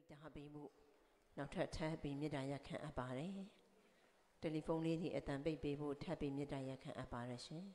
တာပေးမှုနောက်ထပ်ထပ်ပြီးမြစ်တာရက်ခံအပ်ပါတယ်တယ်လီဖုန်းလေးဒီအတန်ပိတ်ပေးဖို့ထပ်ပြီးမြစ်တာရက်ခံအပ်ပါတယ်ရှင်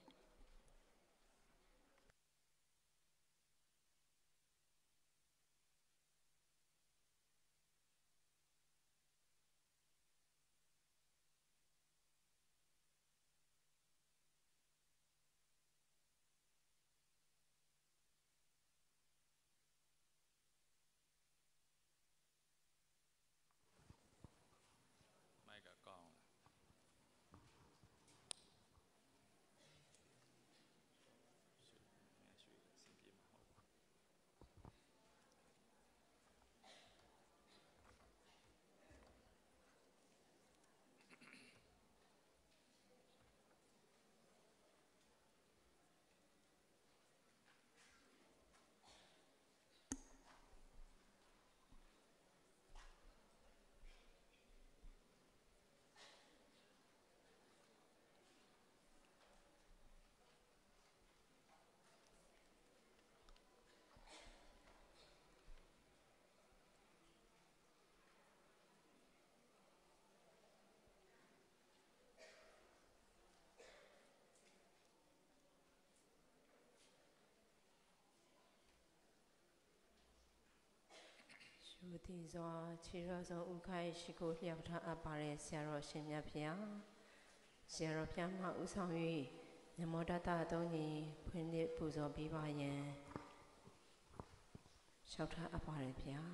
လူတီစွာခြေတော်ဆုံးဥခိုင်ရှိကိုလျှောက်ထားအပ်ပါတဲ့ဆရာတော်ရှင်မြတ်ဖျားဆရာတော်ဖျားမှဥဆောင်၍နမောတတသုံးကြီးဖွင့်လှစ်ပူဇော်ပေးပါရန်လျှောက်ထားအပ်ပါတယ်ဖျား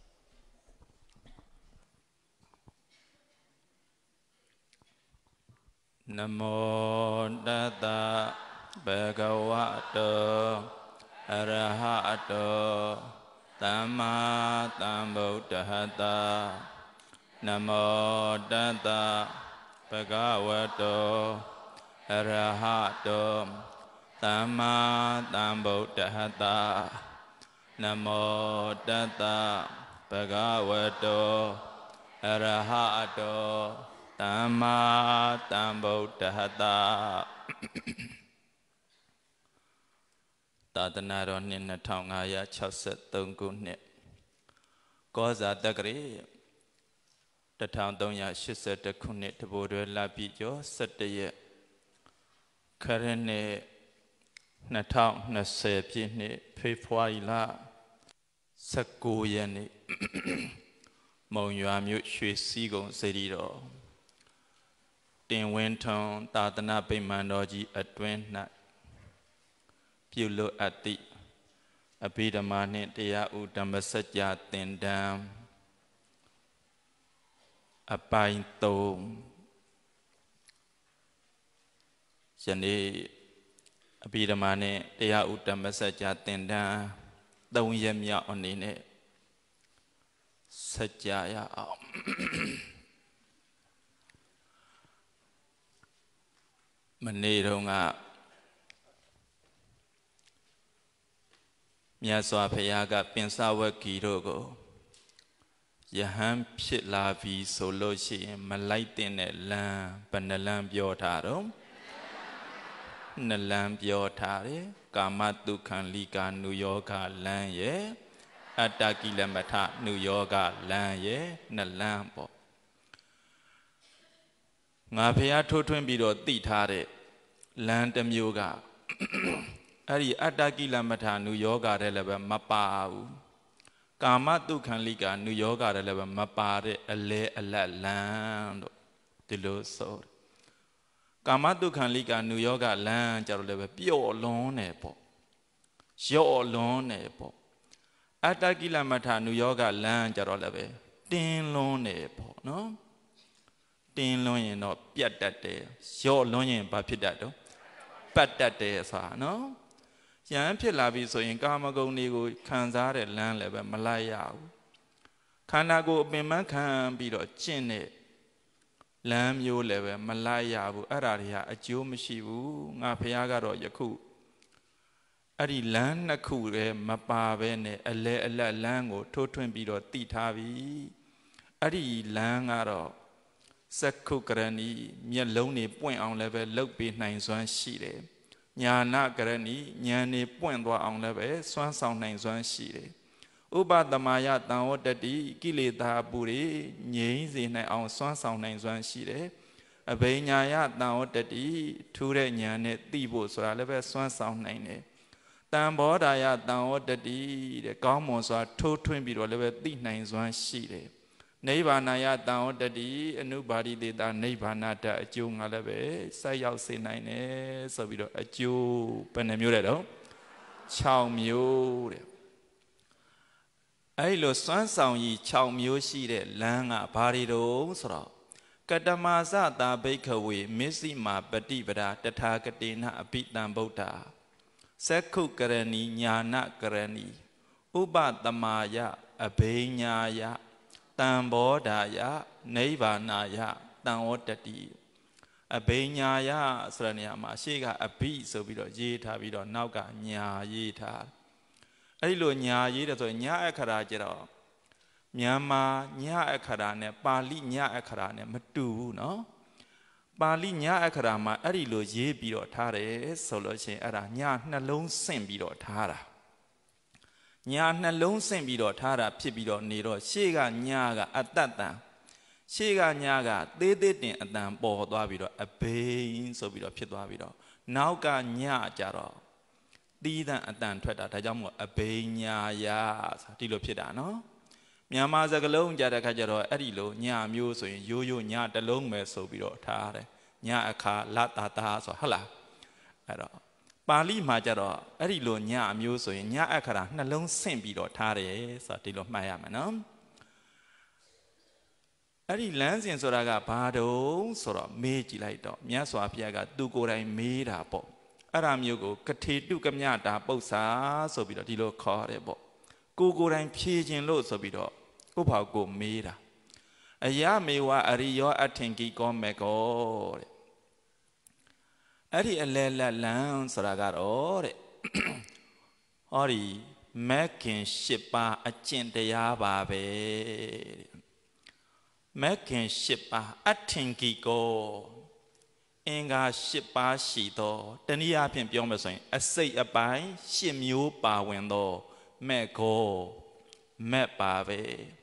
နမောတတဘဂဝတောအရဟတောသမ္မာသမ္ဗုဒ္ဓဟတနမောတတဘဂဝတောအရဟတောသမ္မာသမ္ဗုဒ္ဓဟတနမောတတဘဂဝတောအရဟတောသမ္မာသမ္ဗုဒ္ဓဟတသာသနာတော်နှစ်2563ခုနှစ်ကောဇာတက္ကရာ1381ခုနှစ်တပိုးတွဲလပြည့်ကျော်17ရက်ခရစ်နှစ်2020ပြည့်နှစ်ဖေဖော်ဝါရီလ19ရက်နေ့မုံရွာမြို့ရွှေစည်းကုံစေတီတော်တင်ဝင်းထွန်းသာသနာ့ဗိမာန်တော်ကြီးအတွင်း၌ပြုလို့အပ်သည့်အဘိဓမ္မာနှင့်တရားဥဓမ္မစကြာသင်တန်းအပိုင်း3ယနေ့အဘိဓမ္မာနှင့်တရားဥဓမ္မစကြာသင်တန်း3ရက်မြောက်အနေနဲ့စကြာရအောင်မနေ့တုန်းကမြတ်စွာဘုရားကပင်စဝဂ္ဂီတို့ကိုယဟန်ဖြစ်လာပြီဆိုလို့ရှိရင်မလိုက်တဲ့လမ်းဘယ်နှလမ်းပြောထားတော့2လမ်းပြောထားတယ်ကာမတုခံလိကာနုယောဂလမ်းရဲ့အတ္တကိလမထနုယောဂလမ်းရဲ့2လမ်းပေါ့ငါဘုရားထိုးထွင်းပြီးတော့သိထားတဲ့လမ်းတစ်မျိုးကအဲ့ဒီအတ္တကိလမထာနုယောဂတဲ့လည်းပဲမပါဘူးကာမတုခံလိကာနုယောဂတဲ့လည်းပဲမပါတဲ့အလဲအလတ်လမ်းတို့ဒီလိုဆိုကာမတုခံလိကာနုယောဂလမ်းကြတော့လည်းပဲပျော့လွန်းနေပေါ့ရော့လွန်းနေပေါ့အတ္တကိလမထာနုယောဂလမ်းကြတော့လည်းပဲတင်းလွန်းနေပေါ့နော်တင်းလွန်းရင်တော့ပြတ်တတ်တယ်ရော့လွန်းရင်ဘာဖြစ်တတ်တော့ပတ်တတ်တယ်ဆိုတာနော်ယဟန်ဖြစ်လာပြီဆိုရင်ကာမဂုဏ်တွေကိုခံစားတဲ့လမ်းလည်းပဲမလိုက်ရဘူးခန္ဓာကိုယ်အပင်ပန်းခံပြီးတော့ကျင့်တဲ့လမ်းမျိုးလည်းပဲမလိုက်ရဘူးအဲ့ဒါတွေဟာအကျိုးမရှိဘူးငါဘုရားကတော့ယခုအဲ့ဒီလမ်း2ခုလည်းမပါဘဲနဲ့အလဲအလတ်လမ်းကိုထိုးထွင်းပြီးတော့တည်ထားပြီအဲ့ဒီလမ်းကတော့စက္ခုကရဏီမျက်လုံးတွေပွင့်အောင်လည်းပဲလှုပ်ပေးနိုင်စွမ်းရှိတယ်ညာနာကရဏီဉာဏ်နေပွင့်သွားအောင်လည်းပဲစွမ်းဆောင်နိုင်စွမ်းရှိတယ်ဥပသမယတံဝတ္တတိကိလေသာပူတွေငြိမ်းစေနိုင်အောင်စွမ်းဆောင်နိုင်စွမ်းရှိတယ်အဘိညာယတံဝတ္တတိထူးတဲ့ဉာဏ်နဲ့သိဖို့ဆိုတာလည်းပဲစွမ်းဆောင်နိုင်တယ်တံဘောဓာယတံဝတ္တတိတဲ့ကောင်းမွန်စွာထိုးထွင်းပြီးတော့လည်းပဲသိနိုင်စွမ်းရှိတယ်နိဗ္ဗာန်ယတံဝတ္တတိအနုပါရိသေတာနိဗ္ဗာန်တအကျိုးငါလည်းပဲဆက်ရောက်စေနိုင်တယ်ဆိုပြီးတော့အကျိုးဘယ်နှမျိုးတဲ့တော့6မျိုးတဲ့အဲ့လိုစွမ်းဆောင်ရည်6မျိုးရှိတဲ့လမ်းကဘာတွေတုံးဆိုတော့ကတမသတာဘိက္ခဝေမစ္စည်းမာပฏิပဒါတထာဂတေနအပိတံဗုဒ္ဓသက္ခုကရဏီညာနကရဏီဥပတမယအဘိညာယတံဘောဓာယနိဗ္ဗာနာယတံဝတ္တတိအဘိညာယဆိုတဲ့နေရာမှာအရှိကအဘိဆိုပြီးတော့ရေးထားပြီးတော့နောက်ကညာရေးထားအဲ့လိုညာရေးတယ်ဆိုရင်ညာအခရာကျတော့မြန်မာညာအခရာနဲ့ပါဠိညာအခရာနဲ့မတူဘူးเนาะပါဠိညာအခရာမှာအဲ့ဒီလိုရေးပြီးတော့ထားတယ်ဆိုလို့ရှိရင်အဲ့ဒါညာနှလုံးဆင့်ပြီးတော့ထားတာညာနှလုံးဆင့်ပြီးတော့ထားတာဖြစ်ပြီးတော့နေတော့ရှေ့ကညာကအတ္တတံရှေ့ကညာကသေးသေးတင်အတန်ပေါ်သွားပြီးတော့အဘိန်းဆိုပြီးတော့ဖြစ်သွားပြီးတော့နောက်ကညာကြတော့သီးသန့်အတန်ထွက်တာဒါကြောင့်မို့အဘိညာယဆိုဒီလိုဖြစ်တာနော်မြန်မာစကားလုံးကြတဲ့ခါကျတော့အဲ့ဒီလိုညာမျိုးဆိုရင်ရိုးရိုးညာတစ်လုံးပဲဆိုပြီးတော့ထားတယ်ညာအခါလတတာဆိုဟုတ်လားအဲ့တော့ပါဠိမှာကြတော့အဲ့ဒီလိုညာမျိုးဆိုရင်ညာအခါနှလုံးဆင့်ပြီးတော့ထားတယ်ဆိုတော့ဒီလိုမှတ်ရမှာနော်အဲ့ဒီလမ်းစဉ်ဆိုတာကဘာတုံးဆိုတော့မေးကြည့်လိုက်တော့မြတ်စွာဘုရားကသူကိုယ်တိုင်မေးတာပေါ့အဲ့ဒါမျိုးကိုကထေတုကမြတာပု္ပ္ပာဆိုပြီးတော့ဒီလိုခေါ်တယ်ပေါ့ကိုယ်တိုင်ဖြေခြင်းလို့ဆိုပြီးတော့ကိုယ့်ဘာကိုမေးတာအယမေဝအရိယောအထင်ကိကောမေကောတဲ့အဲ့ဒီအလဲလက်လန်းဆိုတာကတော့တဲ့ဟောဒီမဂ်ခင်၈ပါးအကျင့်တရားပါပဲတဲ့မဂ်ခင်၈ပါးအထင်ကိကောအင်္ဂါ၈ပါးရှိသောတနည်းအားဖြင့်ပြောမယ်ဆိုရင်အစိတ်အပိုင်း၈မျိုးပါဝင်သောမဲ့ကောမဲ့ပါပဲ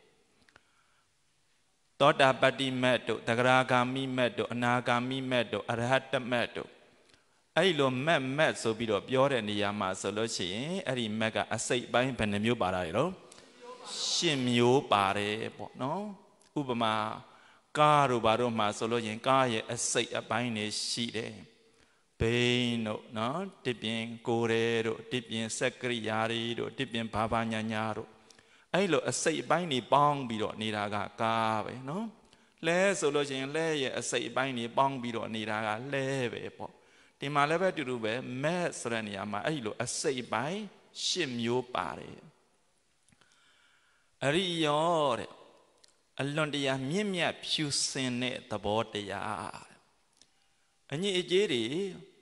သောတာပတ္တိမဲ့တို့သဂရာဂာမိမဲ့တို့အနာဂာမိမဲ့တို့အရဟတမဲ့တို့အဲ့လိုမဲ့ဆိုပြီးတော့ပြောတဲ့နေရာမှာဆိုလို့ရှိရင်အဲ့ဒီမဲ့ကအစိတ်ပိုင်းဘယ်နှမျိုးပါတာလဲတော့၈မျိုးပါတယ်ပေါ့နော်ဥပမာကားတို့ဘာတို့မှာဆိုလို့ရင်ကားရဲ့အစိတ်အပိုင်းတွေရှိတယ်ဘိန်းတို့နော်တစ်ပြင်ကိုယ်ရဲတို့တစ်ပြင်စက်ကရိယာတွေတို့တစ်ပြင်ဘာဘာညာညာတို့အဲ့လိုအစိတ်အပိုင်းတွေပေါင်းပြီးတော့နေတာကကားပဲနော်လဲဆိုလို့ရှိရင်လဲရဲ့အစိတ်အပိုင်းတွေပေါင်းပြီးတော့နေတာကလဲပဲပေါ့ဒီမှာလည်းပဲတူတူပဲမဲ့ဆိုတဲ့နေရာမှာအဲ့လိုအစိတ်ပိုင်း၈မျိုးပါတယ်အရိယောတဲ့အလွန်တရာမြင့်မြတ်ဖြူစင်တဲ့သဘောတရားအညစ်အကြေးတွေ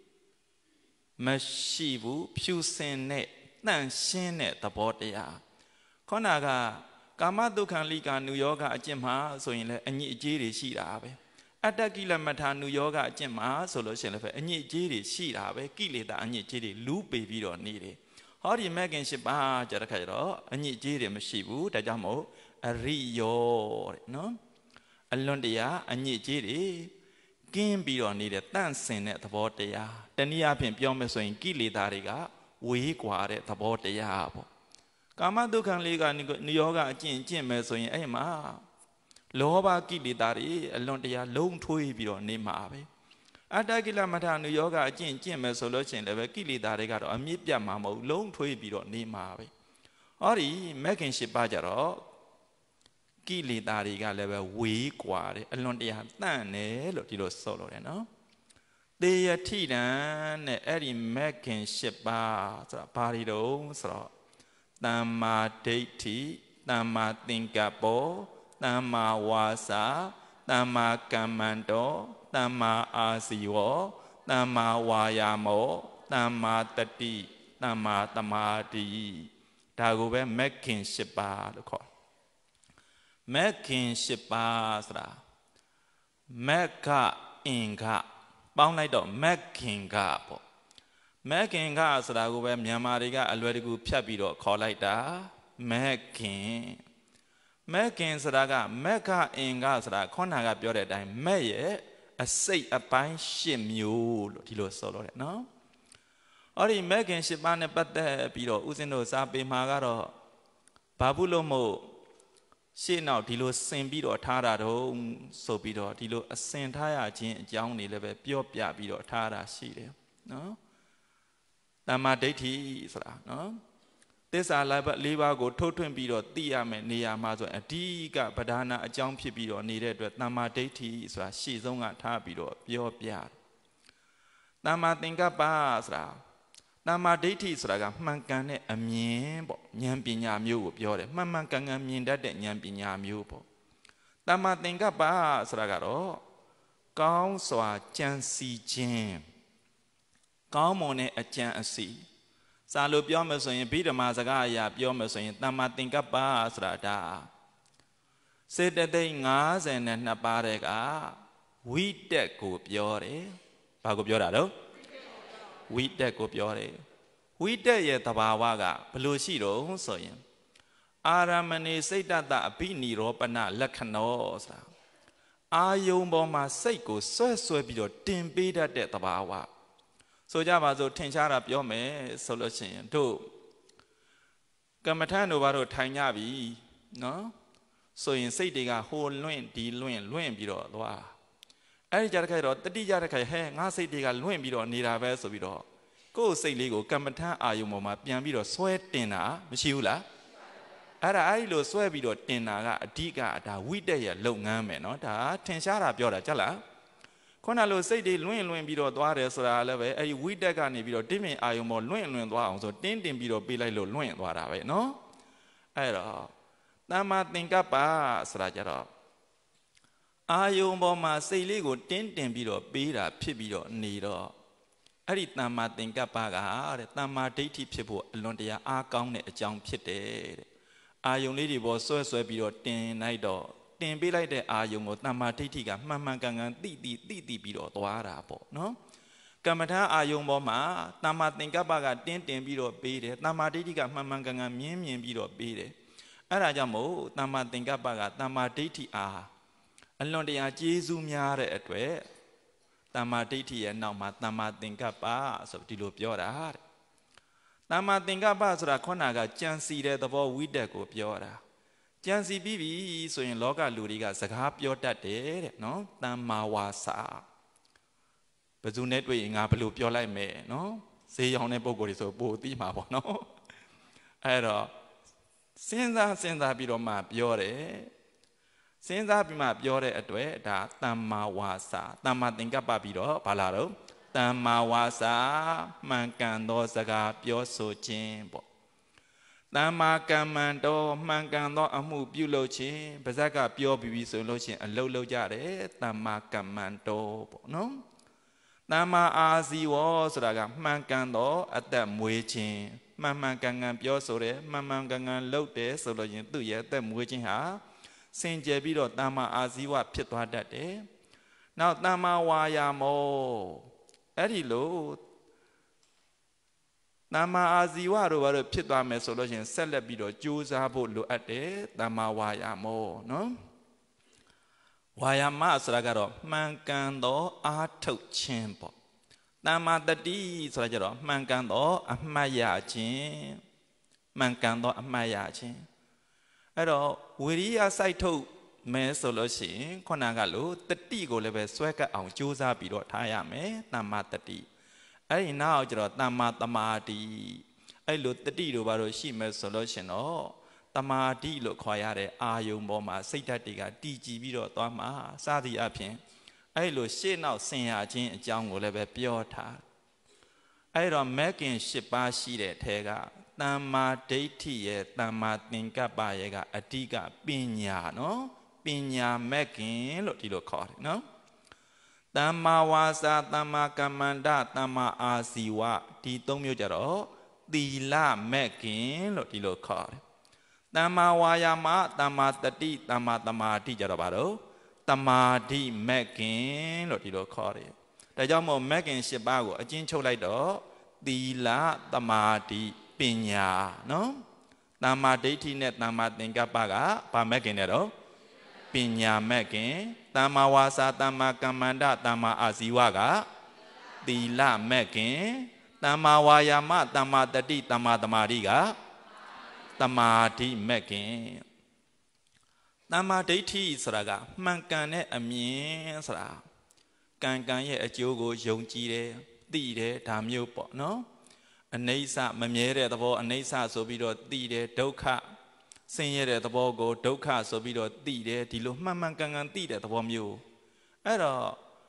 မရှိဘူးဖြူစင်တဲ့တန့်ရှင်းတဲ့သဘောတရားခေါနာကကာမဒုက္ခလိကာနုယောဂအကျင့်မှာဆိုရင်လည်းအညစ်အကြေးတွေရှိတာပဲအတ္တကိလမထာနုယောဂအကျင့်မှာဆိုလို့ရှိရင်လည်းအညစ်အကြေးတွေရှိတာပဲကိလေသာအညစ်အကြေးတွေလူးပေပြီးတော့နေတယ်ဟောဒီမဂ်ခင်၈ပါးကြတဲ့ခါကျတော့အညစ်အကြေးတွေမရှိဘူးဒါကြောင့်မို့အရိယောတဲ့နော်အလွန်တရာအညစ်အကြေးတွေကင်းပြီးတော့နေတဲ့တန့်စင်တဲ့သဘောတရားတနည်းအားဖြင့်ပြောမယ်ဆိုရင်ကိလေသာတွေကဝေးကွာတဲ့သဘောတရားပေါ့ကာမဒုက္ခလေးကနိယောဂအကျင့်မယ်ဆိုရင်အဲ့မှာလောဘကိလေသာတွေအလွန်တရာလုံထွေးပြီးတော့နေမှာပဲအတ္တကိလမထာနုယောဂအကျင့်မယ်ဆိုလို့ရှိရင်လည်းပဲကိလေသာတွေကတော့အမြင့်ပြတ်မှာမဟုတ်လုံထွေးပြီးတော့နေမှာပဲဟောဒီမဂ်ခင်၈ပါးကြတော့ကိလေသာတွေကလည်းပဲဝေးကွာတယ်အလွန်တရာတန့်တယ်လို့ဒီလိုဆိုလို့တယ်နော်သေယထိတံနဲ့အဲ့ဒီမဂ်ခင်၈ပါးဆိုတာဘာတွေတုံးဆိုတော့သမ္မာဒိဋ္ဌိသမ္မာသင်္ကပ္ပောသမ္မာဝါစာသမ္မာကမ္မန္တောသမ္မာအာဇီဝောသမ္မာဝါယာမောသမ္မာတတိသမ္မာသမာဓိဒါကိုပဲမဂ်ခင်၈ပါးလို့ခေါ်မဂ်ခင်၈ပါးဆိုတာမဂ္ဂအင်္ဂပေါင်းလိုက်တော့မဂ်ခင်္ဂပေါ့မဂ်ခင်္ဂဆိုတာကိုပဲမြန်မာတွေကအလွယ်တကူဖြတ်ပြီးတော့ခေါ်လိုက်တာမဲ့ခင်ဆိုတာကမက်ကအင်္ဂဆိုတာခေါနာကပြောတဲ့အတိုင်းမက်ရဲ့အစိတ်အပိုင်း8မျိုးလို့ဒီလိုဆိုလို့တယ်နော်။အဲ့ဒီမက်ခင်10ပါးနဲ့ပတ်သက်ပြီးတော့ဦးဇင်းတို့စာပေမှာကတော့ဘာဘူးလို့မို့ရှေ့နောက်ဒီလိုဆင်ပြီးတော့ထားတာတော့ဆိုပြီးတော့ဒီလိုအစင်ထားရခြင်းအကြောင်းတွေလည်းပဲပြောပြပြီးတော့ထားတာရှိတယ်နော်။တမ္မာဒိဋ္ဌိဆိုတာနော်သစ္စာ၄ပါးကိုထုတ်ထွင်းပြီးတော့သိရမယ်နေရာမှာဆိုအဓိကပဓာနာအကြောင်းဖြစ်ပြီးတော့နေတဲ့အတွက်တမ္မာဒိဋ္ဌိဆိုတာရှေ့ဆုံးကထားပြီးတော့ပြောပြတယ်။တမ္မာသင်္ကပ္ပဆိုတာတမ္မာဒိဋ္ဌိဆိုတာကမှန်ကန်တဲ့အမြင်ပေါ့ဉာဏ်ပညာမျိုးကိုပြောတယ်မှန်မှန်ကန်ကန်မြင်တတ်တဲ့ဉာဏ်ပညာမျိုးပေါ့တမ္မာသင်္ကပ္ပဆိုတာကတော့ကောင်းစွာကြံစီခြင်းကောင်းမွန်တဲ့အကြံအစီစာလို့ပြောမယ်ဆိုရင်ဗိဓမာစကားအရာပြောမယ်ဆိုရင်တမ္မာသင်္ကပ္ပဆိုတာဒါစေတသိက်52ပါးတဲ့ကဝိတက်ကိုပြောတယ်ဘာကိုပြောတာတော့ဝိတက်ကိုပြောတယ်ဝိတက်ရဲ့သဘာဝကဘယ်လိုရှိတော့ဆိုရင်အာရမဏေစိတ်တတအဘိနိရောပနလက္ခဏောဆိုတာအာယုံပေါ်မှာစိတ်ကိုဆွဲပြီးတော့တင်ပေးတတ်တဲ့သဘာဝဆိုကြပါစို့ထင်ရှားတာပြောမယ်ဆိုလို့ရှိရင်တို့ကမ္မထန်တို့ဘာတို့ထိုင်ကြပြီနော်ဆိုရင်စိတ်တွေကဟိုလွင့်ဒီလွင့်ပြီးတော့သွားအဲ့ဒီကြတဲ့ခိုင်တော့တတိကြတဲ့ခိုင်ဟဲငါစိတ်တွေကလွင့်ပြီးတော့နေတာပဲဆိုပြီးတော့ကိုယ့်စိတ်လေးကိုကမ္မထန်အာယုံပေါ်မှာပြန်ပြီးတော့ဆွဲတင်တာမရှိဘူးလားအဲ့ဒါအဲ့လိုဆွဲပြီးတော့တင်တာကအဓိကဒါဝိတက်ရဲ့လုပ်ငန်းပဲနော်ဒါထင်ရှားတာပြောတာကြက်လားခုနလိုစိတ်တွေလွင့်ပြီးတော့သွားတယ်ဆိုတာလည်းပဲအဲ့ဒီဝိတက်ကနေပြီးတော့တင်းမြင်အာယုံပေါ်လွင့်သွားအောင်ဆိုတင်းတင်ပြီးတော့ပေးလိုက်လို့လွင့်သွားတာပဲနော်အဲ့တော့တမ္မာသင်္ကပ္ပဆိုတာကြတော့အာယုံပေါ်မှာစိတ်လေးကိုတင်းတင်ပြီးတော့ပေးတာဖြစ်ပြီးတော့နေတော့အဲ့ဒီတမ္မာသင်္ကပ္ပကတဲ့တမ္မာဒိဋ္ဌိဖြစ်ဖို့အလွန်တရာအားကောင်းတဲ့အကြောင်းဖြစ်တယ်တဲ့အာယုံလေးတွေပေါ်ဆွဲပြီးတော့တင်လိုက်တော့တင်ပေးလိုက်တဲ့အာယုံကိုတမ္မာဒိဋ္ဌိကမှန်မှန်ကန်ကန်သိပြီးတော့သွားတာပေါ့နော်ကမ္မထာအာယုံပေါ်မှာတမ္မာသင်္ကပ္ပကတင်းတင်ပြီးတော့ပေးတယ်တမ္မာဒိဋ္ဌိကမှန်မှန်ကန်ကန်မြင်ပြီးတော့ပေးတယ်အဲ့ဒါကြောင့်မို့တမ္မာသင်္ကပ္ပကတမ္မာဒိဋ္ဌိအားအလွန်တရာကျေးဇူးများတဲ့အတွက်တမ္မာဒိဋ္ဌိရဲ့နောက်မှာတမ္မာသင်္ကပ္ပဆိုဒီလိုပြောတာတဲ့တမ္မာသင်္ကပ္ပဆိုတာခေါနာကကြံစီတဲ့သဘောဝိတက်ကိုပြောတာကြံစီပြီးပြီဆိုရင်လောကလူတွေကစကားပြောတတ်တယ်တဲ့နော်တမ္မာဝါစာဘယ်သူနဲ့တွေ့ရင်ငါဘယ်လိုပြောလိုက်မယ်နော်ဈေးရောင်းတဲ့ပုံကိုယ်တွေဆိုပိုသိမှာပေါ့နော်အဲ့တော့စဉ်းစားပြီးတော့မှပြောတယ်စဉ်းစားပြီးမှပြောတဲ့အတွက်ဒါတမ္မာဝါစာတမ္မာသင်္ကပ္ပပြီးတော့ဘာလာတော့တမ္မာဝါစာမှန်ကန်သောစကားပြောဆိုခြင်းပေါ့တမ္မာကမ္မန္တောမှန်ကန်သောအမှုပြုလုပ်ခြင်းပါဇက်ကပြောပြီးဆိုလို့ချင်းအလုပ်လုပ်ကြတယ်တမ္မာကမ္မန္တောပေါ့နော်တမ္မာအာဇီဝဆိုတာကမှန်ကန်သောအသက်မွေးခြင်းမှန်ကန်ကန်ပြောဆိုတယ်မှန်ကန်ကန်လုပ်တယ်ဆိုလို့ချင်းသူ့ရဲ့အသက်မွေးခြင်းဟာစင်ကြယ်ပြီးတော့တမ္မာအာဇီဝဖြစ်သွားတတ်တယ်နောက်တမ္မာဝါယာမောအဲ့ဒီလိုတမ္မာအာဇီဝတို့ဘာလို့ဖြစ်သွားမယ်ဆိုလို့ရှိရင်ဆက်လက်ပြီးတော့ကြိုးစားဖို့လိုအပ်တယ်တမ္မာဝါယာမောနော်ဝါယာမဆိုတာကတော့မှန်ကန်သောအားထုတ်ခြင်းပေါ့တမ္မာတတိဆိုတာကြတော့မှန်ကန်သောအမှတ်ရခြင်းမှန်ကန်သောအမှတ်ရခြင်းအဲ့တော့ဝိရိယစိုက်ထုတ်မဲဆိုလို့ရှိရင်ခုနကလို့တတိကိုလည်းပဲစွဲကပ်အောင်ကြိုးစားပြီးတော့ထားရမယ်တမ္မာတတိအဲ့ဒီနောက်ကျတော့တမ္မာသမာဓိအဲ့လိုတတိတို့ဘာလို့ရှိမဲဆိုလို့ရှိရင်တော့တမာဓိလို့ခေါ်ရတဲ့အာယုံပေါ်မှာစိတ်ဓာတ်တွေကတည်ကြည်ပြီးတော့သွားမှာစသည်အပြင်အဲ့လိုရှေ့နောက်ဆင်ရခြင်းအကြောင်းကိုလည်းပဲပြောထားအဲ့တော့မဂ်ကင်၈ပါးရှိတဲ့ထဲကတမ္မာဒိဋ္ဌိရဲ့တမ္မာသင်္ကပ္ပရဲ့ကအဓိကပညာနော်ပညာမဂ်ကင်လို့ဒီလိုခေါ်တယ်နော်တမ္မာဝါစာတမ္မာကမ္မန္တတမ္မာအာဇီဝဒီ၃မျိုးကြတော့သီလမဂ်ကင်လို့ဒီလိုခေါ်တယ်တမ္မာဝါယာမတမ္မာတတိတမ္မာသမာဓိကြတော့ဘာလို့တမာဓိမဂ်ကင်လို့ဒီလိုခေါ်တယ်ဒါကြောင့်မို့မဂ်ကင်၈ပါးကိုအကျဉ်းချုပ်လိုက်တော့သီလသမာဓိပညာနော်တမ္မာဒိဋ္ဌိနဲ့တမ္မာသင်္ကပ္ပကဘာမဲ့ခင်တဲ့တော့ပညာမဲ့ခင်တမ္မာဝါစာတမ္မာကမ္မန္တတမ္မာအာဇီဝကသီလမဲ့ခင်တမ္မာဝါယာမတမ္မာတတိတမ္မာသမာဓိကတမာဓိမဲ့ခင်တမ္မာဒိဋ္ဌိဆိုတာကမှန်ကန်တဲ့အမြင်ဆိုတာကံကံရဲ့အကျိုးကိုယုံကြည်တယ်သိတယ်ဒါမျိုးပေါ့နော်အနိစ္စမမြဲတဲ့သဘောအနိစ္စဆိုပြီးတော့သိတယ်ဒုက္ခဆင်းရဲတဲ့သဘောကိုဒုက္ခဆိုပြီးတော့သိတယ်ဒီလိုမှန်မှန်ကန်ကန်သိတဲ့သဘောမျိုးအဲ့တော့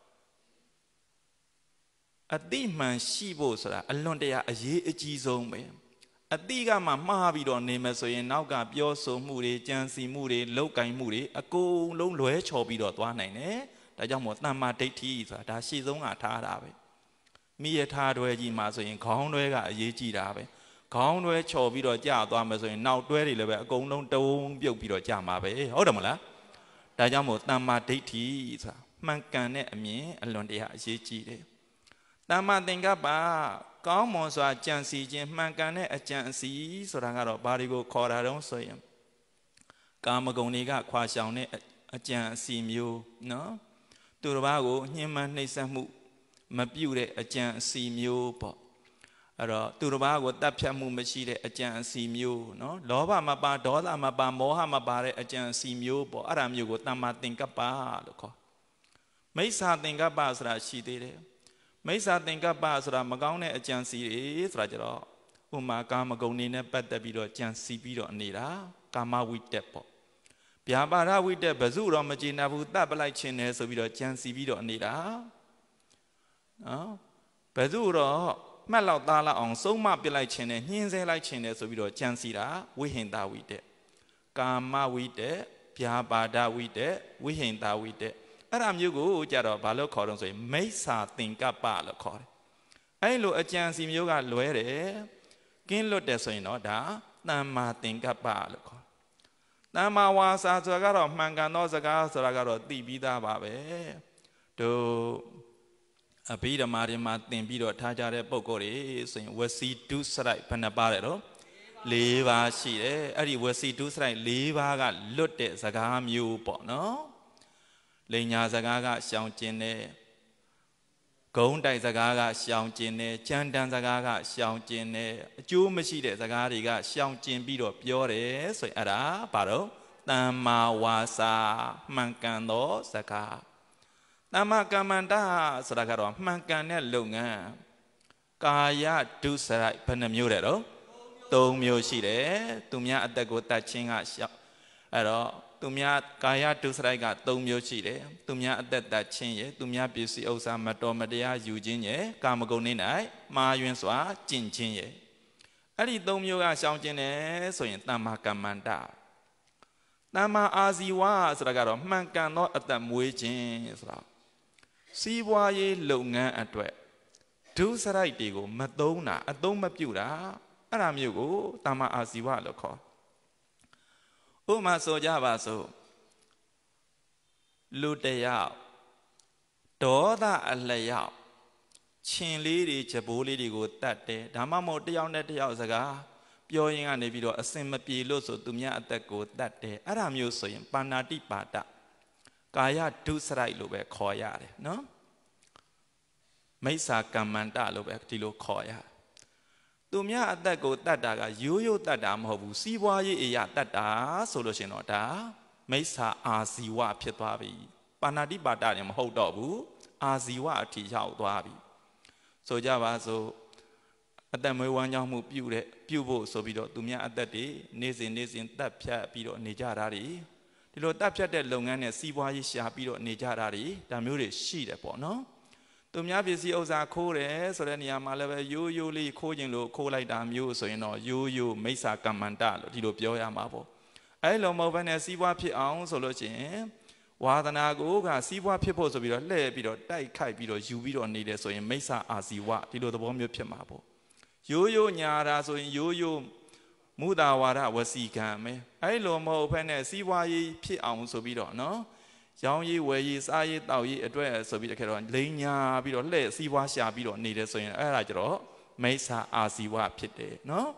အတိမှန်ရှိဖို့ဆိုတာအလွန်တရာအရေးအကြီးဆုံးပဲအတိကမှမှားပြီးတော့နေမယ်ဆိုရင်နောက်ကပြောဆိုမှုတွေကြံစီမှုတွေလောက်ကင်မှုတွေအကုန်လုံးလွဲချော်ပြီးတော့သွားနိုင်တယ်ဒါကြောင့်မို့တမ္မာဒိဋ္ဌိဆိုတာဒါရှေ့ဆုံးကထားတာပဲမိရထားတွဲကြီးမှာဆိုရင်ခေါင်းတွဲကအရေးကြီးတာပဲခေါင်းတွဲချော်ပြီးတော့ကြာသွားမယ်ဆိုရင်နောက်တွဲတွေလည်းပဲအကုန်လုံးတုံးပြုတ်ပြီးတော့ကြာမှာပဲဟုတ်တယ်မလားဒါကြောင့်မို့တမ္မာဒိဋ္ဌိဆိုတာမှန်ကန်တဲ့အမြင်အလွန်တရာအရေးကြီးတယ်တမ္မာသင်္ကပ္ပကောင်းမွန်စွာကြံစီခြင်းမှန်ကန်တဲ့အကြံအစီဆိုတာကတော့ဘာတွေကိုခေါ်တာတုံးဆိုရင်ကာမဂုဏ်တွေကခွာရှောင်တဲ့အကြံအစီမျိုးနော်သူတစ်ပါးကိုညှဉ်းပန်းနှိပ်စက်မှုမပြုတဲ့အကြံအစီမျိုးပေါ့အဲ့တော့သူတစ်ပါးကိုတတ်ဖြတ်မှုမရှိတဲ့အကြံအစီမျိုးနော်လောဘမပါဒေါသမပါမောဟမပါတဲ့အကြံအစီမျိုးပေါ့အဲ့ဒါမျိုးကိုတမ္မာသင်္ကပ္ပလို့ခေါ်မိစ္ဆာသင်္ကပ္ပဆိုတာရှိသေးတယ်မိစ္ဆာသင်္ကပ္ပဆိုတာမကောင်းတဲ့အကြံစီတွေဆိုတာကြတော့ဥမာကာမဂုဏ်တွေနဲ့ပတ်သက်ပြီးတော့ကြံစီပြီးတော့နေတာကာမဝိတက်ပေါ့ဗျာပါဒဝိတက်ဘဇုတော့မကျေနပ်ဘူးတတ်ပလိုက်ခြင်းတယ်ဆိုပြီးတော့ကြံစီပြီးတော့နေတာနော်ဘဇုတော့မှတ်လောက်သားလောက်အောင်စုံမပစ်လိုက်ခြင်းနဲ့ညှင်းဆဲလိုက်ခြင်းတယ်ဆိုပြီးတော့ကြံစီတာဝိဟိန္တဝိတက်ကာမဝိတက်ဗျာပါဒဝိတက်ဝိဟိန္တဝိတက်အဲ့ဒါမျိုးကိုကြတော့ဘာလို့ခေါ်တော့ဆိုရင်မိစ္ဆာသင်္ကပ္ပလို့ခေါ်တယ်အဲ့လိုအကြံစီမျိုးကလွဲတယ်ကင်းလွတ်တယ်ဆိုရင်တော့ဒါတမ္မာသင်္ကပ္ပလို့ခေါ်တမ္မာဝါစာဆိုတာကတော့မှန်ကန်သောစကားဆိုတာကတော့သိပြီးသားပါပဲတို့အဘိဓမ္မာတွေမှာသင်ပြီးတော့ထားကြတဲ့ပုံကိုယ်တွေဆိုရင်ဝစီတုစရိုက်ဘယ်နှပါလဲတော့၄ပါးရှိတယ်အဲ့ဒီဝစီတုစရိုက်၄ပါးကလွတ်တဲ့စကားမျိုးပေါ့နော်လိညာစကားကရှောင်ကျင်တယ်ဂုံးတိုက်စကားကရှောင်ကျင်တယ်ကြမ်းတမ်းစကားကရှောင်ကျင်တယ်အကျိုးမရှိတဲ့စကားတွေကရှောင်ကျင်ပြီးတော့ပြောတယ်ဆိုရင်အဲ့ဒါဘာတော့တမ္မာဝါစာမှန်ကန်သောစကားတမ္မာကမ္မန္တဆိုတာကတော့မှန်ကန်တဲ့လုပ်ငန်းကာယဒုစရိုက်ဘယ်နှမျိုးတဲ့တော့၃မျိုးရှိတယ်သူများအသက်ကိုတတ်ခြင်းကရှောင်အဲ့တော့သူများကာယဒုစရိုက်က၃မျိုးရှိတယ်သူများအသက်တတ်ခြင်းရယ်သူများပစ္စည်းဥစ္စာမတော်မတရားယူခြင်းရယ်ကာမဂုဏ်၌မှားယွင်းစွာကျင့်ခြင်းရယ်အဲ့ဒီ၃မျိုးကရှောင်ခြင်းတယ်ဆိုရင်တမ္မာကမ္မန္တတမ္မာအာဇီဝဆိုတာကတော့မှန်ကန်သောအသက်မွေးခြင်းဆိုတာစီးပွားရေးလုပ်ငန်းအတွက်ဒုစရိုက်တွေကိုမသုံးတာအသုံးမပြုတာအဲ့ဒါမျိုးကိုတမ္မာအာဇီဝလို့ခေါ်ဥပမာဆိုကြပါစို့လူတယောက်ဒေါသအလျောက်ခြင်လေးတွေကြပိုးလေးတွေကိုတတ်တယ်ဒါမှမဟုတ်တယောက်နဲ့တယောက်စကားပြောရင်းကနေပြီးတော့အစင်မပြေလို့ဆိုသူများအသက်ကိုတတ်တယ်အဲ့ဒါမျိုးဆိုရင်ပါဏာတိပါဒကာယဒုစရိုက်လို့ပဲခေါ်ရတယ်နော်မိစ္ဆာကမ္မန္တလို့ပဲဒီလိုခေါ်ရသူများအသက်ကိုတတ်တာကရိုးရိုးတတ်တာမဟုတ်ဘူးစီးပွားရေးအရာတတ်တာဆိုလို့ရှင်တော့ဒါမိစ္ဆာအာဇီဝဖြစ်သွားပြီပါဏာတိပါဒလည်းမဟုတ်တော့ဘူးအာဇီဝအထိရောက်သွားပြီဆိုကြပါစို့အသက်မွေးဝမ်းကြောင်းမှုပြုဖို့ဆိုပြီးတော့သူများအသက်တွေနေ့စဉ်တက်ဖြတ်ပြီးတော့နေကြတာတွေဒီလိုတက်ဖြတ်တဲ့လုပ်ငန်းနဲ့စီးပွားရေးရှာပြီးတော့နေကြတာတွေဒါမျိုးတွေရှိတယ်ပေါ့နော်သူများပစ္စည်းဥစ္စာခိုးတယ်ဆိုတဲ့နေရာမှာလည်းပဲရိုးရိုးလေးခိုးခြင်းလို့ခိုးလိုက်တာမျိုးဆိုရင်တော့ရိုးရိုးမိစ္ဆာကမ္မန္တလို့ဒီလိုပြောရမှာပေါ့အဲ့လိုမဟုတ်ဘဲနဲ့စီးပွားဖြစ်အောင်ဆိုလို့ရှိရင်ဝါသနာကိုကစီးပွားဖြစ်ဖို့ဆိုပြီးတော့လှည့်ပြီးတော့တိုက်ခိုက်ပြီးတော့ယူပြီးတော့နေတယ်ဆိုရင်မိစ္ဆာအာဇီဝဒီလိုသဘောမျိုးဖြစ်မှာပေါ့ရိုးရိုးညာတာဆိုရင်ရိုးရိုးမုဒဝါဒဝစီကံပဲအဲ့လိုမဟုတ်ဘဲနဲ့စီးပွားရေးဖြစ်အောင်ဆိုပြီးတော့နော်ရောင်းရေးဝယ်ရေးစားရေးတောက်ရေးအတွက်ဆိုပြီးတခါတော့လိန်ညာပြီးတော့လှည့်စီးပွားရှာပြီးတော့နေတယ်ဆိုရင်အဲ့ဒါကြတော့မိစ္ဆာအာဇီဝဖြစ်တယ်နော်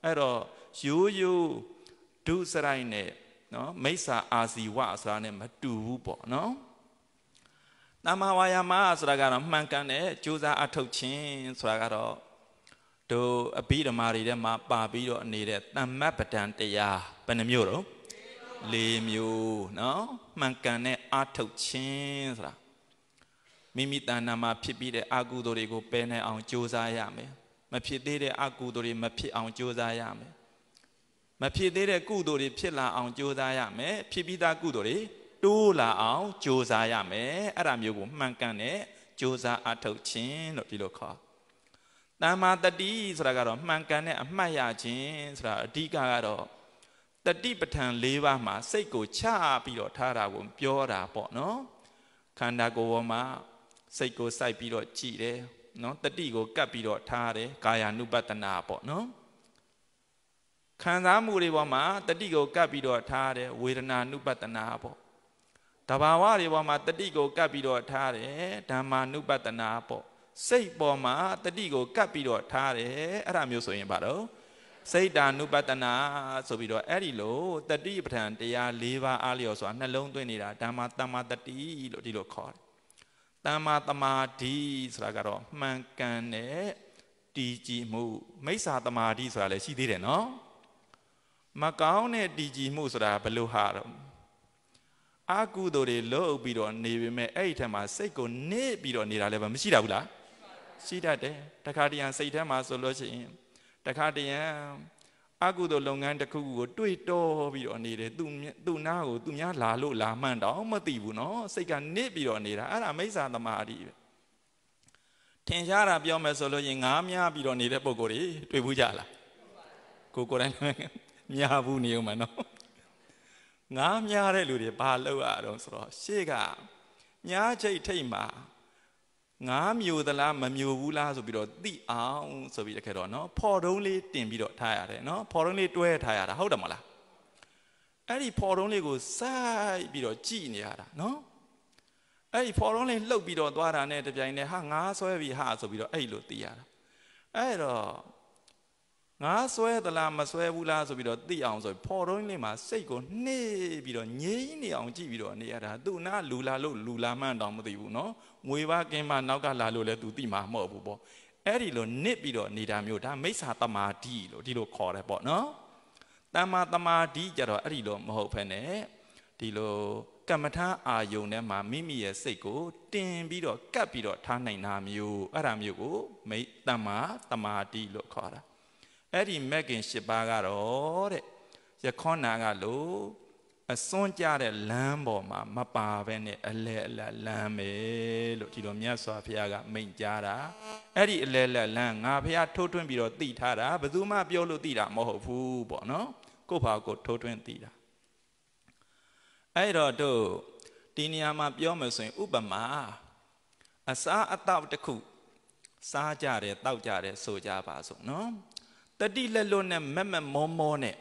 အဲ့တော့ရိုးဒုစရိုက်နဲ့နော်မိစ္ဆာအာဇီဝဆိုတာနဲ့မတူဘူးပေါ့နော်တမ္မာဝါယာမဆိုတာကတော့မှန်ကန်တဲ့ကြိုးစားအထုတ်ခြင်းဆိုတာကတော့တို့အဘိဓမ္မာတွေထဲမှာပါပြီးတော့နေတဲ့တမ္မပဒံတရားဘယ်နှမျိုးတော့၄မျိုးနော်မှန်ကန်တဲ့အထုတ်ခြင်းဆိုတာမိမိတဏ္ဍာမှာဖြစ်ပြီးတဲ့အကုသိုလ်တွေကိုပယ်နိုင်အောင်ကြိုးစားရမယ်မဖြစ်သေးတဲ့အကုသိုလ်တွေမဖြစ်အောင်ကြိုးစားရမယ်မဖြစ်သေးတဲ့ကုသိုလ်တွေဖြစ်လာအောင်ကြိုးစားရမယ်ဖြစ်ပြီးသားကုသိုလ်တွေတိုးလာအောင်ကြိုးစားရမယ်အဲ့ဒါမျိုးကိုမှန်ကန်တဲ့ကြိုးစားအထုတ်ခြင်းလို့ဒီလိုခေါ်တမ္မာတတိဆိုတာကတော့မှန်ကန်တဲ့အမှတ်ရခြင်းဆိုတာအဓိကကတော့တတိပဋ္ဌာန်၄ပါးမှာစိတ်ကိုချပြီးတော့ထားတာကိုပြောတာပေါ့နော်ခန္ဓာကိုယ်ပေါ်မှာစိတ်ကိုစိုက်ပြီးတော့ကြည်တယ်နော်တတိကိုကပ်ပြီးတော့ထားတယ်ကာယ ानु ပတ္တနာပေါ့နော်ခံစားမှုတွေပေါ်မှာတတိကိုကပ်ပြီးတော့ထားတယ်ဝေဒနာ ानु ပတ္တနာပေါ့တဘာဝတွေပေါ်မှာတတိကိုကပ်ပြီးတော့ထားတယ်ဓမ္မာ ानु ပတ္တနာပေါ့စိတ်ပေါ်မှာတတိကိုကပ်ပြီးတော့ထားတယ်အဲ့ဒါမျိုးဆိုရင်ဘာလို့စိတ်ဓာ ानु ပတ္တနာဆိုပြီးတော့အဲ့ဒီလိုတတိပဋ္ဌာန်တရား၄ပါးအားလျော်ဆိုတာနှလုံးသွင်းနေတာဓမ္မာတမ္မာတတိလို့ဒီလိုခေါ်တယ်တမ္မာတမာဓိဆိုတာကတော့မှန်ကန်တဲ့တည်ကြည်မှုမိစ္ဆာတမာဓိဆိုတာလည်းရှိသေးတယ်နော်မကောင်းတဲ့တည်ကြည်မှုဆိုတာဘယ်လိုဟာတော့အာကုသိုလ်တွေလှုပ်ပြီးတော့နေပေမဲ့အဲ့ဒီထက်မှာစိတ်ကိုနစ်ပြီးတော့နေတာလည်းမရှိတတ်ဘူးလားရှိတတ်တယ်တခါတရံစိတ်ထဲမှာဆိုလို့ရှိရင်တခါတရံအကုသိုလ်လုပ်ငန်းတစ်ခုကိုတွေ့တော့ပြီးတော့နေတယ်သူ့နာကိုသူများလာလို့လာမှန်းတော့မသိဘူးနော်စိတ်ကနစ်ပြီးတော့နေတာအဲ့ဒါမိစ္ဆာတမာဓိပဲထင်ရှားတာပြောမယ်ဆိုလို့ရင်ငါးများပြီးတော့နေတဲ့ပုံကိုယ်တွေတွေ့ဘူးကြလားကိုယ်တိုင်များဘူးနေဦးမှာနော်ငါးများတဲ့လူတွေဘာလုပ်ရတော့ဆိုတော့ရှေ့ကညားချိတ်ထိတ်မှာငါးမျိုးသလားမမျိုးဘူးလားဆိုပြီးတော့သိအောင်ဆိုပြီးတခါတော့နော်ဖော်တုံးလေးတင်ပြီးတော့ထားရတယ်နော်ဖော်တုံးလေးတွဲထားရတာဟုတ်တယ်မလားအဲ့ဒီဖော်တုံးလေးကိုစိုက်ပြီးတော့ကြည်နေရတာနော်အဲ့ဒီဖော်တုံးလေးလှုပ်ပြီးတော့သွားတာနဲ့တပြိုင်တည်းဟာငါးဆွဲပြီးဟာဆိုပြီးတော့အဲ့လိုသိရတာအဲ့တော့ငါးဆွဲသလားမဆွဲဘူးလားဆိုပြီးတော့သိအောင်ဆိုဖော်တုံးလေးမှာစိတ်ကိုနှိမ့်ပြီးတော့ငြိမ်းနေအောင်ကြည့်ပြီးတော့နေရတာသူ့နာလူလာလို့လူလာမှန်းတောင်မသိဘူးနော်ငွေပါကင်းမှနောက်ကလာလို့လည်းသူသိမှာမဟုတ်ဘူးပေါ့အဲ့ဒီလိုနစ်ပြီးတော့နေတာမျိုးဒါမိစ္ဆာတမာဓိလို့ဒီလိုခေါ်တယ်ပေါ့နော်တမ္မာတမာဓိကြတော့အဲ့ဒီလိုမဟုတ်ဖ ೇನೆ ဒီလိုကမ္မထာအာယုန်ထဲမှာမိမိရဲ့စိတ်ကိုတင်ပြီးတော့ကပ်ပြီးတော့ထားနိုင်တာမျိုးအဲ့ဒါမျိုးကိုတမ္မာတမာဓိလို့ခေါ်တာအဲ့ဒီမဂ်ကင်၈ပါးကတော့တဲ့ယခောနာကလို့အစွန်းကြတဲ့လမ်းပေါ်မှာမပါဘဲနဲ့အလဲအလတ်လမ်းပဲလို့ဒီလိုမြတ်စွာဘုရားကမိန့်ကြားတာအဲ့ဒီအလဲအလတ်လမ်းငါဘုရားထိုးထွင်းပြီးတော့သိထားတာဘယ်သူမှပြောလို့သိတာမဟုတ်ဘူးပေါ့နော်ကိုယ့်ဘာကိုထိုးထွင်းသိတာအဲ့တော့တို့ဒီနေရာမှာပြောမယ်ဆိုရင်ဥပမာအစားအသောက်တစ်ခုစားကြတယ်တောက်ကြတယ်ဆိုကြပါစို့နော်တတိလက်လွတ်နဲ့မက်မောမောနဲ့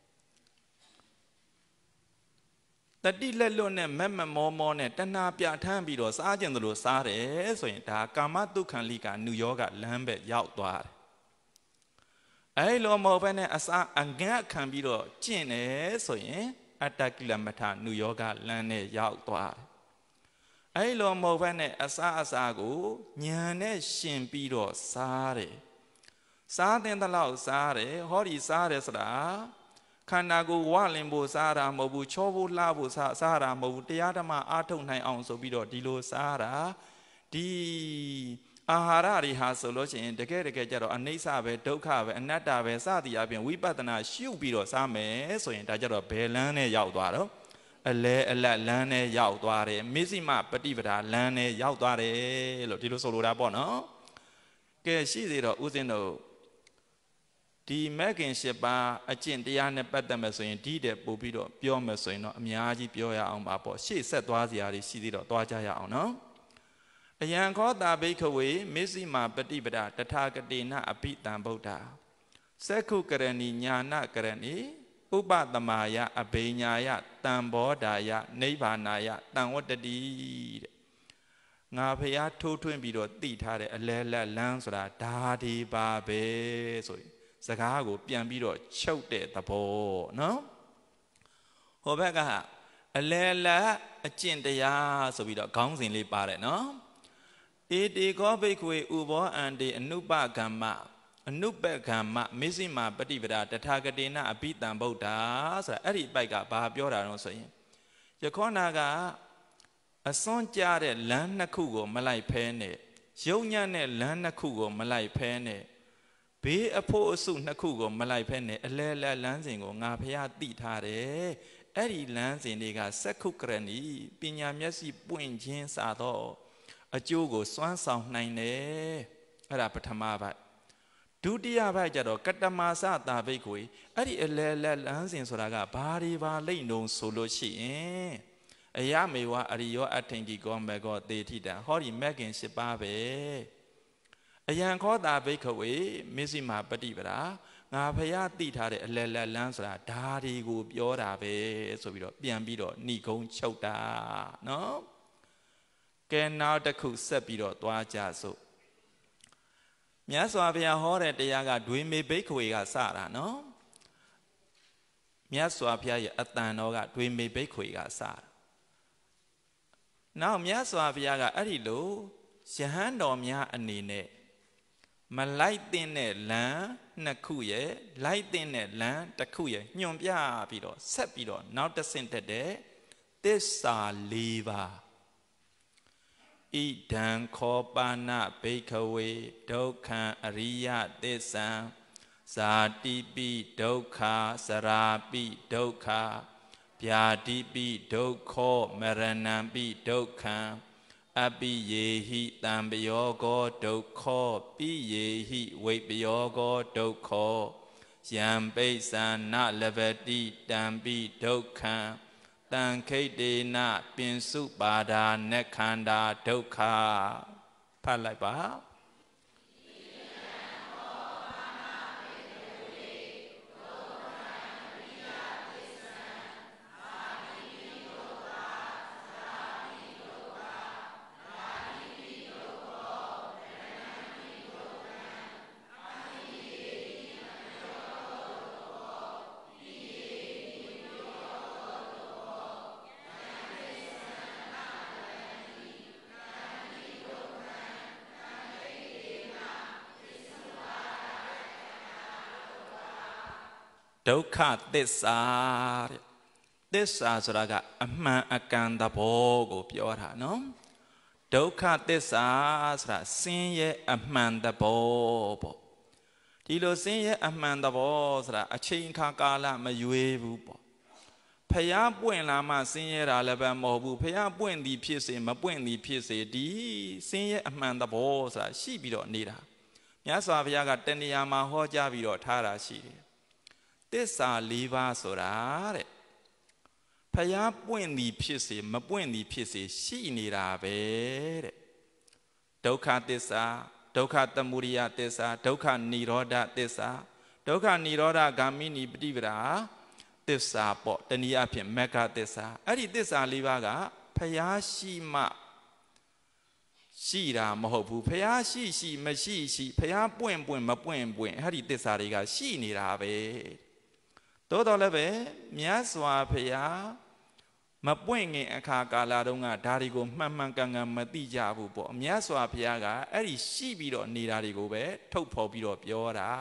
တတိလက်လွတ်နဲ့မက်မောမောနဲ့တဏှာပြဋ္ဌာန်းပြီးတော့စားကြတယ်လို့စားတယ်ဆိုရင်ဒါကာမတုခံလိကနုယောဂလမ်းပဲရောက်သွားတယ်အဲ့လိုမဟုတ်ဘဲနဲ့အစာအငတ်ခံပြီးတော့ကျင့်တယ်ဆိုရင်အတ္တကိလမထနုယောဂလမ်းနဲ့ရောက်သွားတယ်အဲ့လိုမဟုတ်ဘဲနဲ့အစာကိုဉာဏ်နဲ့ရှင်ပြီးတော့စားတယ်စားတဲ့လောက်စားတယ်ဟောဒီစားတယ်ဆိုတာခန္ဓာကိုယ်ဝလင်ဖို့စားတာမဟုတ်ဘူးချောဖို့လှဖို့စားတာမဟုတ်ဘူးတရားဓမ္မအားထုတ်နိုင်အောင်ဆိုပြီးတော့ဒီလိုစားတာဒီအာဟာရတွေဟာဆိုလို့ရှိရင်တကယ်ကြတော့အနိစ္စပဲဒုက္ခပဲအနတ္တပဲစသည်အပြင်ဝိပဿနာရှုပြီးတော့စားမယ်ဆိုရင်ဒါကြတော့ဘယ်လမ်းနဲ့ရောက်သွားတော့အလဲအလတ်လမ်းနဲ့ရောက်သွားတယ်မစ္စည်းမပฏิပဒါလမ်းနဲ့ရောက်သွားတယ်လို့ဒီလိုဆိုလိုတာပေါ့နော်ကဲရှိသေးတော့ဥစဉ်တို့ဒီမဂ်ကင်၈ပါးအကျင့်တရားနဲ့ပတ်သက်မယ်ဆိုရင်ဒီတဲ့ပို့ပြီးတော့ပြောမယ်ဆိုရင်တော့အများကြီးပြောရအောင်ပါပေါ့ရှေ့ဆက်သွားစရာတွေရှိသေးတော့သွားကြရအောင်နော်အယံခောတာဘိခဝေမစ္စည်းမပฏิပဒါတထာဂတိနအဘိတံဗုဒ္ဓသက္ခုကရဏီညာနကရဏီဥပသမာယအဘိညာယတံဘောဓာယနိဗ္ဗာနာယတံဝတ္တတိတဲ့ငါဖျားထိုးထွင်းပြီးတော့သိထားတဲ့အလဲလက်လန်းဆိုတာဒါဒီပါပဲဆိုရင်စကားကိုပြန်ပြီးတော့ချုပ်တဲ့သဘောနော်ဟိုဘက်ကအလဲလက်အကျင့်တရားဆိုပြီးတော့ခေါင်းစဉ်လေးပါတယ်နော်ဧတေကောဘိက္ခွေဥဘောအန္တေအနုပကမ္မအနုပကမ္မမစ္စည်းမာပฏิပဒါတထာဂတေနအဘိတံဗုဒ္ဓဆိုတာအဲ့ဒီပိုက်ကဘာပြောတာတော့ဆိုရင်ယခောနာကအစွန်းကြတဲ့လမ်းနှစ်ခုကိုမလိုက်ဖဲနဲ့ယုံညံ့တဲ့လမ်းနှစ်ခုကိုမလိုက်ဖဲနဲ့ဘေးအဖို့အစုနှစ်ခုကိုမလိုက်ဖဲနဲ့အလဲလက်လမ်းစဉ်ကိုငါဖះသိထားတယ်အဲ့ဒီလမ်းစဉ်တွေကစက္ခုကရဏီပညာမျက်စိပွင့်ခြင်းစသောအကျိုးကိုစွမ်းဆောင်နိုင်တယ်အဲ့ဒါပထမပိုင်းဒုတိယပိုင်းကျတော့ကတ္တမသတာဘိက္ခွေအဲ့ဒီအလဲလက်လမ်းစဉ်ဆိုတာကဘာတွေပါလိမ့်တုံဆိုလို့ရှိရင်အယမေဝအရိယောအထင်ကြီးကောမေကောတေထိတံဟောဒီမက်ကင်၈ပါးပဲအယံခောတာဘိက္ခဝေမစ္စည်းမာပฏิပဒါငါဖះသိထားတဲ့အလဲလက်လမ်းဆိုတာဒါတွေကိုပြောတာပဲဆိုပြီးတော့ပြန်ပြီးတော့ဏိကုံချုပ်တာနော်ကဲနောက်တစ်ခုဆက်ပြီးတော့သွားကြစို့မြတ်စွာဘုရားဟောတဲ့တရားကဒွေမေဘိက္ခဝေကစတာနော်မြတ်စွာဘုရားရဲ့အတန်တော်ကဒွေမေဘိက္ခဝေကစတာနောက်မြတ်စွာဘုရားကအဲ့ဒီလိုယဟန်တော်များအနေနဲ့မလိုက်တဲ့လမ်းနှစ်ခုရဲ့လိုက်တဲ့လမ်းတစ်ခုရဲ့ညွန်ပြပြီးတော့ဆက်ပြီးတော့နောက်တစ်ဆင့်တက်တဲ့သစ္စာ၄ပါးဣဒံခောပါဏဘိက္ခဝေဒုက္ခံအရိယသစ္ဆံဇာတိပိဒုက္ခစရာပိဒုက္ခဗျာတိပိဒုက္ခောမရဏံပိဒုက္ခံအပိယေဟိတံပယောကောဒုက္ခောပိယေဟိဝိပယောကောဒုက္ခောယံပိဿာနလဗတိတံပိဒုက္ခံတံခိတ်တေနပင်စုပါဒာနခန္ဓာဒုက္ခဖတ်လိုက်ပါဒုက္ခသစ္စာတဲ့သစ္စာဆိုတာကအမှန်အကန်သဘောကိုပြောတာနော်ဒုက္ခသစ္စာဆိုတာဆင်းရဲအမှန်သဘောပေါ့ဒီလိုဆင်းရဲအမှန်သဘောဆိုတာအချိန်အခါကာလမရွေးဘူးပေါ့ဖျားပွင့်လာမှဆင်းရဲတာလည်းပဲမဟုတ်ဘူးဖျားပွင့်သည်ဖြစ်စေမပွင့်သည်ဖြစ်စေဒီဆင်းရဲအမှန်သဘောဆိုတာရှိပြီးတော့နေတာမြတ်စွာဘုရားကတဏှာမှာဟောကြားပြီးတော့ထားတာရှိတယ်သစ္စာ၄ပါးဆိုတာတဲ့ဖျားပွင့်သည်ဖြစ်စေမပွင့်သည်ဖြစ်စေရှိနေတာပဲတဲ့ဒုက္ခသစ္စာဒုက္ခသမုဒယသစ္စာဒုက္ခនិရောဓသစ္စာဒုက္ခនិရောဓဂ ामि နိပฏิပဒါသစ္စာပေါ့တနည်းအားဖြင့်မဂ္ဂသစ္စာအဲ့ဒီသစ္စာ၄ပါးကဖျားရှိမှရှိတာမဟုတ်ဘူးဖျားရှိမရှိဖျားပွင့်မပွင့်အဲ့ဒီသစ္စာတွေကရှိနေတာပဲတိုးတော်လည်းပဲမြတ်စွာဘုရားမပွင့်ခင်အခါကာလတုန်းကဒါတွေကိုမှန်ကန်မသိကြဘူးပေါ့မြတ်စွာဘုရားကအဲ့ဒီရှိပြီးတော့နေတာတွေကိုပဲထုတ်ဖော်ပြီးတော့ပြောတာ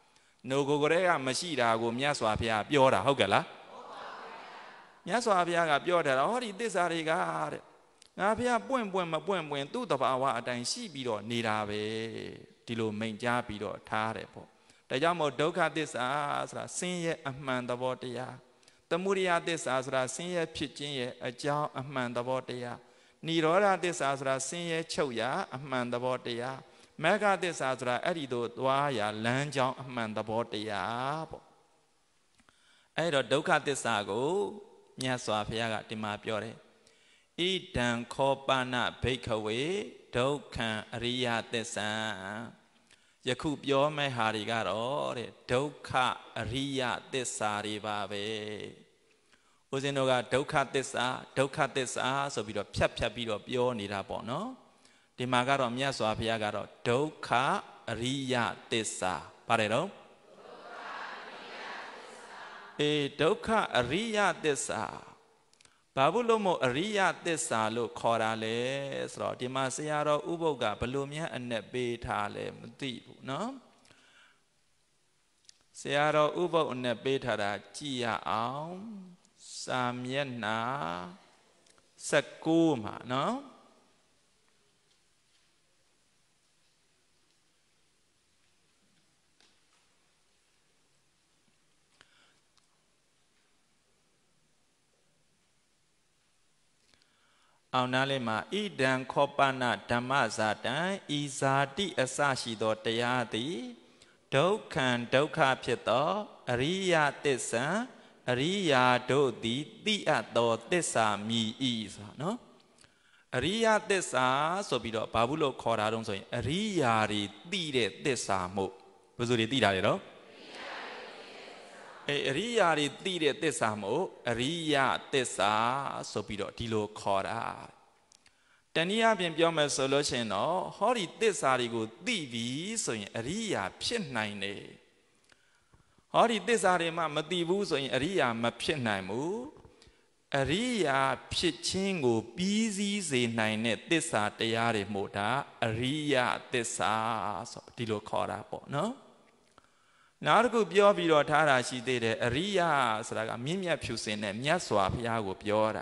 노ကိုကလေးကမရှိတာကိုမြတ်စွာဘုရားပြောတာဟုတ်ကဲ့လားဟုတ်ပါဘူးမြတ်စွာဘုရားကပြောတယ်ဟောဒီသစ္စာတွေကတဲ့ငါဘုရားပွင့်မပွင့်သူ့တဘာဝအတိုင်းရှိပြီးတော့နေတာပဲဒီလိုမိန်ကြားပြီးတော့ထားတယ်ပေါ့ဒါကြောင့်မို့ဒုက္ခသစ္စာဆိုတာဆင်းရဲအမှန်သဘောတရားသမုဒယသစ္စာဆိုတာဆင်းရဲဖြစ်ခြင်းရဲ့အကြောင်းအမှန်သဘောတရားនិရောဓသစ္စာဆိုတာဆင်းရဲချုပ်ရာအမှန်သဘောတရားမဂ္ဂသစ္စာဆိုတာအဲ့ဒီတို့သွားရာလမ်းကြောင်းအမှန်သဘောတရားပေါ့အဲ့တော့ဒုက္ခသစ္စာကိုမြတ်စွာဘုရားကဒီမှာပြောတယ်ဣဒံခောပါဏဘိက္ခဝေဒုက္ခံအရိယသစ္စာယခုပြောမဲ့ဟာတွေကတော့တဲ့ဒုက္ခအရိယသစ္စာတွေပါပဲဦးဇင်းတို့ကဒုက္ခသစ္စာဆိုပြီးတော့ဖြတ်ပြီးတော့ပြောနေတာပေါ့နော်ဒီမှာကတော့မြတ်စွာဘုရားကတော့ဒုက္ခအရိယသစ္စာပါတယ်တော့ဒုက္ခအရိယသစ္စာဘာဘူးလို့မို့အရိယသစ္စာလို့ခေါ်တာလဲဆိုတော့ဒီမှာဆရာတော်ဥပုပ်ကဘလို့များအ내ပေးထားလဲမသိဘူးเนาะဆရာတော်ဥပုပ်အ내ပေးထားတာကြည့်ရအောင်စာမျက်နှာ19မှာเนาะအောင်နားလေးမှာဣဒံခောပနဓမ္မဇာတံဤဇာတိအစရှိသောတရားသည်ဒုက္ခံဒုက္ခဖြစ်သောအရိယသစ္စာအရိယာတို့သည်သိအပ်သောသစ္စာမြည်၏ဆိုနော်အရိယသစ္စာဆိုပြီးတော့ဘာဘူးလို့ခေါ်တာတုံးဆိုရင်အရိယာတွေသိတဲ့သစ္စာမို့ဘယ်သူတွေသိတာလဲတော့အရိယာတွေသိတဲ့သစ္စာမို့အရိယသစ္စာဆိုပြီးတော့ဒီလိုခေါ်တာတနည်းအားဖြင့်ပြောမယ်ဆိုလို့ရှိရင်တော့ဟောဒီသစ္စာတွေကိုသိပြီဆိုရင်အရိယာဖြစ်နိုင်တယ်ဟောဒီသစ္စာတွေမှမသိဘူးဆိုရင်အရိယာမဖြစ်နိုင်ဘူးအရိယာဖြစ်ခြင်းကိုပြီးစည်းစေနိုင်တဲ့သစ္စာတရားတွေမို့ဒါအရိယသစ္စာဆိုဒီလိုခေါ်တာပေါ့နော်နောက်တစ်ခုပြောပြီးတော့ထားတာရှိသေးတယ်အရိယဆိုတာကမြင့်မြတ်ဖြူစင်တဲ့မြတ်စွာဘုရားကိုပြောတာ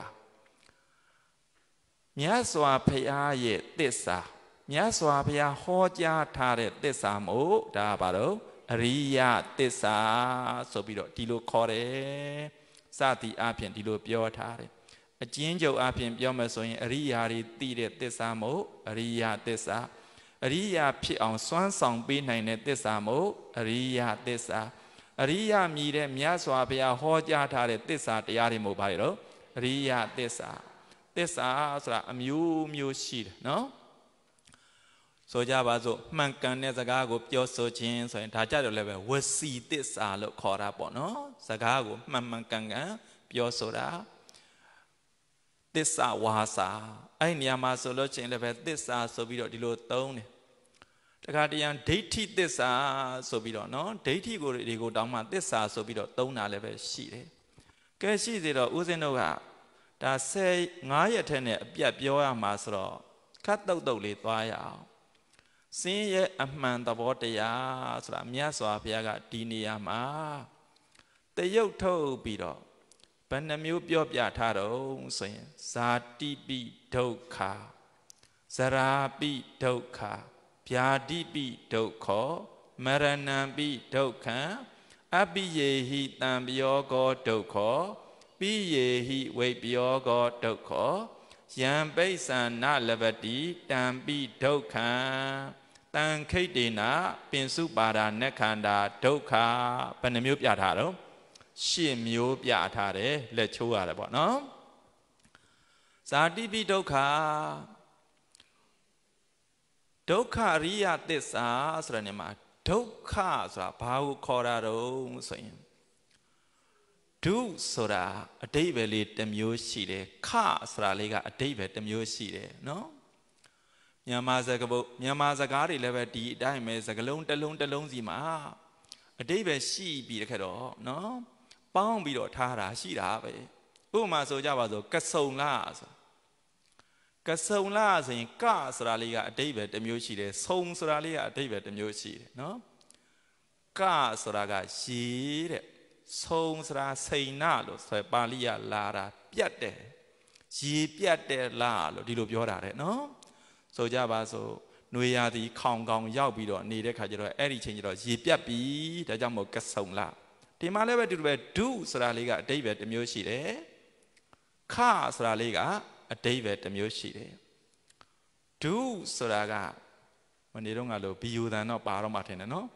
မြတ်စွာဘုရားရဲ့သစ္စာမြတ်စွာဘုရားဟောကြားထားတဲ့သစ္စာမို့ဒါဘာလို့အရိယသစ္စာဆိုပြီးတော့ဒီလိုခေါ်တယ်စသည်အပြင်ဒီလိုပြောထားတယ်အကျဉ်းချုပ်အပြင်ပြောမယ်ဆိုရင်အရိယာတွေသိတဲ့သစ္စာမို့အရိယသစ္စာအရိယာဖြစ်အောင်စွမ်းဆောင်ပေးနိုင်တဲ့သစ္စာမို့အရိယသစ္စာအရိယာမြည်တဲ့မြတ်စွာဘုရားဟောကြားထားတဲ့သစ္စာတရားတွေမို့ပါလေတော့အရိယသစ္စာသစ္စာဆိုတာအမျိုးမျိုးရှိတယ်နော်ဆိုကြပါစို့မှန်ကန်တဲ့စကားကိုပြောဆိုခြင်းဆိုရင်ဒါကြတော့လည်းပဲဝစီသစ္စာလို့ခေါ်တာပေါ့နော်စကားကိုမှန်မှန်ကန်ကန်ပြောဆိုတာသစ္စာဝါစာအဲ့နေရာမှာဆိုလို့ချင်းလည်းပဲသစ္စာဆိုပြီးတော့ဒီလိုသုံးတယ်တခါတရံဒိဋ္ဌိသစ္စာဆိုပြီးတော့နော်ဒိဋ္ဌိကိုတွေကိုတောင်းမှသစ္စာဆိုပြီးတော့သုံးတာလည်းပဲရှိတယ်ကဲရှိစေတော့ဦးဇင်းတို့ကဒါ15ရက်ထဲနဲ့အပြတ်ပြောရမှာဆိုတော့ခတ်တုတ်တုတ်လေးသွားရအောင်စင်းရဲ့အမှန်သဘောတရားဆိုတာမြတ်စွာဘုရားကဒီနေရာမှာတရုတ်ထုတ်ပြီးတော့ဘယ်နှမျိုးပြောပြထားတော့ဆိုရင်ဇာတိပိဒုက္ခဇရာပိဒုက္ခဗျာတိပိဒုက္ခမရဏံပိဒုက္ခံအပိယေဟိတံပယောကောဒုက္ခပိယေဟိဝိပယောကောဒုက္ခယံပိဿာနလဗတိတံပိဒုက္ခံတံခိတ်တေနပင်စုပါဒာနခန္ဓာဒုက္ခဘယ်နှမျိုးပြထားတော့8မျိုးပြထားတယ်လက်ချိုးရတယ်ပေါ့နော်ဇာတိပိဒုက္ခဒုက္ခအရိယသစ္စာဆိုတဲ့နေရာမှာဒုက္ခဆိုတာဘာကိုခေါ်တာတော့ဆိုရင်ဒုဆိုတာအတိတ်ပဲလေးတစ်မျိုးရှိတယ်ခဆိုတာလေးကအတိတ်ပဲတစ်မျိုးရှိတယ်နော်မြန်မာစကားတွေလည်းပဲဒီအတိုင်းပဲစကားလုံးတစ်လုံးစီမှာအတိတ်ပဲရှိပြီးတခါတော့နော်ပေါင်းပြီးတော့ထားတာရှိတာပဲဥပမာဆိုကြပါစို့ကစုံလားဆိုကစုံလားဆိုရင်ကဆိုတာလေးကအတိတ်ပဲတစ်မျိုးရှိတယ်ဆုံဆိုတာလေးကအတိတ်ပဲတစ်မျိုးရှိတယ်နော်ကဆိုတာကရေတဲ့ဆုံဆိုတာစိန်နာလို့ဆိုပါဠိရလာတာပြတ်တယ်ရေပြတ်တယ်လားလို့ဒီလိုပြောတာတဲ့နော်ဆိုကြပါစို့ຫນွေရာသီခေါင်ခေါင်ရောက်ပြီးတော့နေတဲ့ခါကျတော့အဲ့ဒီချိန်ကျတော့ရေပြတ်ပြီဒါကြောင့်မို့ကစုံလားဒီမှာလည်းပဲဒီလိုပဲဒုဆိုတာလေးကအတိတ်ပဲတစ်မျိုးရှိတယ်ခဆိုတာလေးကအတိတ်ပဲတစ်မျိုးရှိတယ်ဒုဆိုတာကမနေ့တော့ငါလို့ဘီယိုတန်တော့ပါတော့မှထင်တယ်နော်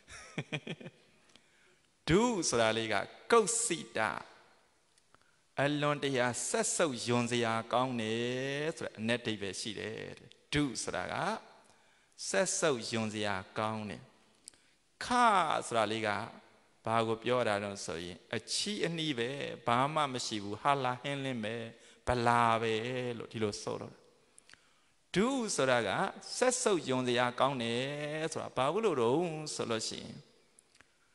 ဒုဆိုတာလေးကကုတ်စိတာအလွန်တရာဆက်ဆုပ်ယွန်စရာကောင်းတယ်ဆိုတဲ့အ내အဓိပ္ပာယ်ရှိတယ်ဒုဆိုတာကဆက်ဆုပ်ယွန်စရာကောင်းတယ်ခဆိုတာလေးကဘာကိုပြောတာတော့ဆိုရင်အချီးအနှီးပဲဘာမှမရှိဘူးဟာလာဟင်းလင်းပဲဗလာပဲလို့ဒီလိုဆိုတော့ဒုဆိုတာကဆက်ဆုပ်ယွန်စရာကောင်းတယ်ဆိုတာဘာလို့လို့ဆိုလို့ရှိရင်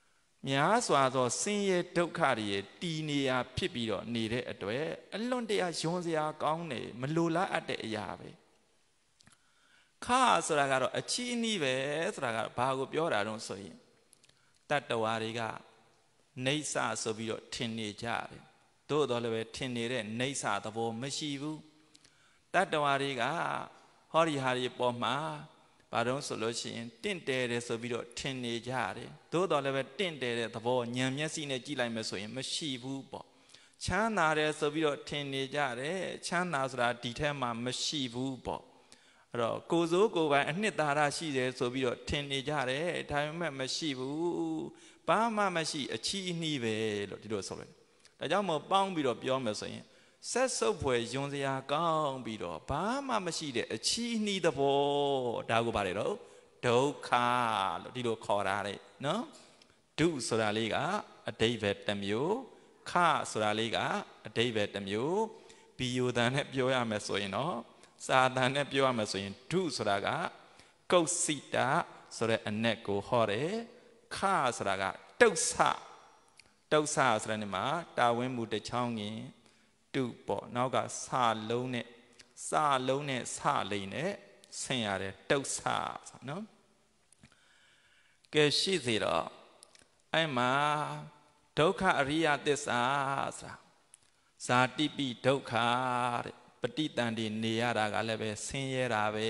များစွာသောဆင်းရဲဒုက္ခတွေတည်နေရဖြစ်ပြီးတော့နေတဲ့အတွက်အလွန်တရာယွန်းစရာကောင်းတယ်မလိုလားအပ်တဲ့အရာပဲခါဆိုတာကတော့အချီးအနှီးပဲဆိုတာကဘာကိုပြောတာတော့ဆိုရင်တတ္တဝါတွေကနေဆာဆိုပြီးတော့ထင်နေကြတယ်သို့တော်လည်းပဲထင်နေတဲ့နေဆာသဘောမရှိဘူးတတ္တဝါတွေကဟောဒီဟာတွေပေါ်မှာဘာတော့ဆိုလို့ရှိရင်တင့်တယ်တယ်ဆိုပြီးတော့ထင်နေကြတယ်သို့တော်လည်းပဲတင့်တယ်တဲ့သဘောဉာဏ်မျက်စိနဲ့ကြည့်လိုက်မယ်ဆိုရင်မရှိဘူးပေါ့ချမ်းသာတယ်ဆိုပြီးတော့ထင်နေကြတယ်ချမ်းသာဆိုတာဒီထဲမှာမရှိဘူးပေါ့အဲ့တော့ကိုယ်စိုးကိုယ်ပိုင်အနှစ်သာရရှိတယ်ဆိုပြီးတော့ထင်နေကြတယ်ဒါပေမဲ့မရှိဘူးဘာမှမရှိအချီးအနှီးပဲလို့ဒီလိုဆိုတယ်ဒါကြောင့်မို့ပေါင်းပြီးတော့ပြောမယ်ဆိုရင်ဆက်စုပ်ဖွယ်ယွန်းစရာကောင်းပြီးတော့ဘာမှမရှိတဲ့အချီးနှီးသဘောဒါကိုပါတယ်တော့ဒုက္ခလို့ဒီလိုခေါ်တာလေနော်ဒုဆိုတာလေးကအတိတ်ပဲတစ်မျိုးခဆိုတာလေးကအတိတ်ပဲတစ်မျိုးဘီယိုတန်နဲ့ပြောရမယ်ဆိုရင်တော့စာတန်နဲ့ပြောရမယ်ဆိုရင်ဒုဆိုတာကကုတ်စိတဆိုတဲ့အ내ကိုဟောတယ်ခဆိုတာကတုတ်ဆဆိုတဲ့နေမှာတာဝင်းမှုတစ်ချောင်းရင်တုပေါ့နောက်ကစလုံးနဲ့စလိန်နဲ့ဆင်ရတယ်တုတ်ဆဆိုနော်ကဲရှိစေတော့အဲ့မှာဒုက္ခအရိယသစ္စာဆိုတာဇာတိပိဒုက္ခတဲ့ပဋိသန္ဓေနေရတာကလည်းပဲဆင်းရဲတာပဲ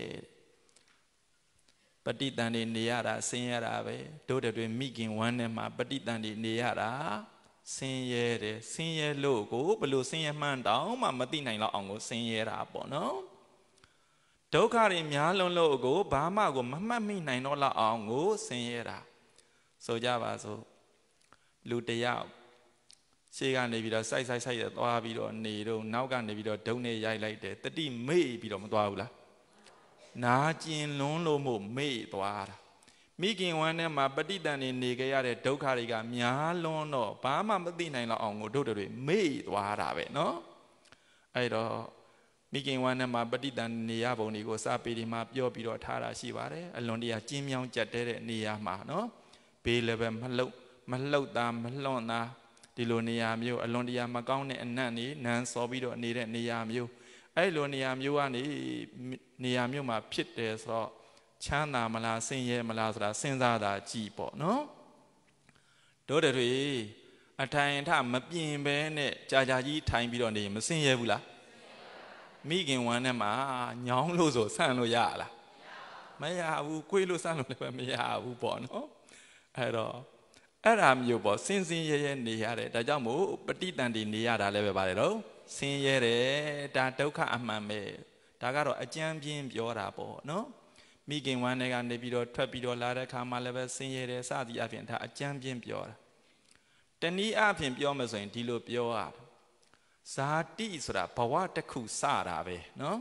ပဋိသန္ဓေနေရတာဆင်းရဲတာပဲတို့တွေမိခင်ဝမ်းထဲမှာပဋိသန္ဓေနေရတာဆင်းရဲတယ်ဆင်းရဲလို့ကိုဘလို့ဆင်းရဲမှန်းတောင်မှမသိနိုင်တော့အောင်ကိုဆင်းရဲတာပေါ့နော်ဒုက္ခတွေများလွန်းလို့ကိုဘာမှကိုမမှတ်မိနိုင်တော့လောက်အောင်ကိုဆင်းရဲတာဆိုကြပါစို့လူတယောက်ရှေ့ကနေပြီးတော့စိုက်သွားပြီးတော့နေတော့နောက်ကနေပြီးတော့ဒုံနဲ့ရိုက်လိုက်တယ်တတိမေ့ပြီးတော့မသွားဘူးလားနာကျင်လွန်းလို့မို့မေ့သွားတာမိခင်ဝမ်းထဲမှာပဋိသန္ဓေနေကြရတဲ့ဒုက္ခတွေကများလွန်းတော့ဘာမှမသိနိုင်တော့အောင်ကိုတို့တွေမေ့သွားတာပဲနော်အဲ့တော့မိခင်ဝမ်းထဲမှာပဋိသန္ဓေနေရပုံတွေကိုစာပေဒီမှာပြောပြီးတော့ထားတာရှိပါတယ်အလွန်တရာကျင်းမြောင်းကြက်တဲ့နေရာမှာနော်ဘေးလည်းပဲမလှုပ်တာမလွန်တာဒီလိုနေရာမျိုးအလွန်တရာမကောင်းတဲ့အနံ့နေနန်းစော်ပြီးတော့နေတဲ့နေရာမျိုးအဲ့လိုနေရာမျိုးကနေနေရာမျိုးမှာဖြစ်တယ်ဆိုတော့ချမ်းသာမလားဆင်းရဲမလားဆိုတာစဉ်းစားတာကြည့်ပေါ့နော်တို့တွေအထိုင်ထမပြင်းပဲနဲ့ကြာကြီးထိုင်ပြီးတော့နေမဆင်းရဲဘူးလားမိခင်ဝမ်းထဲမှာညောင်းလို့ဆိုဆန့်လို့ရလားမရဘူးကိုယ်လို့ဆန့်လို့လည်းမရဘူးပေါ့နော်အဲ့တော့အဲ့ဒါမျိုးပေါ့စင်ရဲနေရတယ်ဒါကြောင့်မို့ပဋိသန္ဓေနေရတာလည်းပဲပါတယ်တော့ဆင်းရဲတယ်ဒါဒုက္ခအမှန်ပဲဒါကတော့အကျမ်းပြင်းပြောတာပေါ့နော်မိခင်ဝမ်းထဲကနေပြီးတော့ထွက်ပြီးတော့လာတဲ့ခါမှလည်းပဲဆင်းရဲတယ်စသည်အပြင်ဒါအကျမ်းပြင်းပြောတာတနည်းအားဖြင့်ပြောမယ်ဆိုရင်ဒီလိုပြောရဇာတိဆိုတာဘဝတစ်ခုစတာပဲနော်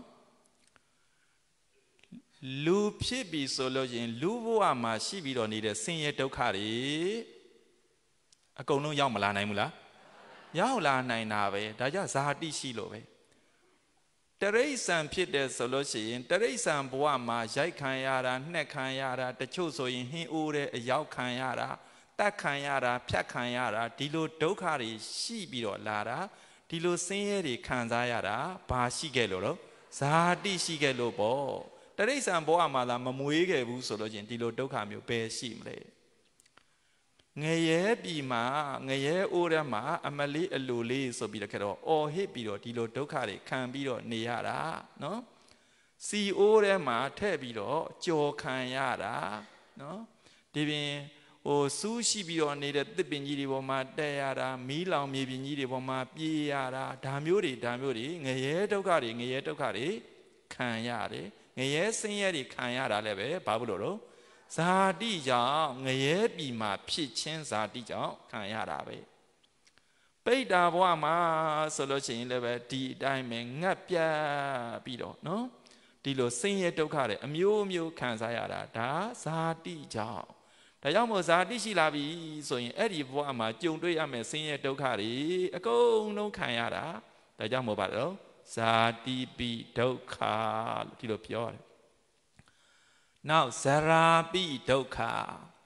လူဖြစ်ပြီဆိုလို့ရင်လူဘဝမှာရှိပြီးတော့နေတဲ့ဆင်းရဲဒုက္ခတွေအကုန်လုံးရောက်မလာနိုင်ဘူးလားရောက်လာနိုင်တာပဲဒါကြောင့်ဇာတိရှိလို့ပဲတရိစ္ဆာန်ဖြစ်တယ်ဆိုလို့ရှိရင်တရိစ္ဆာန်ဘဝမှာရိုက်ခံရတာနှက်ခံရတာတချို့ဆိုရင်ဟင်းအိုးတဲ့အရောက်ခံရတာတတ်ခံရတာဖြတ်ခံရတာဒီလိုဒုက္ခတွေရှိပြီးတော့လာတာဒီလိုဆင်းရဲတွေခံစားရတာဘာရှိခဲ့လို့တော့ဇာတိရှိခဲ့လို့ပေါ့တရိစ္ဆာန်ဘဝမှာလာမမွေးခဲ့ဘူးဆိုလို့ချင်းဒီလိုဒုက္ခမျိုးပဲရှိမလဲငရဲပြီမှာငရဲအိုးထဲမှာအမလေးအလိုလေးဆိုပြီးတော့ခဲ့တော့အော်ဟစ်ပြီးတော့ဒီလိုဒုက္ခတွေခံပြီးတော့နေရတာနော်စီအိုးထဲမှာထည့်ပြီးတော့ကြော်ခံရတာနော်ဒီပြင်စူးရှိပြီးတော့နေတဲ့သစ်ပင်ကြီးတွေပေါ်မှာတက်ရတာမီးလောင်မြေပြင်ကြီးတွေပေါ်မှာပြေးရတာဒါမျိုးတွေငရဲဒုက္ခတွေခံရတယ်ငရဲဆင်းရဲတွေခံရတာလည်းပဲဘာလို့လို့ဇာတိကြောင့်ငရဲပြီမှာဖြစ်ချင်းဇာတိကြောင့်ခံရတာပဲပိဋ္ဌာဘဝမှာဆိုလို့ရှိရင်လည်းပဲဒီအတိုင်းပဲငတ်ပြတ်ပြီးတော့နော်ဒီလိုဆင်းရဲဒုက္ခတွေအမျိုးမျိုးခံစားရတာဒါဇာတိကြောင့်ဒါကြောင့်မို့ဇာတိရှိလာပြီဆိုရင်အဲ့ဒီဘဝမှာကြုံတွေ့ရမယ်ဆင်းရဲဒုက္ခတွေအကုန်လုံးခံရတာဒါကြောင့်မို့ပါတော့ဇာတိပိဒုက္ခလို့ဒီလိုပြောတယ်နောက်ဇရာပိဒုက္ခ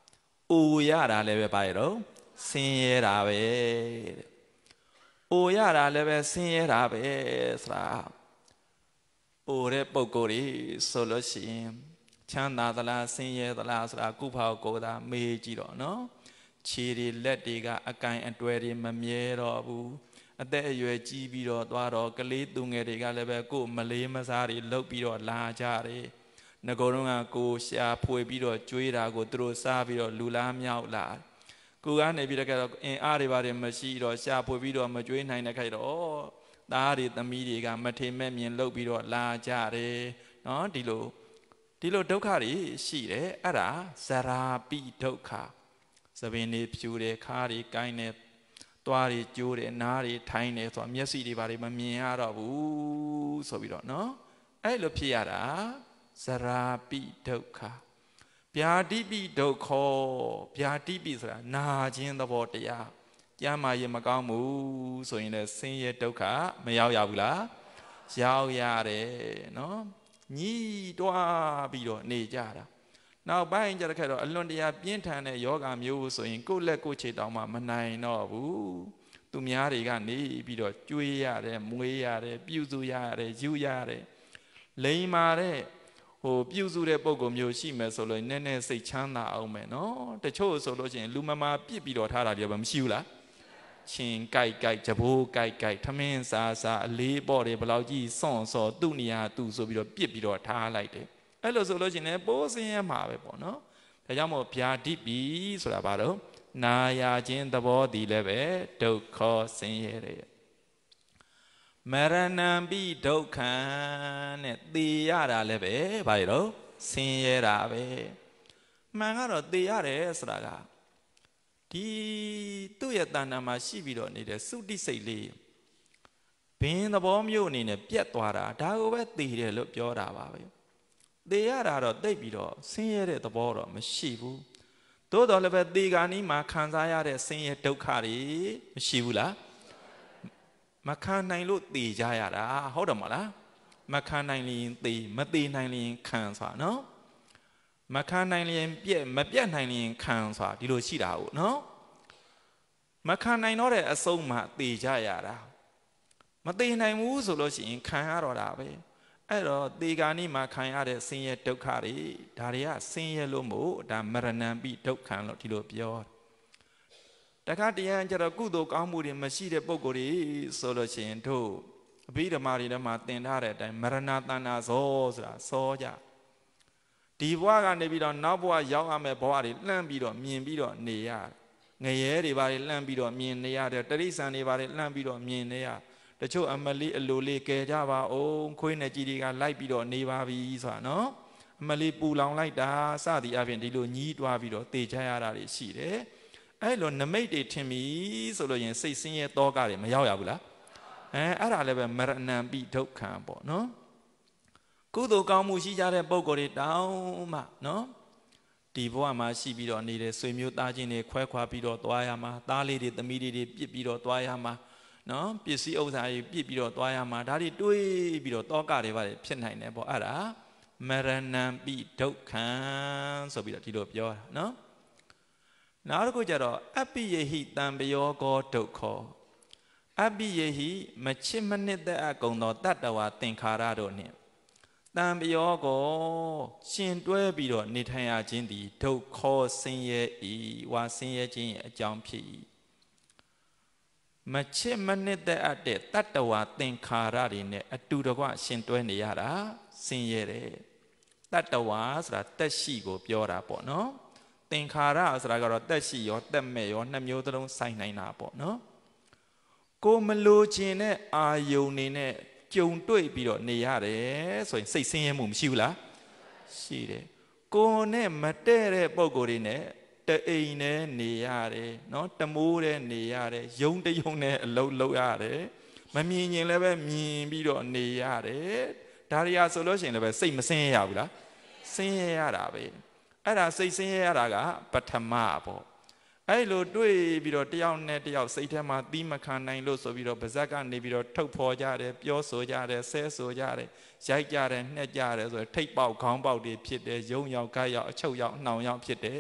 အိုရတာလည်းပဲပါရတော့ဆင်းရဲတာပဲတဲ့အိုရတာလည်းပဲဆင်းရဲတာပဲဆိုတာအိုတဲ့ပုံကိုယ်ကြီးဆိုလို့ရှိရင်ချမ်းသာသလားဆင်းရဲသလားဆိုတာကုဖောက်ကိုယ်သာမေးကြည့်တော့နော်ခြေတွေလက်တွေကအကင်အတွဲတွေမမြဲတော့ဘူးအသက်အရွယ်ကြီးပြီးတော့သွားတော့ကလေးသူငယ်တွေကလည်းပဲကိုယ်မလေးမစားတွေလှုပ်ပြီးတော့လာကြတယ်ငကိုယ်တော့ကကိုရှာဖွေပြီးတော့ကျွေးတာကိုသူတို့စားပြီးတော့လူလားမြောက်လာကိုကနေပြီးတော့အင်အားတွေပါတယ်မရှိတော့ရှာဖွေပြီးတော့မကျွေးနိုင်တဲ့ခိုက်တော့သားတွေသမီးတွေကမထေမဲ့မြင်လှုပ်ပြီးတော့လာကြတယ်နော်ဒီလိုဒုက္ခတွေရှိတယ်အဲ့ဒါဇရာပိဒုက္ခသပင်တွေဖြူတယ်ခါးတွေကိုင်းတယ်သွားတွေကျိုးတယ်နားတွေထိုင်းတယ်ဆိုတာမျက်စိတွေဘာတွေမမြင်ရတော့ဘူးဆိုပြီးတော့နော်အဲ့လိုဖြစ်ရတာဇရာပိဒုက္ခဗျာတိပိဒုက္ခဗျာတိပိဆိုတာနာခြင်းသဘောတရားကြမ်းမာရင်မကောင်းဘူးဆိုရင်လည်းဆင်းရဲဒုက္ခမရောက်ရဘူးလားရောက်ရတယ်နော်ညှိတွားပြီးတော့နေကြတာနောက်ပိုင်းကျတော့ခဲ့တော့အလွန်တရာပြင်းထန်တဲ့ယောဂမျိုးဆိုရင်ကိုယ့်လက်ကိုယ်ခြေတောင်မှမနိုင်တော့ဘူးသူများတွေကနေပြီးတော့ကျွေးရတယ်မွေးရတယ်ပြုစုရတယ်ယူရတယ်လိမ်မာတဲ့ပြုစုတဲ့ပုံကောင်မျိုးရှိမယ်ဆိုလို့နည်းနည်းစိတ်ချမ်းသာအောင်မယ်နော်တချို့ဆိုလို့ရှိရင်လူမမာပြစ်ပြီးတော့ထားတာတွေပဲမရှိဘူးလားချင်းကြိုက်ကြဘိုးကြိုက်ထမင်းစားအလေးပေါ့တွေဘလောက်ကြီးစွန့်စော်သူ့နေရာသူ့ဆိုပြီးတော့ပြစ်ပြီးတော့ထားလိုက်တယ်အဲ့လိုဆိုလို့ရှိရင်ပိုးစင်းရမှာပဲပေါ့နော်ဒါကြောင့်မို့ဗျာတိပိဆိုတာဘာလို့နာရခြင်းသဘောတည်လည်းပဲဒုက္ခဆင်းရဲတဲ့မရဏံပိဒုက္ခံတဲ့သေရတာလည်းပဲဘာလို့ဆင်းရဲတာပဲမှန်ကတော့သေရတယ်ဆိုတာကဒီသူ့ရဲ့တဏ္ဍာမှာရှိပြီးတော့နေတဲ့သုတိစိတ်လေးဘင်းသဘောမျိုးအနေနဲ့ပြတ်သွားတာဒါကိုပဲသေတယ်လို့ပြောတာပါပဲသေရတာတော့တိတ်ပြီးတော့ဆင်းရဲတဲ့သဘောတော့မရှိဘူးသို့တော်လည်းပဲသေကာနီးမှာခံစားရတဲ့ဆင်းရဲဒုက္ခတွေမရှိဘူးလားမခံနိုင်လို့သေကြရတာဟုတ်တယ်မလားမခံနိုင်ရင်သေမသေနိုင်ရင်ခံဆိုတာနော်မခံနိုင်ရင်ပြက်မပြက်နိုင်ရင်ခံဆိုတာဒီလိုရှိတာဟုတ်နော်မခံနိုင်တော့တဲ့အဆုံးမှသေကြရတာမသေနိုင်ဘူးဆိုလို့ရှိရင်ခံရတော့တာပဲအဲ့တော့သေကာနိမှာခံရတဲ့ဆင်းရဲဒုက္ခတွေဒါတွေကဆင်းရဲလို့မို့ဒါမရဏံပိဒုက္ခံလို့ဒီလိုပြောတခါတရံကျတော့ကုသိုလ်ကောင်းမှုတွေမရှိတဲ့ပုံကိုယ်တွေဆိုလို့ရှိရင်တို့အဘိဓမ္မာတွေထဲမှာသင်ထားတဲ့အတိုင်းမရဏတဏ္ဍာဇောဆိုတာစောကြဒီဘဝကနေပြီးတော့နောက်ဘဝရောက်ရမယ့်ဘဝတွေလှမ်းပြီးတော့မြင်ပြီးတော့နေရငရဲတွေဘာတွေလှမ်းပြီးတော့မြင်နေရတယ်တရိစ္ဆာန်တွေဘာတွေလှမ်းပြီးတော့မြင်နေရတချို့အမလေးအလိုလေးကဲကြပါအောင်ခွေးနဲ့ကြီးတွေကလိုက်ပြီးတော့နေပါပြီဆိုတာနော်အမလေးပူလောင်လိုက်တာစသည်အပြင်ဒီလိုညှီးတွားပြီးတော့တေချရတာတွေရှိတယ်အဲ့လိုနမိတ်တွေထင်ပြီဆိုလို့ရင်စိတ်ဆင်းရဲတောကတွေမရောက်ရဘူးလားအဲ့ဒါလည်းပဲမရဏံပိဒုက္ခံပေါ့နော်ကုသိုလ်ကောင်းမှုရှိကြတဲ့ပုဂ္ဂိုလ်တွေတောင်းမှနော်ဒီဘဝမှာရှိပြီးတော့နေတဲ့ဆွေမျိုးသားချင်းတွေခွဲခွာပြီးတော့သွားရမှာသားလေးတွေသမီးလေးတွေပြစ်ပြီးတော့သွားရမှာနော်ပစ္စည်းဥစ္စာတွေပြစ်ပြီးတော့သွားရမှာဒါတွေတွေးပြီးတော့တောကတွေပါဖြစ်နိုင်တယ်ပေါ့အဲ့ဒါမရဏံပိဒုက္ခံဆိုပြီးတော့ဒီလိုပြောတာနော်နောက်တစ်ခုကျတော့အပိယဟိတံပယောကောဒုက္ခအပိယဟိမချစ်မနစ်တဲ့အကုံသောတတ္တဝါသင်္ခါရတို့နှင့်တံပယောကောရှင်တွဲပြီးတော့နေထိုင်ရခြင်းသည်ဒုက္ခဆင်းရဲဤဝါဆင်းရဲခြင်းရဲ့အကြောင်းဖြစ်၏မချစ်မနစ်တဲ့အပ်တဲ့တတ္တဝါသင်္ခါရတွေနဲ့အတူတကွရှင်တွဲနေရတာဆင်းရဲတယ်တတ္တဝါဆိုတာတက်ရှိကိုပြောတာပေါ့နော်သင်္ခါရဆိုတာကတော့တက်ရှိရောတက်မဲ့ရောနှစ်မျိုးသလုံးဆိုင်နိုင်တာပေါ့နော်ကိုမလိုချင်တဲ့အာယုန်နေနဲ့ကြုံတွေ့ပြီးတော့နေရတယ်ဆိုရင်စိတ်ဆင်းရဲမှုမရှိဘူးလားရှိတယ်ကိုနဲ့မတည့်တဲ့ပုံကိုယ်တွေနဲ့တအိမ်နဲ့နေရတယ်နော်တမိုးနဲ့နေရတယ်ယုံတယုံနဲ့အလုံးလုံးရတယ်မမြင်ရင်လည်းပဲမြင်ပြီးတော့နေရတယ်ဒါရီယာဆိုလို့ရှိရင်လည်းပဲစိတ်မဆင်းရဘူးလားဆင်းရဲရတာပဲအဲ့ဒါစိတ်ဆင်းရဲရတာကပထမပေါ့အဲ့လိုတွေ့ပြီးတော့တယောက်နဲ့တယောက်စိတ်ထဲမှာသီးမခံနိုင်လို့ဆိုပြီးတော့ဗဇက်ကနေပြီးတော့ထုတ်ဖော်ကြတယ်ပြောဆိုကြတယ်ဆဲဆိုကြတယ်ရိုက်ကြတယ်နှက်ကြတယ်ဆိုထိတ်ပေါက်ခေါင်းပေါက်တွေဖြစ်တယ်ယုံရောက်ခါရောက်အချုပ်ရောက်နှောင်ရောက်ဖြစ်တယ်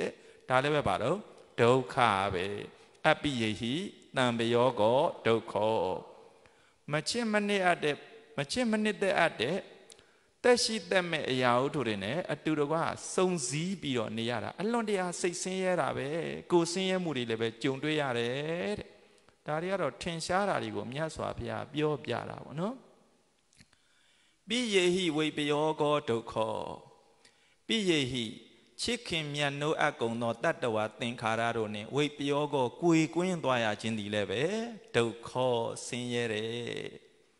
ဒါလည်းပဲပါတော့ဒုက္ခပဲအပိယဟိတံပယောကောဒုက္ခမချစ်မနစ်အပ်တဲ့မချစ်မနစ်တဲ့အပ်တဲ့တက်ရှိတက်မဲ့အရာတို့တွေနဲ့အတူတကွစုံစည်းပြီးတော့နေရတာအလွန်တရာစိတ်ဆင်းရဲတာပဲကိုယ်ဆင်းရဲမှုတွေလည်းပဲကြုံတွေ့ရတယ်တဲ့ဒါတွေကတော့ထင်ရှားတာတွေကိုမြတ်စွာဘုရားပြောပြတာပေါ့နော်ပိယေဟိဝိပယောကောဒုက္ခပိယေဟိချစ်ခင်မြတ်နိုးအပ်ကုန်သောတတ္တဝါသင်္ခါရတို့နှင့်ဝိပယောကောကိုယ်ကွင်းသွားရခြင်းသည်လည်းပဲဒုက္ခဆင်းရဲတယ်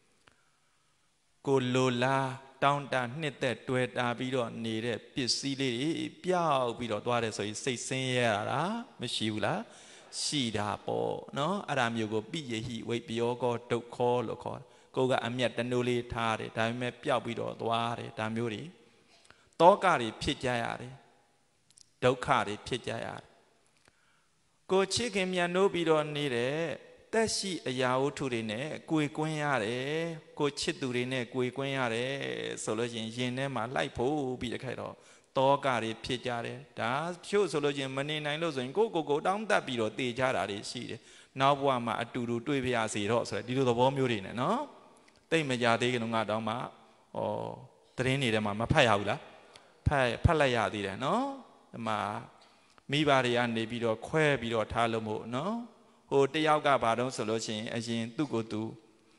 ကိုလိုလားတောင်းတနှစ်သက်တွေ့တာပြီးတော့နေတဲ့ပစ္စည်းလေးတွေပျောက်ပြီးတော့သွားတယ်ဆိုရင်စိတ်ဆင်းရဲရတာမရှိဘူးလားရှိတာပေါ့နော်အဲ့ဒါမျိုးကိုပိယေဟိဝိပယောကောဒုက္ခလို့ခေါ်ကိုကအမျက်တနိုးလေးထားတယ်ဒါပေမဲ့ပျောက်ပြီးတော့သွားတယ်ဒါမျိုးတွေတောကတွေဖြစ်ကြရတယ်ဒုက္ခတွေဖြစ်ကြရတယ်ကိုချစ်ခင်မြတ်နိုးပြီးတော့နေတဲ့တက်ရှိအရာဝတ္ထုတွေနဲ့ကိုယ်ကွင်းရတယ်ကိုချစ်သူတွေနဲ့ကိုယ်ကွင်းရတယ်ဆိုလို့ရှိရင်ယင်ထဲမှာလိုက်ဖို့ပြီးတခါတော့တောကတွေဖြစ်ကြတယ်ဒါချို့ဆိုလို့ရှိရင်မနေနိုင်လို့ဆိုရင်ကိုတောင်းတတ်ပြီးတော့တေကြတာတွေရှိတယ်နောက်ဘဝမှာအတူတူတွေ့ပြရစီတော့ဆိုတော့ဒီလိုသဘောမျိုးတွေနဲ့နော်တိတ်မကြသေးခင်ငါတောင်းမှသတင်းတွေထဲမှာမဖတ်ရဘူးလားဖတ်လိုက်ရသေးတယ်နော်ဒီမှာမိဘတွေကနေပြီးတော့ခွဲပြီးတော့ထားလို့မို့နော်ဟိုတယောက်ကဘာတော့ဆိုလို့ရှိရင်အရင်သူ့ကိုယ်သူ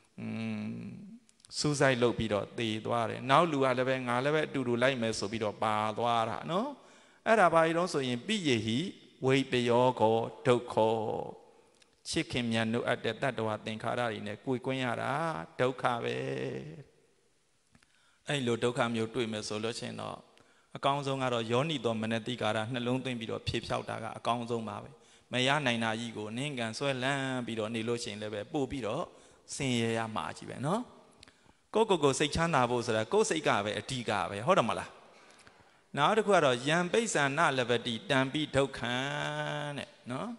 စူးစိုက်လုပ်ပြီးတော့သေသွားတယ်နောက်လူကလည်းပဲငါလည်းပဲအတူတူလိုက်မယ်ဆိုပြီးတော့ပါသွားတာနော်အဲ့ဒါဘာလို့ဆိုရင်ပိယေဟိဝိပယောကောဒုက္ခချစ်ခင်မြတ်နိုးအပ်တဲ့တတ္တဝါသင်္ခါရတွေနဲ့ကိုယ်ကွင်းရတာဒုက္ခပဲအဲ့လိုဒုက္ခမျိုးတွေ့မယ်ဆိုလို့ရှိရင်တော့အကောင်းဆုံးကတော့ယောနိသောမနတိကာရနှလုံးသွင်းပြီးတော့ဖြေဖြောက်တာကအကောင်းဆုံးပါပဲမရနိုင်တာကြီးကိုနင်းကန်ဆွဲလန်းပြီးတော့နေလို့ရှိရင်လည်းပဲပို့ပြီးတော့ဆင်းရဲရမှာကြီးပဲနော်ကိုစိတ်ချမ်းသာဖို့ဆိုတာကိုယ်စိတ်ကပဲအဓိကပဲဟုတ်တယ်မလားနောက်တစ်ခုကတော့ယံပိဿာနလပတိတံပိဒုက္ခံတဲ့နော်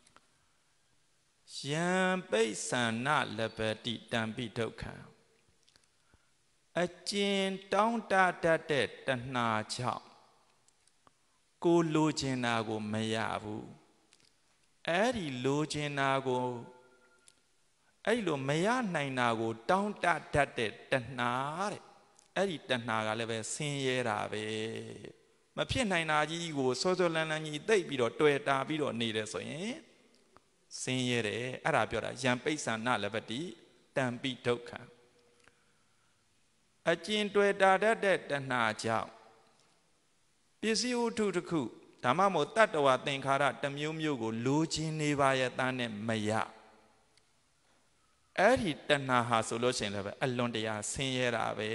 ယံပိဿာနလပတိတံပိဒုက္ခံအကျဉ်တောင်းတတတ်တဲ့တဏှာကြောင့်ကိုလိုချင်တာကိုမရဘူးအဲ့ဒီလိုချင်တာကိုအဲ့လိုမရနိုင်တာကိုတောင်းတတတ်တဲ့တဏှာတဲ့အဲ့ဒီတဏှာကလည်းပဲဆင်းရဲတာပဲမဖြစ်နိုင်တာကြီးကိုစောစောလန်းလန်းကြီးသိပ်ပြီးတော့တွေ့တာပြီးတော့နေတယ်ဆိုရင်ဆင်းရဲတယ်အဲ့ဒါပြောတာယံပိဿာနလပတိတံပိဒုက္ခံအကျဉ်တွေ့တာတတ်တဲ့တဏှာကြောင့်ပစ္စည်းဥထုတစ်ခုဓမ္မမို့တတ္တဝါသင်္ခါရတစ်မျိုးမျိုးကိုလိုချင်နေပါရဲ့သားနဲ့မရအဲ့ဒီတဏှာဟာဆိုလို့ရှိရင်လည်းပဲအလွန်တရာဆင်းရဲတာပဲ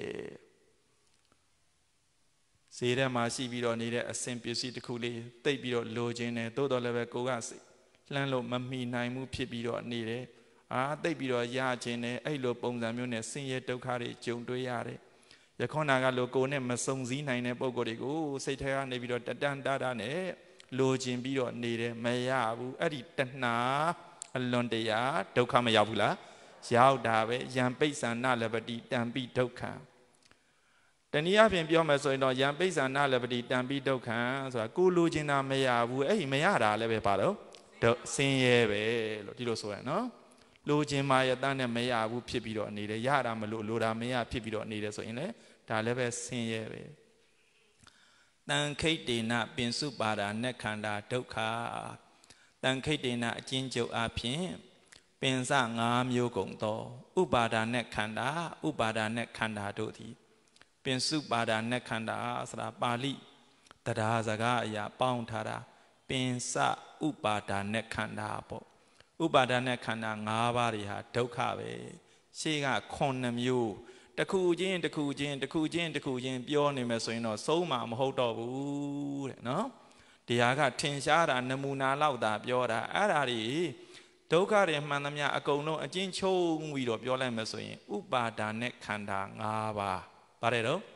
ဈေးထဲမှာရှိပြီးတော့နေတဲ့အစင်ပစ္စည်းတစ်ခုလေးတိတ်ပြီးတော့လိုချင်တယ်သို့တော်လည်းပဲကိုကစိတ်လှမ်းလို့မမီနိုင်မှုဖြစ်ပြီးတော့နေတယ်တိတ်ပြီးတော့ရခြင်းနဲ့အဲ့လိုပုံစံမျိုးနဲ့ဆင်းရဲဒုက္ခတွေကြုံတွေ့ရတယ်ယခုနကလိုကိုနဲ့မစုံစည်းနိုင်တဲ့ပုံကိုယ်တွေကိုစိတ်ထဲကနေပြီးတော့တတန်တာတာနဲ့လိုချင်ပြီးတော့နေတယ်မရဘူးအဲ့ဒီတဏှာအလွန်တရာဒုက္ခမရောက်ဘူးလားရောက်တာပဲယံပိဿာနလပတိတံပိဒုက္ခံတနည်းအားဖြင့်ပြောမယ်ဆိုရင်တော့ယံပိဿာနလပတိတံပိဒုက္ခံဆိုတာကိုလိုချင်တာမရဘူးအဲ့ဒီမရတာလည်းပဲပါတော့ဆင်းရဲပဲလို့ဒီလိုဆိုရနော်လိုချင်မှရတန်းနဲ့မရဘူးဖြစ်ပြီးတော့နေတယ်ရတာမလို့လိုတာမရဖြစ်ပြီးတော့နေတယ်ဆိုရင်လည်းဒါလည်းပဲဆင်းရဲပဲတန်ခိတ်တေနပင်စုပါဒာနက်ခန္ဓာဒုက္ခတန်ခိတ်တေနအကျဉ်းချုပ်အဖြစ်ပင်စ၅မျိုးကုန်သောဥပါဒာနက်ခန္ဓာဥပါဒာနက်ခန္ဓာတို့သည်ပင်စုပါဒာနက်ခန္ဓာဆိုတာပါဠိတရားစကားအရာပေါင်းထားတာပင်စဥပါဒာနက်ခန္ဓာပေါ့ဥပါဒာနဲ့ခန္ဓာ၅ပါးတွေဟာဒုက္ခပဲရှေ့က9မျိုးတစ်ခုချင်းပြောနေမယ်ဆိုရင်တော့ဆုံးမှာမဟုတ်တော့ဘူးတဲ့နော်ဒီဟာကထင်ရှားတာနမူနာလောက်သာပြောတာအဲ့ဒါတွေဒုက္ခတွေမှန်သမျှအကုန်လုံးအကျဉ်းချုပ်ပြီးတော့ပြောလိုက်မယ်ဆိုရင်ဥပါဒာနဲ့ခန္ဓာ၅ပါးပါတယ်တော့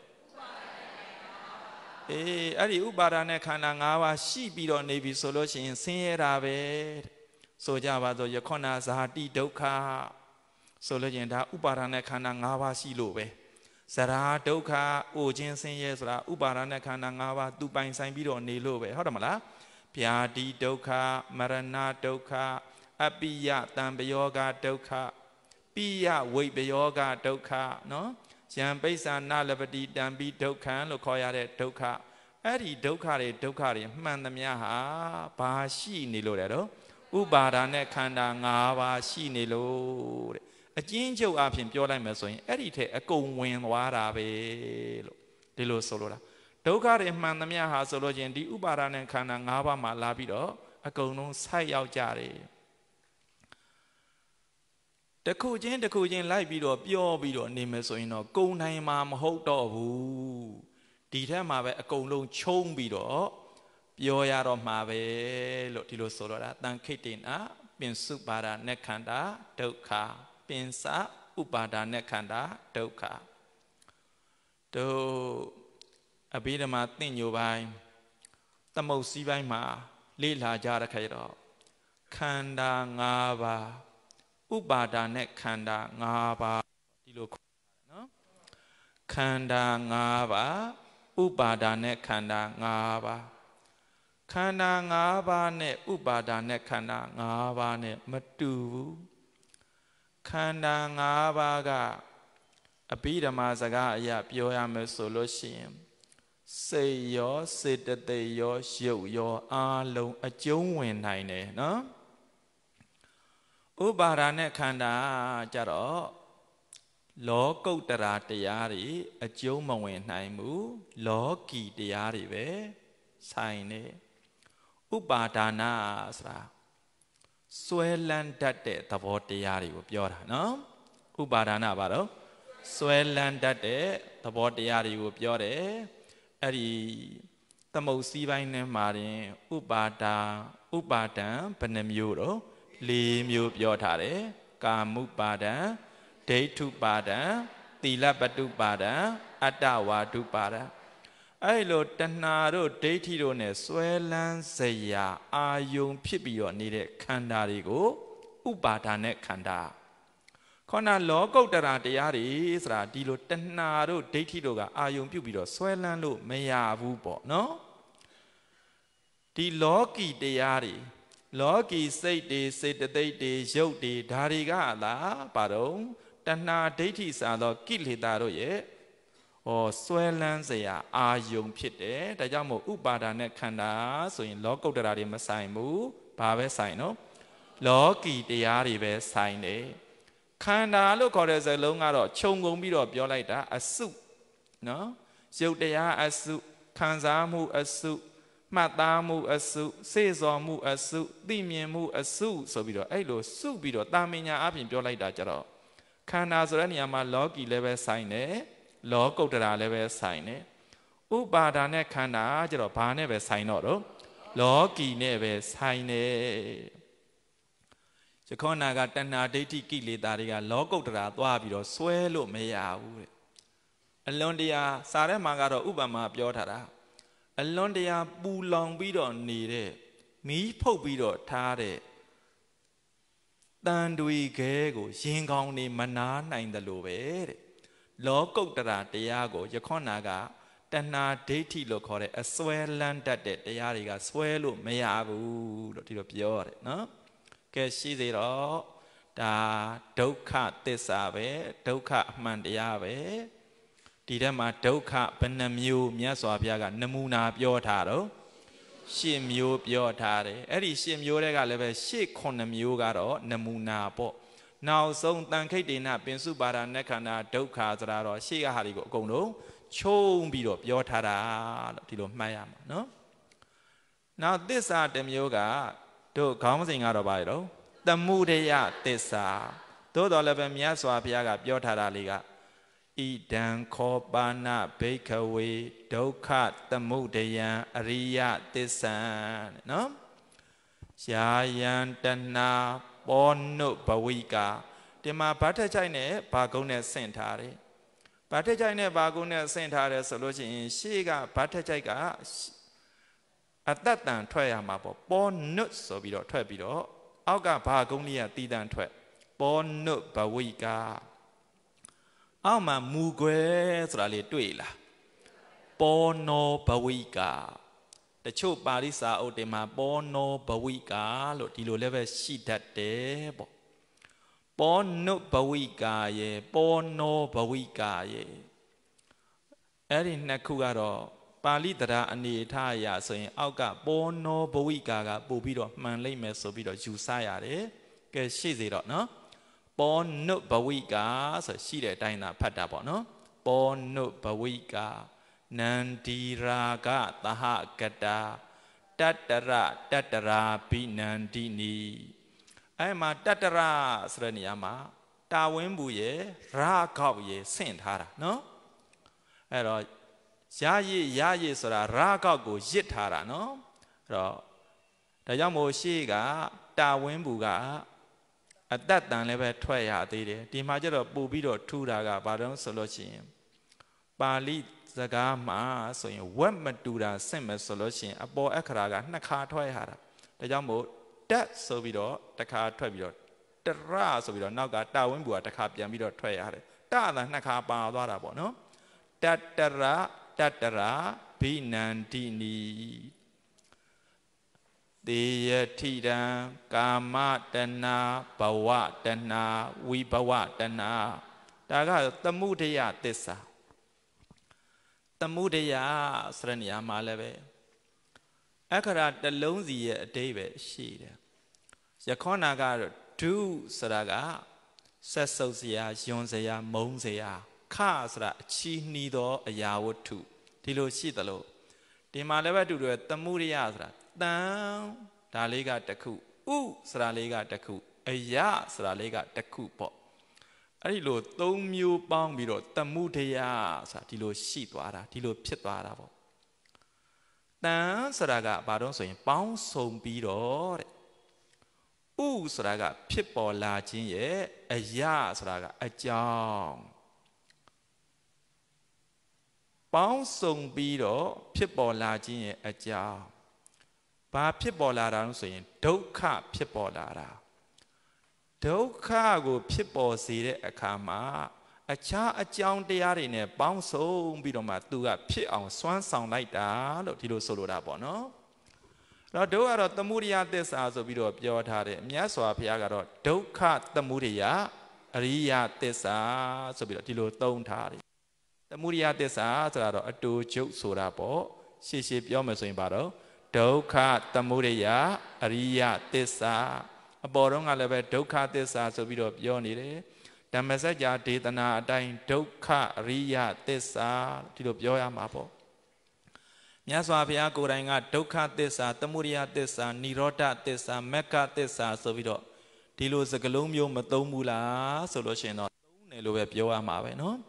အဲ့ဒီဥပါဒာနဲ့ခန္ဓာ၅ပါးရှိပြီးတော့နေပြီဆိုလို့ရှိရင်ဆင်းရဲတာပဲဆိုကြပါစို့ယခုနဇာတိဒုက္ခဆိုလို့ရင်ဒါဥပါဒာနဲ့ခန္ဓာ၅ပါးရှိလို့ပဲဇရာဒုက္ခအိုခြင်းဆင်းရဲဆိုတာဥပါဒာနဲ့ခန္ဓာ၅ပါးသူပိုင်ဆိုင်ပြီးတော့နေလို့ပဲဟုတ်တယ်မလားဗျာတိဒုက္ခမရဏဒုက္ခအပိယတံပယောဂဒုက္ခပိယဝိပယောဂဒုက္ခနော်ယံပိဿာနာလပတိတံပိဒုက္ခံလို့ခေါ်ရတဲ့ဒုက္ခအဲ့ဒီဒုက္ခတွေမှန်သမျှဟာဘာရှိနေလို့လဲတော့ဥပါဒာနဲ့ခန္ဓာ၅ပါးရှိနေလို့တဲ့အကျဉ်းချုပ်အဖြစ်ပြောလိုက်မယ်ဆိုရင်အဲ့ဒီထက်အကုန်ဝင်သွားတာပဲလို့ဒီလိုဆိုလိုတာဒုက္ခတွေမှန်သမျှဟာဆိုလို့ချင်းဒီဥပါဒာနဲ့ခန္ဓာ၅ပါးမှာလာပြီးတော့အကုန်လုံးဆိုက်ရောက်ကြတယ်တခုချင်းလိုက်ပြီးတော့ပြောပြီးတော့နေမယ်ဆိုရင်တော့ကုံနိုင်မှာမဟုတ်တော့ဘူးဒီထက်မှာပဲအကုန်လုံးခြုံပြီးတော့ပြောရတော့မှာပဲလို့ဒီလိုဆိုတော့တာတန်ခိတ္တေနပင်စုပါဒာနဲ့ခန္ဓာဒုက္ခပင်စဥပါဒာနဲ့ခန္ဓာဒုက္ခတို့အဘိဓမ္မာသင်ညိုပိုင်းသမုတ်စည်းပိုင်းမှာလေ့လာကြရခဲ့တော့ခန္ဓာ၅ပါးဥပါဒာနဲ့ခန္ဓာ၅ပါးဒီလိုခေါ်တာနော်ခန္ဓာ၅ပါးဥပါဒာနဲ့ခန္ဓာ၅ပါးခန္ဓာ၅ပါးနဲ့ဥပါဒာနဲ့ခန္ဓာ၅ပါးနဲ့မတူဘူးခန္ဓာ၅ပါးကအဘိဓမ္မာစကားအရပြောရမယ်ဆိုလို့ရှိရင်စိတ်ရောစေတသိက်ရောရုပ်ရောအားလုံးအကျုံးဝင်နိုင်တယ်နော်ဥပါဒာနဲ့ခန္ဓာကြတော့လောကုတ္တရာတရားတွေအကျုံးမဝင်နိုင်ဘူးလောကီတရားတွေပဲဆိုင်နေဥပါဒနာဆိုတာစွဲလန်းတတ်တဲ့သဘောတရားတွေကိုပြောတာနော်ဥပါဒနာဘာလို့စွဲလန်းတတ်တဲ့သဘောတရားတွေကိုပြောတယ်အဲ့ဒီသမုတ်စည်းပိုင်းထဲမှာရင်ဥပါဒံဘယ်နှမျိုးတော့၄မျိုးပြောထားတယ်ကာမုပါဒံဒိဋ္ဌုပါဒံသီလပတုပါဒံအတ္တဝါဒုပါဒံအဲ့လိုတဏှာတို့ဒိဋ္ဌိတို့နဲ့စွဲလန်းစရာအာယုံဖြစ်ပြီးတော့နေတဲ့ခန္ဓာတွေကိုဥပါဒာနဲ့ခန္ဓာခေါဏလောကုတ္တရာတရားတွေဆိုတာဒီလိုတဏှာတို့ဒိဋ္ဌိတို့ကအာယုံပြုတ်ပြီးတော့စွဲလန်းလို့မရဘူးပေါ့နော်ဒီလောကီတရားတွေလောကီစိတ်တွေစေတသိက်တွေရုပ်တွေဒါတွေကလားဘာတော့တဏှာဒိဋ္ဌိစသောကိလေသာတို့ရဲ့စွဲလန်းစရာအာယုံဖြစ်တယ်ဒါကြောင့်မို့ဥပါဒာနဲ့ခန္ဓာဆိုရင်လောကုတ္တရာတွေမဆိုင်ဘူးဘာပဲဆိုင်နော်လောကီတရားတွေပဲဆိုင်တယ်ခန္ဓာလို့ခေါ်တဲ့စကားလုံးကတော့ခြုံငုံပြီးတော့ပြောလိုက်တာအစုနော်ရုပ်တရားအစုခံစားမှုအစုမှတ်သားမှုအစုစေ့စော်မှုအစုသိမြင်မှုအစုဆိုပြီးတော့အဲ့လိုစုပြီးတော့တာမင်ညာအပြင်ပြောလိုက်တာကြတော့ခန္ဓာဆိုတဲ့နေရာမှာလောကီလည်းပဲဆိုင်တယ်လောကုတ္တရာလည်းပဲဆိုင်တယ်ဥပါဒာနဲ့ခန္ဓာကြတော့ဘာနဲ့ပဲဆိုင်တော့လောကီနဲ့ပဲဆိုင်တယ်ယခုနာကတဏှာဒိဋ္ဌိကိလေသာတွေကလောကုတ္တရာသွားပြီးတော့စွဲလို့မရဘူးတဲ့အလွန်တရာစာထဲမှာကတော့ဥပမာပြောထားတာအလွန်တရာပူလောင်ပြီးတော့နေတဲ့မီးဖုတ်ပြီးတော့ထားတဲ့တန်တွေခဲကိုရင်ကောင်းနေမနာနိုင်တယ်လို့ပဲတဲ့လောကုတ္တရာတရားကိုယခုနာကတဏှာဒိဋ္ဌိလို့ခေါ်တဲ့အစွဲလန်းတတ်တဲ့တရားတွေကစွဲလို့မရဘူးလို့ဒီလိုပြောရတယ်နော်ကဲရှိသေးတော့ဒါဒုက္ခသစ္စာပဲဒုက္ခအမှန်တရားပဲဒီထဲမှာဒုက္ခဘယ်နှမျိုးမြတ်စွာဘုရားကနမူနာပြောထားတော့8မျိုးပြောထားတယ်အဲ့ဒီ8မျိုးတွေကလည်းပဲ9မျိုးကတော့နမူနာပေါ့နောက်ဆုံးတန်ခိတ္တေနပင်စုပါဒာနဲ့ခန္ဓာဒုက္ခဆိုတာတော့ရှေ့ကဟာတွေကိုအကုန်လုံးခြုံပြီးတော့ပြောထားတာလို့ဒီလိုမှတ်ရမှာနော်နောက်သစ္စာတစ်မျိုးကတို့ခေါင်းစဉ်ကတော့ဘာလဲတော့သမုဒယသစ္စာသို့တော်လည်းပဲမြတ်စွာဘုရားကပြောထားတာလေးကဣဒံခောပါဏဘိခဝေဒုက္ခသမုဒယံအရိယသစ္ဆံနော်ယာယံတဏပောနုဘဝိကာဒီမှာဗတ်ထချိုက်နဲ့ဘာကုန်းနဲ့ဆင့်ထားတယ်ဗတ်ထချိုက်နဲ့ဘာကုန်းနဲ့ဆင့်ထားတယ်ဆိုလို့ရှိရင်ရှေ့ကဗတ်ထချိုက်ကအတ္တတန်ထွက်ရမှာပေါ့ပောနုဆိုပြီးတော့ထွက်ပြီးတော့အောက်ကဘာကုန်းလေးကတီးတန်ထွက်ပောနုဘဝိကာအောက်မှာမူခွဲဆိုတာလေးတွေ့လားပောနောဘဝိကာတချို့ပါဠိစာအုပ်တွေမှာပောနောဘဝိကာလို့ဒီလိုလည်းပဲရှိတတ်တယ်ပေါ့ပောနုဘဝိကာယေပောနောဘဝိကာယေအဲ့ဒီနှစ်ခုကတော့ပါဠိတရားအနေထားအရဆိုရင်အောက်ကပောနောဘဝိကာကပို့ပြီးတော့မှန်လိမ့်မယ်ဆိုပြီးတော့ယူဆရတယ်ကဲရှိစေတော့နော်ပောနုဘဝိကာဆိုရှိတဲ့အတိုင်းသာဖတ်တာပေါ့နော်ပောနုဘဝိကာနန္ဒီရာဂသဟကတာတတ္တရတတ္တရာဘိနန္ဒီနီအဲ့မှာတတ္တရဆိုတဲ့နေရာမှာတာဝင်းဘူးရဲ့ရာခောက်ရဲ့ဆင့်ထားတာနော်အဲ့တော့ရရဆိုတာရာခောက်ကိုရစ်ထားတာနော်အဲ့တော့ဒါကြောင့်မို့ရှေ့ကတာဝင်းဘူးကအတတ်တန်လည်းပဲထွက်ရသေးတယ်ဒီမှာကျတော့ပို့ပြီးတော့ထူတာကဘာလို့ဆိုလို့ရှိရင်ပါဠိစကားမှာဆိုရင်ဝက်မတူတာဆင့်မယ်ဆိုလို့ရှိရင်အပေါ်အခရာကနှစ်ခါထွက်ရတာဒါကြောင့်မို့တက်ဆိုပြီးတော့တစ်ခါထွက်ပြီးတော့တရဆိုပြီးတော့နောက်ကတာဝင်းဘူးကတစ်ခါပြန်ပြီးတော့ထွက်ရတယ်တသာနှစ်ခါပါသွားတာပေါ့နော်တတ္တရာဘိနန္ဒီနီတေယထိတံကာမတဏဘဝတဏဝိဘဝတဏဒါကသမုဒယသစ္စာသမုဒယဆိုတဲ့နေရာမှာလည်းပဲအခရာတစ်လုံးစီရဲ့အတိတ်ပဲရှိတယ်ယခောနာကတော့ဒုဆိုတာကဆက်ဆုပ်စရာယွန်စရာမုန်းစရာခဆိုတာအချီးနှီးသောအရာဝတ္ထုဒီလိုရှိသလိုဒီမှာလည်းပဲတူတယ်သမုဒယဆိုတာတန်ဒါလေးကတစ်ခုဥဆိုတာလေးကတစ်ခုအယဆိုတာလေးကတစ်ခုပေါ့အဲ့ဒီလိုသုံးမျိုးပေါင်းပြီးတော့သမုဒယဆိုတာဒီလိုရှိသွားတာဒီလိုဖြစ်သွားတာပေါ့တန်ဆိုတာကဘာလို့ဆိုရင်ပေါင်းစုံပြီးတော့တဲ့ဥဆိုတာကဖြစ်ပေါ်လာခြင်းရဲ့အယဆိုတာကအကြောင်းပေါင်းစုံပြီးတော့ဖြစ်ပေါ်လာခြင်းရဲ့အကြောင်းဘာဖြစ်ပေါ်လာတာလို့ဆိုရင်ဒုက္ခဖြစ်ပေါ်လာတာဒုက္ခကိုဖြစ်ပေါ်စေတဲ့အခါမှာအခြားအကြောင်းတရားတွေနဲ့ပေါင်းစုံပြီးတော့မှသူကဖြစ်အောင်စွမ်းဆောင်လိုက်တာလို့ဒီလိုဆိုလိုတာပေါ့နော်အဲ့တော့တို့ကတော့သမုဒယသစ္စာဆိုပြီးတော့ပြောထားတယ်မြတ်စွာဘုရားကတော့ဒုက္ခသမုဒယအရိယသစ္စာဆိုပြီးတော့ဒီလိုသုံးထားတယ်သမုဒယသစ္စာဆိုတာတော့အတူချုပ်ဆိုတာပေါ့ရှေ့ရှေ့ပြောမယ်ဆိုရင်ဘာတော့ဒုက္ခသမုဒယအရိယသစ္စာအပေါ်တော့ကလည်းပဲဒုက္ခသစ္စာဆိုပြီးတော့ပြောနေတယ်ဓမ္မစကြာဒေသနာအတိုင်းဒုက္ခအရိယသစ္စာဒီလိုပြောရမှာပေါ့မြတ်စွာဘုရားကိုယ်တိုင်ကဒုက္ခသစ္စာသမုဒယသစ္စာនិရောဓသစ္စာမက္ခသစ္စာဆိုပြီးတော့ဒီလိုစကားလုံးမျိုးမသုံးဘူးလားဆိုလို့ရှိရင်တော့သုံးတယ်လို့ပဲပြောရမှာပဲနော်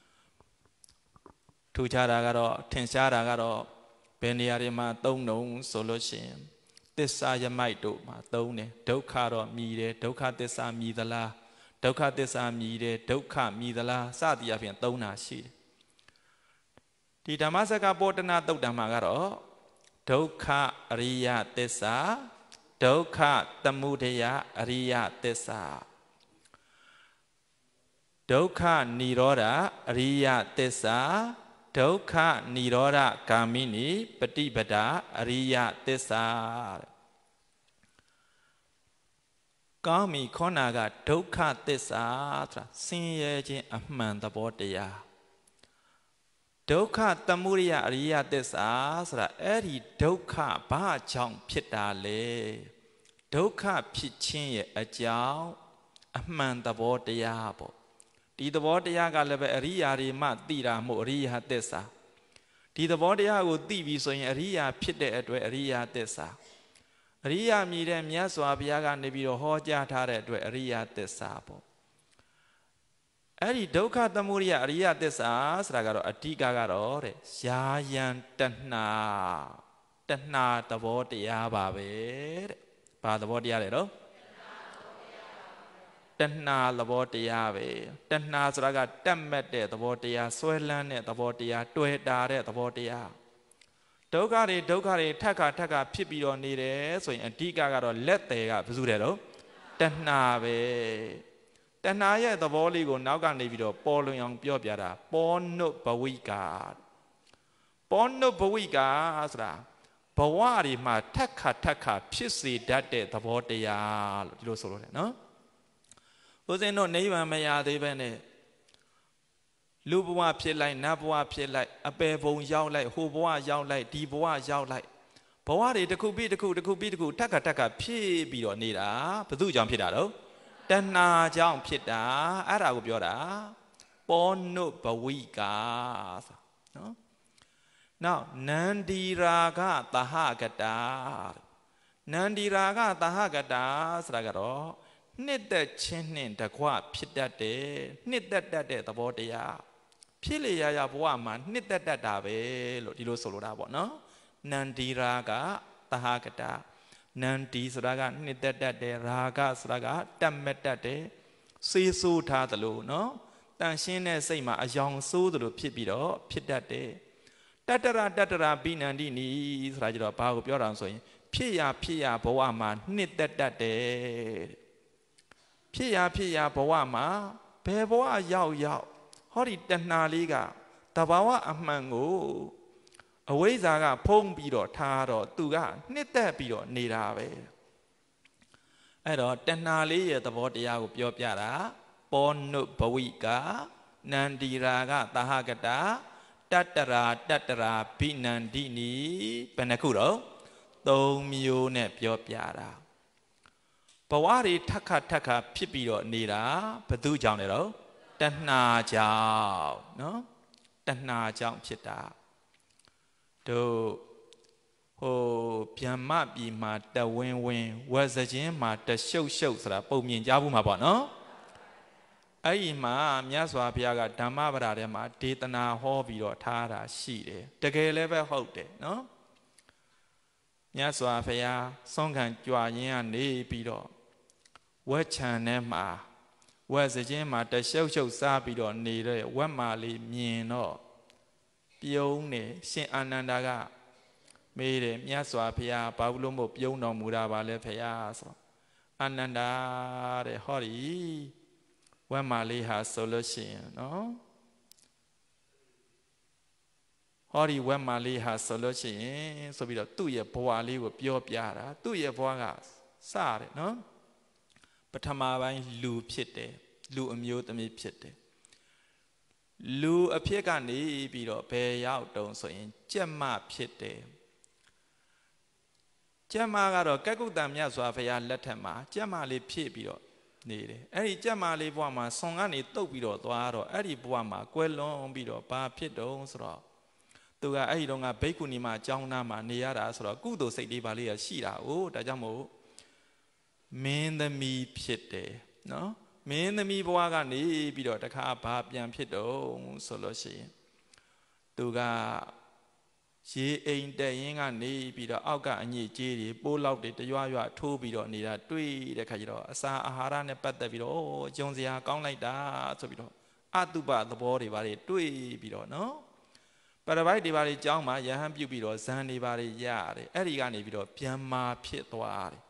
ထူခြားတာကတော့ထင်ရှားတာကတော့ဘယ်နေရာတွေမှာသုံးတုံးဆိုလို့ရှိရင်သစ္စာယမိုက်တို့မှာသုံးတယ်ဒုက္ခတော့မြည်တယ်ဒုက္ခသစ္စာမြည်သလားဒုက္ခသစ္စာမြည်တယ်ဒုက္ခမြည်သလားစသည်အပြင်သုံးတာရှိတယ်ဒီဓမ္မစကပောတနာသုတ်တံမှာကတော့ဒုက္ခအရိယသစ္စာဒုက္ခသမုဒယအရိယသစ္စာဒုက္ခនិရောဓအရိယသစ္စာဒုက္ခនិရောဓဂာမိနိပฏิပဒါအရိယသစ္စာကောင်းပြီခေါနာကဒုက္ခသစ္စာဆိုတာဆင်းရဲခြင်းအမှန်သဘောတရားဒုက္ခသမုဒယအရိယသစ္စာဆိုတာအဲ့ဒီဒုက္ခဘာကြောင့်ဖြစ်တာလဲဒုက္ခဖြစ်ခြင်းရဲ့အကြောင်းအမှန်သဘောတရားပေါ့ဒီသဘောတရားကလည်းပဲအရိယာတွေမှသိတာမို့အရိယာသစ္စာဒီသဘောတရားကိုသိပြီဆိုရင်အရိယာဖြစ်တဲ့အတွက်အရိယာသစ္စာအရိယာမြည်တဲ့မြတ်စွာဘုရားကနေပြီးတော့ဟောကြားထားတဲ့အတွက်အရိယာသစ္စာပေါ့အဲ့ဒီဒုက္ခသမုဒယအရိယသစ္စာဆိုတာကတော့အတိကကတော့တဲ့ယာယံတဏှာသဘောတရားပါပဲတဲ့ဘာသဘောတရားလဲတော့တဏှာသဘောတရားပဲတဏှာဆိုတာကတက်မဲ့တဲ့သဘောတရားဆွဲလန်းတဲ့သဘောတရားတွေ့တာတဲ့သဘောတရားဒုက္ခတွေထက်ခါဖြစ်ပြီးတော့နေတယ်ဆိုရင်အဓိကကတော့လက်တယ်ကဘယ်သူတဲ့တော့တဏှာပဲတဏှာရဲ့သဘောလေးကိုနောက်ကနေပြီးတော့ပေါ်လွင်အောင်ပြောပြတာပောနုဘဝိကာဆိုတာဘဝတွေမှာထက်ခါဖြစ်စေတတ်တဲ့သဘောတရားလို့ဒီလိုဆိုလို့တယ်နော်ဦးဇင်းတို့နိဗ္ဗာန်မရသေးပဲနဲ့လူဘဝဖြစ်လိုက်နတ်ဘဝဖြစ်လိုက်အပယ်ဘုံရောက်လိုက်ဟိုဘဝရောက်လိုက်ဒီဘဝရောက်လိုက်ဘဝတွေတစ်ခုပြီးတစ်ခုထက်ခါဖြစ်ပြီးတော့နေတာဘယ်သူကြောင့်ဖြစ်တာတော့တဏှာကြောင့်ဖြစ်တာအဲ့ဒါကိုပြောတာပောနုဘဝိကာဆိုနော်နောက်နန္ဒီရာဂသဟကတာနန္ဒီရာဂသဟကတာဆိုတာကတော့နှစ်သက်ချင်းနှင့်တကွဖြစ်တတ်တယ်နှစ်သက်တတ်တဲ့သဘောတရားဖြစ်လေရဘဝမှာနှစ်သက်တတ်တာပဲလို့ဒီလိုဆိုလိုတာပေါ့နော်နန္ဒီရာဂသဟကတာနန္ဒီဆိုတာကနှစ်သက်တတ်တယ်ရာဂဆိုတာကတတ်မဲ့တတ်တယ်စေးဆိုးထားသလိုနော်တန်ရှင်းတဲ့စိတ်မှာအယောင်ဆိုးသလိုဖြစ်ပြီးတော့ဖြစ်တတ်တယ်တတရာဘိနန္ဒီနီဆိုတာကြတော့ဘာကိုပြောတာဆိုရင်ဖြစ်ရဘဝမှာနှစ်သက်တတ်တယ်ဖြစ်ရဘဝမှာဘယ်ဘဝရောက်ဟောဒီတဏှာလေးကတဘာဝအမှန်ကိုအဝိဇ္ဇာကဖုံးပြီးတော့ထားတော့သူကနှစ်သက်ပြီးတော့နေတာပဲအဲ့တော့တဏှာလေးရဲ့သဘောတရားကိုပြောပြတာပောနုဘဝိကာနန္ဒီရာဂသဟကတာတတရာဘိနန္ဒီနီဘယ်နှခုတော့3မျိုးနဲ့ပြောပြတာဘဝတွေထက်ခါဖြစ်ပြီးတော့နေတာဘယ်သူကြောင့်လဲတော့တဏှာကြောင့်နော်တဏှာကြောင့်ဖြစ်တာတို့ဟိုဗျမ္မပြည်မှာတဝင်းဝက်စခြင်းမှာတရှုပ်ဆိုတာပုံမြင်ကြဘူးမှာပေါ့နော်အဲ့ဒီမှာမြတ်စွာဘုရားကဓမ္မပဒထဲမှာဒေသနာဟောပြီးတော့ထားတာရှိတယ်တကယ်လည်းပဲဟုတ်တယ်နော်မြတ်စွာဘုရားဆုံးခံကြွရင်းကနေပြီးတော့ဝက်ခြံထဲမှာဝက်စခြင်းမှာတရှုပ်စားပြီးတော့နေတဲ့ဝက်မာလေးမြင်တော့ပြုံးနေရှင်အာနန္ဒာကမေးတယ်မြတ်စွာဘုရားဘာလို့မို့ပြုံးတော်မူတာပါလဲဘုရားဆိုအာနန္ဒာတဲ့ဟောဒီဝက်မာလေးဟာဆိုလို့ရှိရင်နော်ဟောဒီဝက်မာလေးဟာဆိုလို့ရှိရင်ဆိုပြီးတော့သူ့ရဲ့ဘဝလေးကိုပြောပြတာသူ့ရဲ့ဘဝကစတယ်နော်ပထမပိုင်းလူဖြစ်တယ်လူအမျိုးသမီးဖြစ်တယ်လူအဖြစ်ကနေပြီးတော့ဘယ်ရောက်တုံဆိုရင်ကြက်မဖြစ်တယ်ကြက်မကတော့ကက္ကုတ္တမြတ်စွာဘုရားလက်ထက်မှာကြက်မလေးဖြစ်ပြီးတော့နေတယ်အဲ့ဒီကြက်မလေးဘဝမှာဆွန်ကနေတုတ်ပြီးတော့သွားတော့အဲ့ဒီဘဝမှာကွယ်လွန်ပြီးတော့ဘာဖြစ်တုံဆိုတော့သူကအဲ့ဒီတော့ကဘိက္ခုနီမအကြောင်းသားမှာနေရတာဆိုတော့ကုသိုလ်စိတ်လေးပါလေးရရှိတာ哦ဒါကြောင့်မို့မင်းသမီးဖြစ်တယ်နော်မင်းသမီးဘဝကနေပြီးတော့တခါဘာပြန်ဖြစ်တုံဆိုလို့ရှိရင်သူကရေအိမ်တက်ရင်ကနေပြီးတော့အောက်ကအညစ်အကြေးတွေပိုးလောက်တွေတရွထိုးပြီးတော့နေတာတွေ့တဲ့ခါကျတော့အစာအာဟာရနဲ့ပတ်သက်ပြီးတော့ကြုံစရာကောင်းလိုက်တာဆိုပြီးတော့အတုပသဘောတွေပါတွေတွေ့ပြီးတော့နော်ပရပိုက်တွေပါတွေကြောင်းမှာယဟန်ပြုတ်ပြီးတော့ဇန်တွေပါတွေရတယ်အဲ့ဒီကနေပြီးတော့ပြန်မာဖြစ်သွားတယ်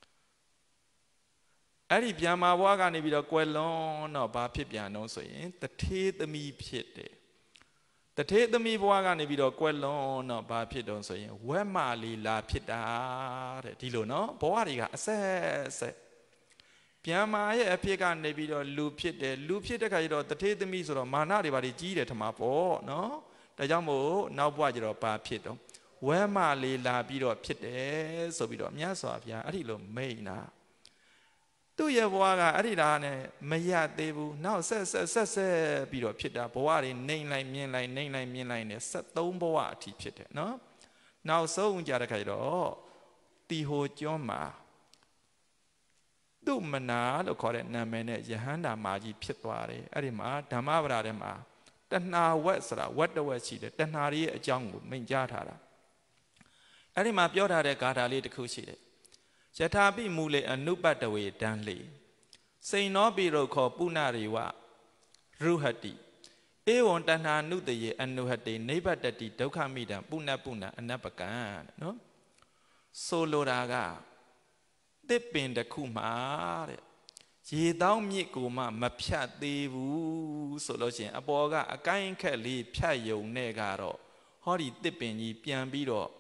အဲ့ဒီပြန်မာဘွားကနေပြီးတော့ကွယ်လွန်တော့ဘာဖြစ်ပြန်တော့ဆိုရင်တထေးသမီးဖြစ်တယ်တထေးသမီးဘွားကနေပြီးတော့ကွယ်လွန်တော့ဘာဖြစ်တော့ဆိုရင်ဝက်မလေးလာဖြစ်တာတဲ့ဒီလိုနော်ဘဝတွေကအဆက်ပြန်မာရဲ့အဖြစ်ကနေပြီးတော့လူဖြစ်တယ်လူဖြစ်တဲ့ခါကျတော့တထေးသမီးဆိုတော့မာနတွေပါတွေကြီးတယ်ထမပေါ့နော်ဒါကြောင့်မို့နောက်ဘဝကျတော့ဘာဖြစ်တော့ဝက်မလေးလာပြီးတော့ဖြစ်တယ်ဆိုပြီးတော့မြတ်စွာဘုရားအဲ့ဒီလိုမိန့်တာသူ့ရဲ့ဘဝကအဲ့ဒီလားနဲ့မရသေးဘူးနောက်ဆက်ပြီးတော့ဖြစ်တာဘဝတွေနှိမ့်လိုက်မြင်လိုက်နဲ့73ဘဝအထိဖြစ်တယ်နော်နောက်ဆုံးကြတဲ့ခါကျတော့တီဟိုကျွန်းမှာသူ့မနာလို့ခေါ်တဲ့နာမည်နဲ့ယဟန္တာမာကြီးဖြစ်သွားတယ်အဲ့ဒီမှာဓမ္မပဒထဲမှာတဏှာဝက်ဆိုတာဝက်တဝက်ရှိတယ်တဏှာရဲ့အကြောင်းကိုမိန့်ကြားထားတာအဲ့ဒီမှာပြောထားတဲ့ဂါထာလေးတစ်ခုရှိတယ်ယထာပိမူလေအနုပတ္တဝေတံလေစိန်နောပိရုခောပုဏ္ဏရေဝရုဟတိဧဝံတဏှာနုတယေအနုဟတိနိဗ္ဗတတိဒုက္ခမိတံပုဏ္ဏအနပကံနော်ဆိုလိုတာကတစ်ပင်တစ်ခုမှာတဲ့ရေတောင်းမြစ်ကိုမှမဖြတ်သေးဘူးဆိုလို့ရှိရင်အပေါ်ကအကိုင်းခက်လေးဖြတ်ယုံနဲ့ကတော့ဟောဒီတစ်ပင်ကြီးပြန်ပြီးတော့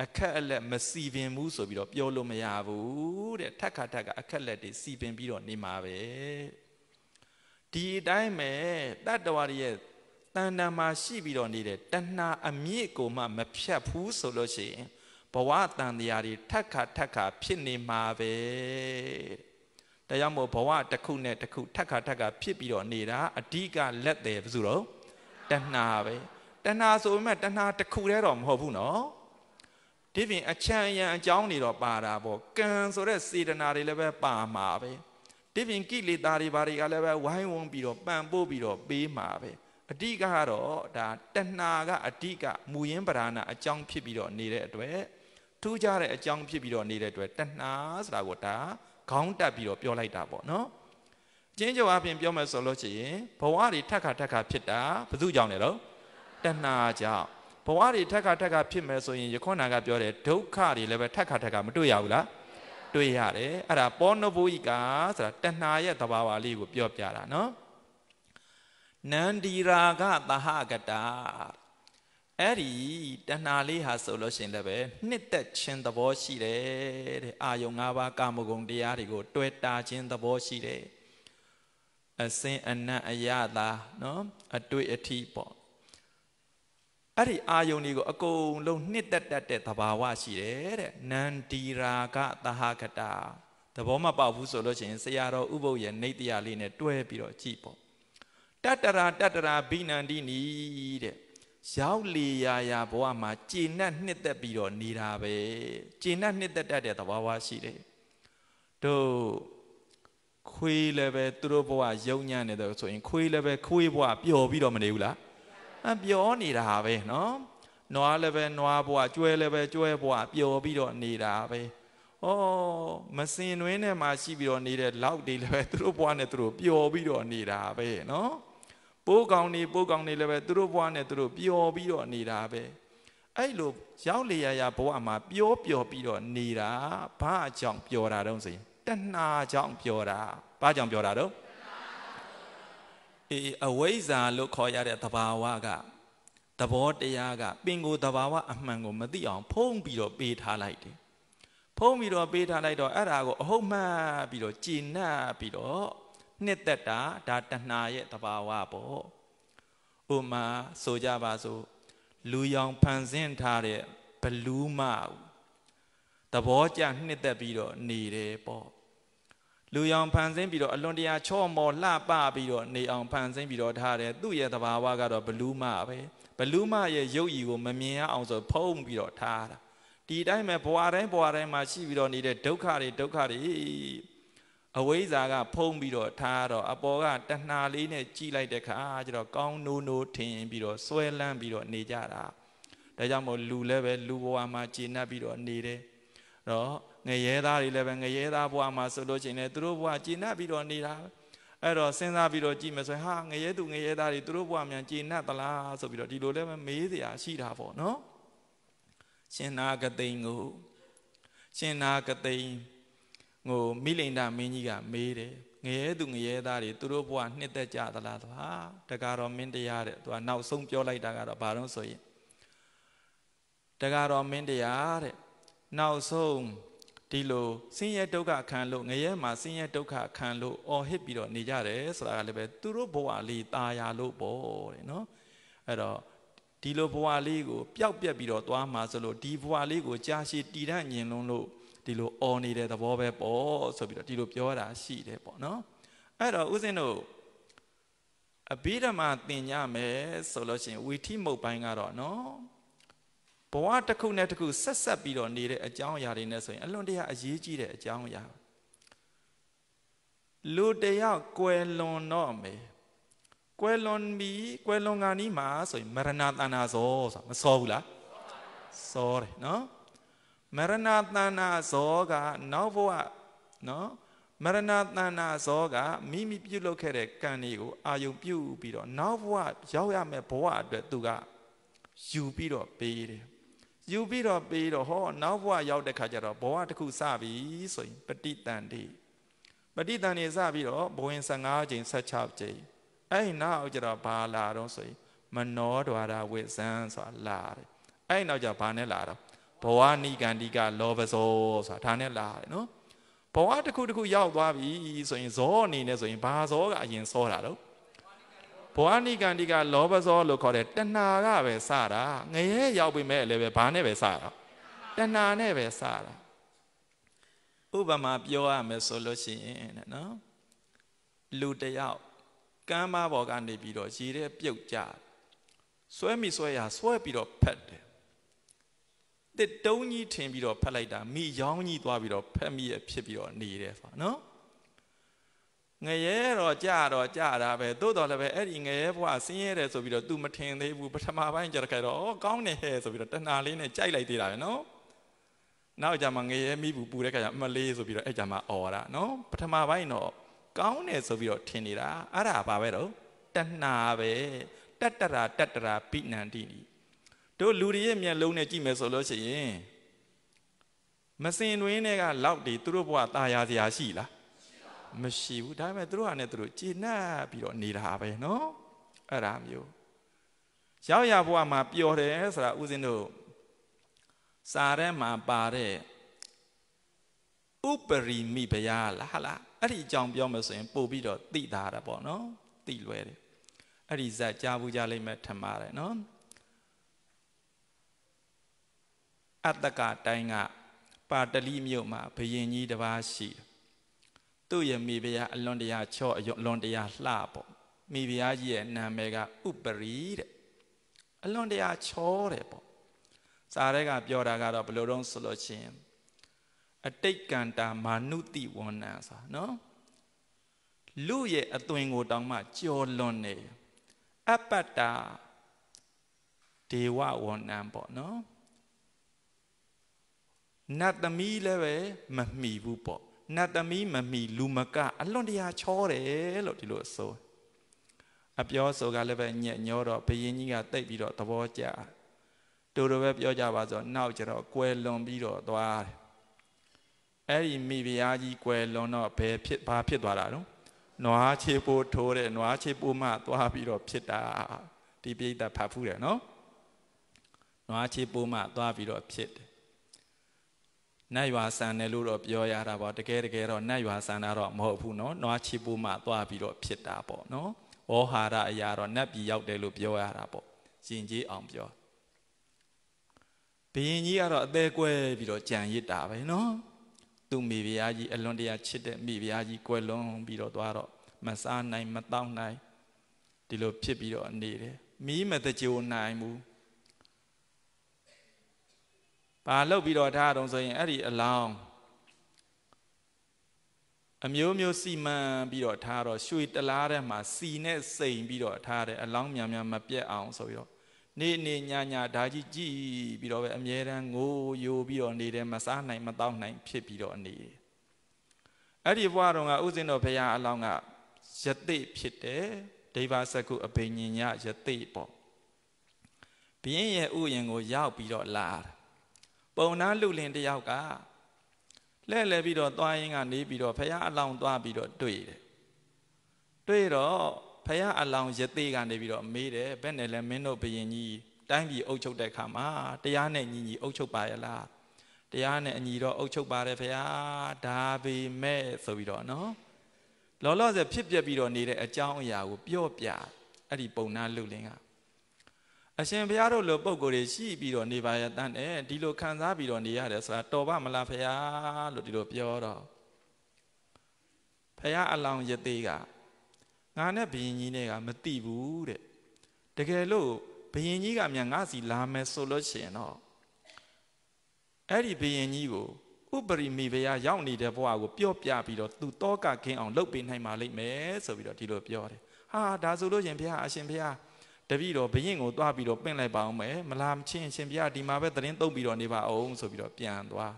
အခက်အလက်မစီပင်ဘူးဆိုပြီးတော့ပြောလို့မရဘူးတဲ့ထက်ခါထက်ကအခက်လက်တွေစီပင်ပြီးတော့နေမှာပဲဒီအတိုင်းပဲတတ္တဝါရဲ့တဏ္ဍာမှာရှိပြီးတော့နေတဲ့တဏှာအမြင့်ကိုမှမဖြတ်ဘူးဆိုလို့ရှိရင်ဘဝတန်တရားတွေထက်ခါဖြစ်နေမှာပဲဒါကြောင့်မို့ဘဝတစ်ခုနဲ့တစ်ခုထက်ခါဖြစ်ပြီးတော့နေတာအဓိကလက်တယ်ဘယ်သူတော့တဏှာပဲတဏှာဆိုပေမဲ့တဏှာတစ်ခုတည်းတော့မဟုတ်ဘူးနော်ဒီပြင်အချမ်းအယံအကြောင်းတွေတော့ပါတာပေါ့ကံဆိုတဲ့စေတနာတွေလည်းပဲပါမှာပဲဒီပြင်ကိလေသာတွေဘာတွေကလည်းပဲဝိုင်းဝန်းပြီးတော့ပံ့ပိုးပြီးတော့ပေးမှာပဲအဓိကကတော့ဒါတဏှာကအဓိကမူရင်းပဓာနာအကြောင်းဖြစ်ပြီးတော့နေတဲ့အတွက်ထူးခြားတဲ့အကြောင်းဖြစ်ပြီးတော့နေတဲ့အတွက်တဏှာဆိုတာကိုဒါခေါင်းတက်ပြီးတော့ပြောလိုက်တာပေါ့နော်အချင်းချုပ်အပြင်ပြောမယ်ဆိုလို့ရှိရင်ဘဝတွေထက်ခါဖြစ်တာဘယ်သူကြောင့်လဲတော့တဏှာကြောင့်ဘဝတွေထက်ခါဖြစ်မယ်ဆိုရင်ယခုနကပြောတဲ့ဒုက္ခတွေလည်းပဲထက်ခါမတွေ့ရဘူးလားတွေ့ရတယ်အဲ့ဒါပောနဘုိကဆိုတာတဏှာရဲ့သဘာဝလေးကိုပြောပြတာနော်နန္ဒီရာဂသဟကတာအဲ့ဒီတဏှာလေးဟာဆိုလို့ရှိရင်လည်းပဲနှစ်သက်ခြင်းသဘောရှိတယ်တဲ့အာယုံ၅ပါးကာမဂုဏ်တရားတွေကိုတွဲတာခြင်းသဘောရှိတယ်အစင်အနတ်အယတာနော်အတွေ့အထိပေါ့အဲ့ဒီအာယုန်တွေကိုအကုန်လုံးနှစ်သက်တတ်တဲ့သဘာဝရှိတယ်တဲ့နန္ဒီရာဂသဟကတာသဘောမပေါက်ဘူးဆိုလို့ရှိရင်ဆရာတော်ဥပုပ်ရဲ့နေတရားလေးနဲ့တွဲပြီးတော့ကြည့်ပေါ့တတ္တရာဘိနန္ဒီနီတဲ့ရောက်လေရာဘဝမှာကျေနပ်နှစ်သက်ပြီးတော့နေတာပဲကျေနပ်နှစ်သက်တတ်တဲ့သဘာဝရှိတယ်တို့ခွေးလည်းပဲသူတို့ဘဝယုံညံ့နေတယ်ဆိုရင်ခွေးလည်းပဲခွေးဘဝပျော်ပြီးတော့မနေဘူးလားပြောနေတာပဲနော်နွားလည်းပဲနွားဘွားကျွဲလည်းပဲကျွဲဘွားပျော်ပြီးတော့နေတာပဲဩမစင်တွင်းထဲမှာရှိပြီးတော့နေတဲ့လောက်တွေလည်းပဲသူတို့ဘွားနဲ့သူတို့ပျော်ပြီးတော့နေတာပဲနော်ပိုးကောင်တွေလည်းပဲသူတို့ဘွားနဲ့သူတို့ပျော်ပြီးတော့နေတာပဲအဲ့လိုရောက်လေရာဘဝမှာပျော်ပြီးတော့နေတာဘာအကြောင်းပျော်တာတုံးဆိုရင်တဏှာကြောင့်ပျော်တာဘာကြောင့်ပျော်တာတုံးအဝိဇ္ဇာလို့ခေါ်ရတဲ့သဘာဝကသဘောတရားကပင်ကိုသဘာဝအမှန်ကိုမသိအောင်ဖုံးပြီးတော့ပေးထားလိုက်တယ်ဖုံးပြီးတော့ပေးထားလိုက်တော့အဲ့ဒါကိုအဟုတ်မှတ်ပြီးတော့ကျေနပ်ပြီးတော့နှစ်သက်တာဒါတဏှာရဲ့သဘာဝပေါ့ဥမာဆိုကြပါစို့လူရောင်ဖန်ဆင်းထားတဲ့ဘလူးမသဘောကျနှစ်သက်ပြီးတော့နေတယ်ပေါ့လူရောင်ဖန်ဆင်းပြီးတော့အလွန်တရာချော့မော်လှပပြီးတော့နေအောင်ဖန်ဆင်းပြီးတော့ထားတယ်သူ့ရဲ့သဘာဝကတော့ဘလူးမပဲဘလူးမရဲ့ရုပ်ရည်ကိုမမြင်ရအောင်ဆိုဖုံးပြီးတော့ထားတာဒီတိုင်းပဲဘဝတိုင်းမှာရှိပြီးတော့နေတဲ့ဒုက္ခတွေအဝိဇ္ဇာကဖုံးပြီးတော့ထားတော့အပေါ်ကတဏှာလေးနဲ့ကြီးလိုက်တဲ့ခါကျတော့ကောင်းနိုးထင်ပြီးတော့ဆွဲလန်းပြီးတော့နေကြတာဒါကြောင့်မို့လူလည်းပဲလူဘဝမှာကျေနပ်ပြီးတော့နေတယ်တော့ငရဲသားတွေလည်းပဲငရဲသားဘဝမှာဆိုလို့ရှိရင်လည်းသူတို့ဘဝကျေနပ်ပြီးတော့နေတာအဲ့တော့စဉ်းစားပြီးတော့ကြည့်မယ်ဆိုရင်ဟာငရဲသူငရဲသားတွေသူတို့ဘဝမြန်ကျေနပ်သလားဆိုပြီးတော့ဒီလိုလည်းပဲမေးစရာရှိတာပေါ့နော်ရှင်နာဂသိန်ကိုမိလိန္ဒမင်းကြီးကမေးတယ်ငရဲသူငရဲသားတွေသူတို့ဘဝနှစ်သက်ကြသလားဟာတကားတော်မင်းတရားတဲ့သူကနောက်ဆုံးပြောလိုက်တာကတော့ဘာလို့ဆိုရင်တကားတော်မင်းတရားတဲ့နောက်ဆုံးဒီလိုဆင်းရဲဒုက္ခခံလို့ငရဲမှာဆင်းရဲဒုက္ခခံလို့အော်ဟစ်ပြီးတော့နေကြတယ်ဆိုတာကလည်းပဲသူတို့ဘဝလေးตาရလို့ပေါ့တဲ့နော်အဲ့တော့ဒီလိုဘဝလေးကိုပျောက်ပြက်ပြီးတော့သွားမှာဆိုလို့ဒီဘဝလေးကိုကြာရှည်တည်တံ့ညင်လုံးလို့ဒီလိုအော်နေတဲ့သဘောပဲပေါ့ဆိုပြီးတော့ဒီလိုပြောတာရှိတယ်ပေါ့နော်အဲ့တော့ဦးဇင်းတို့အဘိဓမ္မာသင်ကြမယ်ဆိုလို့ရှိရင်ဝီထိမုတ်ပိုင်းကတော့နော်ဘဝတစ်ခုနဲ့တစ်ခုဆက်ပြီးတော့နေတဲ့အကြောင်းအရာတွေနဲ့ဆိုရင်အလွန်တရာအရေးကြီးတဲ့အကြောင်းအရာလူတယောက်ကွယ်လွန်တော့မယ်ကွယ်လွန်ကနီးမှာဆိုရင်မရဏတဏ္ဍာဇောဆိုတာမစောဘူးလားစောတယ်နော်မရဏတဏ္ဍာဇောကနောက်ဘဝနော်မရဏတဏ္ဍာဇောကမိပြုလုပ်ခဲ့တဲ့ကံတွေကိုအာယုံပြုပြီးတော့နောက်ဘဝရောက်ရမယ့်ဘဝအတွက်သူကယူပြီးတော့ပေးတယ်ယူပြီးတော့ပေးတော့ဟောနောက်ဘဝရောက်တဲ့ခါကျတော့ဘဝတစ်ခုစပြီဆိုရင်ပဋိသန္ဓေစပြီးတော့ဘဝင်15ကြိမ်16ကြိမ်အဲ့နောက်ကျတော့ဘာလာတော့ဆိုရင်မနောဒွါရဝိဇံဆိုတာလာတယ်အဲ့နောက်ကျဘာနဲ့လာတော့ဘောနိကန္တိကလောဘဇောဆိုတာဒါနဲ့လာတယ်နော်ဘောတစ်ခုတစ်ခုရောက်သွားပြီဆိုရင်ဇောအနေနဲ့ဆိုရင်ဘာဇောကအရင်စောတာတော့ဘောနိကန္တိကလောဘဇောလို့ခေါ်တယ်တဏှာကပဲစတာငရဲရောက်ပြီမဲ့လည်းပဲဘာနဲ့ပဲစတာတဏှာနဲ့ပဲစတာဥပမာပြောရမယ်ဆိုလို့ရှိရင်နော်လူတယောက်ကမ်းမဘော်ကနေပြီးတော့ရေထဲပြုတ်ကြဆွဲမိဆွဲရဆွဲပြီးတော့ဖက်တယ်တစ်တုံးကြီးထင်ပြီးတော့ဖက်လိုက်တာမိရောင်းကြီးသွားပြီးတော့ဖက်မိရဖြစ်ပြီးတော့နေတယ်ဆိုနော်ငရဲတော့ကြတာပဲသို့တော်လည်းပဲအဲ့ဒီငရဲဘဝဆင်းရဲတယ်ဆိုပြီးတော့ तू မထင်သေးဘူးပထမပိုင်းကြတော့ကောင်းတယ်ဟဲ့ဆိုပြီးတော့တဏှာလေးနဲ့ကြိုက်လိုက်သေးတာပဲနော်နောက်ကြမှာငရဲမိဘူးပူတဲ့ခါကျအမလေးဆိုပြီးတော့အဲ့ကြမှာအော်တာနော်ပထမပိုင်းတော့ကောင်းတယ်ဆိုပြီးတော့ထင်နေတာအဲ့ဒါဘာပဲတော့တဏှာပဲတတ္တရာပိဏန္တိတို့လူတွေရဲ့မျက်လုံးနဲ့ကြည့်မယ်ဆိုလို့ရှိရင်မစင်တွင်းတွေကလောက်တွေသူတို့ဘဝตาရစရာရှိလားမရှိဘူးဒါပေမဲ့သူတို့ဟာနဲ့သူတို့ကျေနပ်ပြီးတော့နေတာပဲနော်အဲ့ဒါမျိုးရောက်ရဘဝမှာပျော်တယ်ဆိုတာဦးဇင်းတို့စာထဲမှာပါတဲ့ဥပရိမိဘယလားဟာလားအဲ့ဒီအကြောင်းပြောမယ်ဆိုရင်ပို့ပြီးတော့သိတာတာပေါ့နော်သိလွယ်တယ်အဲ့ဒီဇက်ကြားဘူးကြလိမ့်မယ်ထင်ပါတယ်နော်အတ္တကတိုင်းကပါတလိမြို့မှာဘယင်ကြီးတစ်ပါးရှိတယ်သူ့ရဲ့မိဖုရားအလွန်တရာချော့အလွန်တရာလှပေါ့မိဖုရားကြီးရဲ့နာမည်ကဥပရိတဲ့အလွန်တရာချောတယ်ပေါ့စာရဲကပြောတာကတော့ဘယ်လိုတုံးဆိုလို့ချင်းအတိတ်ကန္တာမာနုတိဝန္နံဆိုတာနော်လူရဲ့အသွင်ကိုတောင်မှကြော်လွန်နေအပ္ပတ္တာဒေဝဝန္နံပေါ့နော်နတ်သမီးလည်းပဲမမီဘူးပေါ့နတ်သမီးမမီလူမကအလွန်တရာချောတယ်လို့ဒီလိုဆိုအပြောဆိုကလည်းပဲညက်ညောတော့ဘယင်းကြီးကတိတ်ပြီးတော့သဘောကျတူတူပဲပြောကြပါဆိုနောက်ကျတော့ကွယ်လွန်ပြီးတော့သွားတယ်အဲ့ဒီမိဖုရားကြီးကွယ်လွန်တော့ဘာဖြစ်သွားတာတော့နွားချေပိုးထိုးတဲ့နွားချေပိုးမှသွားပြီးတော့ဖြစ်တာဒီပိဋကဖတ်ဖူးတယ်နော်နွားချေပိုးမှသွားပြီးတော့ဖြစ်တယ်နတ်ရွာဆန်တယ်လို့တော့ပြောရတာပေါ့တကယ်တော့နတ်ရွာဆန်တာတော့မဟုတ်ဘူးနော်နွားချေပိုးမှသွားပြီးတော့ဖြစ်တာပေါ့နော်ဝေါဟာရအရာတော့နတ်ပြည်ရောက်တယ်လို့ပြောရတာပေါ့ရှင်ကြီးအောင်ပြောဘုရင်ကြီးကတော့အသေးကွဲပြီးတော့ကြံရစ်တာပဲနော်သူ့မိဖုရားကြီးအလွန်တရာချစ်တဲ့မိဖုရားကြီးကွယ်လွန်ပြီးတော့သွားတော့မစားနိုင်မတောင်းနိုင်ဒီလိုဖြစ်ပြီးတော့နေတယ်မီးမတကြိုနိုင်ဘူးဘာလုပ်ပြီးတော့ထားတော့ဆိုရင်အဲ့ဒီအလောင်းအမျိုးမျိုးစီမံပြီးတော့ထားတော့ရွှေတလားထဲမှာစီနဲ့စိန်ပြီးတော့ထားတယ်အလောင်းများမပြက်အောင်ဆိုပြီးတော့နေညဒါကြီးကြည်ပြီးတော့ပဲအမြဲတမ်းငိုယိုပြီးတော့နေတယ်မစားနိုင်မတောင်းနိုင်ဖြစ်ပြီးတော့နေတယ်အဲ့ဒီဘဝတော်ကဥစဉ်တော်ဘုရားအလောင်းကယသိဖြစ်တယ်ဒိဗ္ဗစကုအဘိညာညယသိပေါ့ဘုရင်ရဲ့ဥယျာဉ်ကိုရောက်ပြီးတော့လာပုံနာလူလင်တယောက်ကလဲပြီးတော့သွားရင်းကနေပြီးတော့ဘုရားအလောင်းသွားပြီးတော့တွေ့တော့ဘုရားအလောင်းယသိကနေပြီးတော့မေးတယ်ဘယ်နဲ့လဲမင်းတို့ဘုရင်ကြီးတိုင်းပြည်အုပ်ချုပ်တဲ့ခါမှာတရားနဲ့ညီအုပ်ချုပ်ပါရဲ့လားတရားနဲ့အညီတော့အုပ်ချုပ်ပါတယ်ဘုရားဒါပေမဲ့ဆိုပြီးတော့နော်လောလောဆယ်ဖြစ်ပျက်ပြီးတော့နေတဲ့အကြောင်းအရာကိုပြောပြအဲ့ဒီပုံနာလူလင်ကအရှင်ဘုရားတို့လိုပုံကိုယ်တွေရှိပြီးတော့နေပါရဲ့တန်းတယ်ဒီလိုခံစားပြီးတော့နေရတယ်ဆိုတာတော်ပါမလားဘုရားလို့ဒီလိုပြောတော့ဘုရားအလောင်းယသိကငါနဲ့ဘုရင်ကြီးနဲ့ကမတိဘူးတဲ့တကယ်လို့ဘုရင်ကြီးကမြန်ငါစီလာမယ်ဆိုလို့ရှိရင်တော့အဲ့ဒီဘုရင်ကြီးကိုဥပရိမိဘုရားရောက်နေတဲ့ဘဝကိုပြောပြပြီးတော့သူတောကခင်းအောင်လုပ်ပေးနိုင်ပါလိမ့်မယ်ဆိုပြီးတော့ဒီလိုပြောတယ်ဟာဒါဆိုလို့ရှင်ဘုရားအရှင်ဘုရားတပည့်တော်ဘုရင်ကိုတွားပြီးတော့ပင့်လိုက်ပါအောင်မယ်မလာချင်းရှင်ဘုရားဒီမှာပဲသတင်းသုံးပြီးတော့နေပါအောင်ဆိုပြီးတော့ပြန်သွား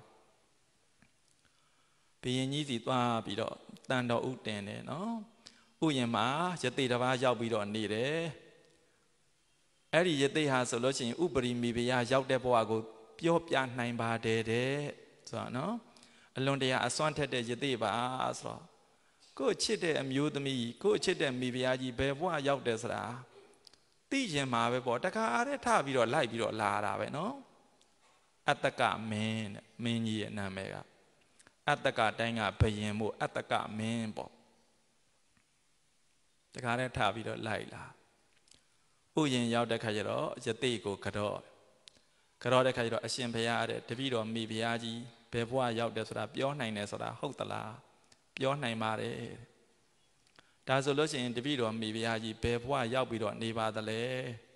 ဘုရင်ကြီးစီတွားပြီးတော့တန်တော်ဥတင်တယ်နော်ဥယျာဉ်မှာယသိတစ်ပါးရောက်ပြီးတော့နေတယ်အဲ့ဒီယသိဟာဆိုလို့ရှိရင်ဥပရိမိဘုရားရောက်တဲ့ဘဝကိုပြောပြနိုင်ပါတယ်တဲ့ဆိုတော့နော်အလွန်တရာအစွမ်းထက်တဲ့ယသိပါဆိုတော့ကို့ချစ်တဲ့အမျိုးသမီးကို့ချစ်တဲ့မိဘုရားကြီးဘယ်ဘဝရောက်တယ်ဆိုတာသိရင်မှာပဲပေါ့တခါအားနဲ့ထပြီးတော့လိုက်ပြီးတော့လာတာပဲနော်အတ္တကမင်းတဲ့မင်းကြီးရဲ့နာမည်ကအတ္တကတိုင်းကဘယင်မို့အတ္တကမင်းပေါ့တခါတည်းထားပြီးတော့လိုက်လာဥယျင်ရောက်တဲ့ခါကျတော့ယသိကိုကတော့တဲ့ခါကျတော့အရှင်ဘုရားတဲ့တပည့်တော်မိဘုရားကြီးဘယ်ဘဝရောက်တယ်ဆိုတာပြောနိုင်တယ်ဆိုတာဟုတ်သလားပြောနိုင်ပါတယ်ဒါဆိုလို့ရှိရင်တပည့်တော်မိဘုရားကြီးဘယ်ဘဝရောက်ပြီးတော့နေပါသလဲ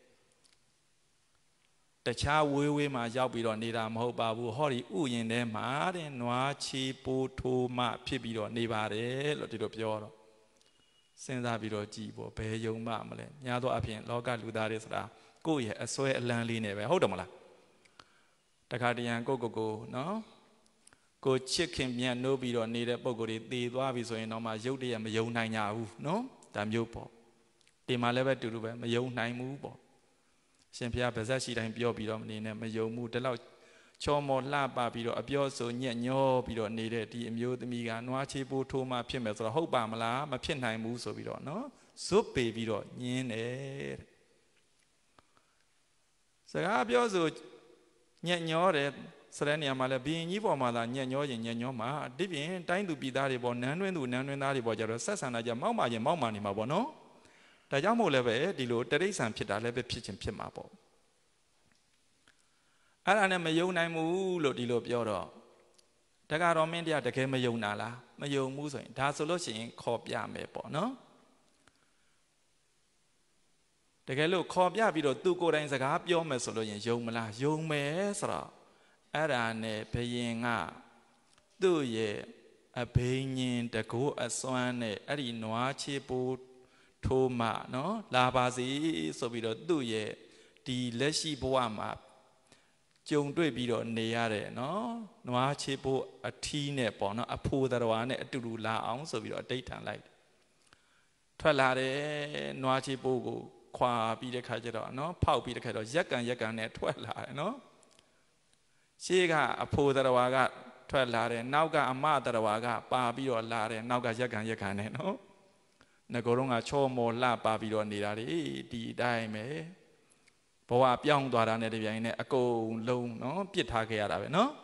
တခြားဝေးဝေးမှာရောက်ပြီးတော့နေတာမဟုတ်ပါဘူးဟောဒီဥယျင်ထဲမှာတဲ့နွားချီပိုးထိုးမှဖြစ်ပြီးတော့နေပါတယ်လို့ဒီလိုပြောတော့စဉ်းစားပြီးတော့ကြည်ပေါ့ဘယ်ယုံမှမလဲညာတော့အပြင်လောကလူသားတွေဆိုတာကိုယ့်ရဲ့အစွဲအလန်းလေးနဲ့ပဲဟုတ်တယ်မလားတခါတရံကိုနော်ကိုချစ်ခင်မြတ်နိုးပြီးတော့နေတဲ့ပုံကိုယ်တွေတည်သွားပြီဆိုရင်တော့မှရုပ်တရက်မယုံနိုင်ကြဘူးနော်ဒါမျိုးပေါ့ဒီမှာလည်းပဲတူတူပဲမယုံနိုင်ဘူးပေါ့ရှင်ဘုရားဗဇက်ရှိတိုင်းပြောပြီးတော့မနေနဲ့မယုံဘူးဒီလောက်ချောမောလှပပြီးတော့အပြောဆိုညက်ညောပြီးတော့နေတဲ့ဒီအမျိုးသမီးကနွားချေပိုးထိုးမှဖြစ်မယ်ဆိုတော့ဟုတ်ပါမလားမဖြစ်နိုင်ဘူးဆိုပြီးတော့နော်ဇွတ်ပေပြီးတော့ညင်းတယ်စကားပြောဆိုညက်ညောတယ်စတဲ့နေရာမှာလဲဘီရင်ကြီးပေါ်မှာသာညက်ညောရင်ညက်ညောမှာဒီပြင်တိုင်းသူပြည်သားတွေပေါ်နန်းတွင်းသူနန်းတွင်းသားတွေပေါ်ကြတော့ဆက်ဆံတာကြမောက်မာရင်မောက်မာနေမှာပေါ့နော်ဒါကြောင့်မို့လည်းပဲဒီလိုတရိษံဖြစ်တာလည်းပဲဖြစ်ချင်းဖြစ်မှာပေါ့အဲ့ဒါနဲ့မယုံနိုင်ဘူးလို့ဒီလိုပြောတော့တက္ကရာမင်းတရားတကယ်မယုံတာလားမယုံဘူးဆိုရင်ဒါဆိုလို့ရှိရင်ခေါ်ပြမယ်ပေါ့နော်တကယ်လို့ခေါ်ပြပြီးတော့သူကိုယ်တိုင်စကားပြောမယ်ဆိုလို့ရင်ယုံမလားယုံမယ်ဆိုတော့အဲ့ဒါနဲ့ဘယင်ကသူ့ရဲ့အဘိညာဉ်တကူအစွမ်းနဲ့အဲ့ဒီနွားချေပိုးထိုးမှနော်လာပါစီဆိုပြီးတော့သူ့ရဲ့ဒီလက်ရှိဘဝမှာကြုံတွေ့ပြီးတော့နေရတဲ့နော်နွားချေပိုးအထီးနဲ့ပေါ့နော်အဖိုးတော်နဲ့အတူတူလာအောင်ဆိုပြီးတော့အတိတ်ထန်လိုက်ထွက်လာတယ်နွားချေပိုးကိုခွာပြီးတဲ့ခါကျတော့နော်ဖောက်ပြီးတဲ့ခါတော့ရက်ကန်နဲ့ထွက်လာတယ်နော်ရှေ့ကအဖိုးတော်ကထွက်လာတယ်နောက်ကအမတော်ကပါပြီးတော့လာတယ်နောက်ကရက်ကန်နဲ့နော်ငကိုယ်တော့ကချောမောလှပါပြီးတော့နေတာလေဒီအတိုင်းပဲဘဝပြောင်းသွားတာနဲ့တပြိုင်နက်အကုန်လုံးနော်ပြစ်ထားခဲ့ရတာပဲနော်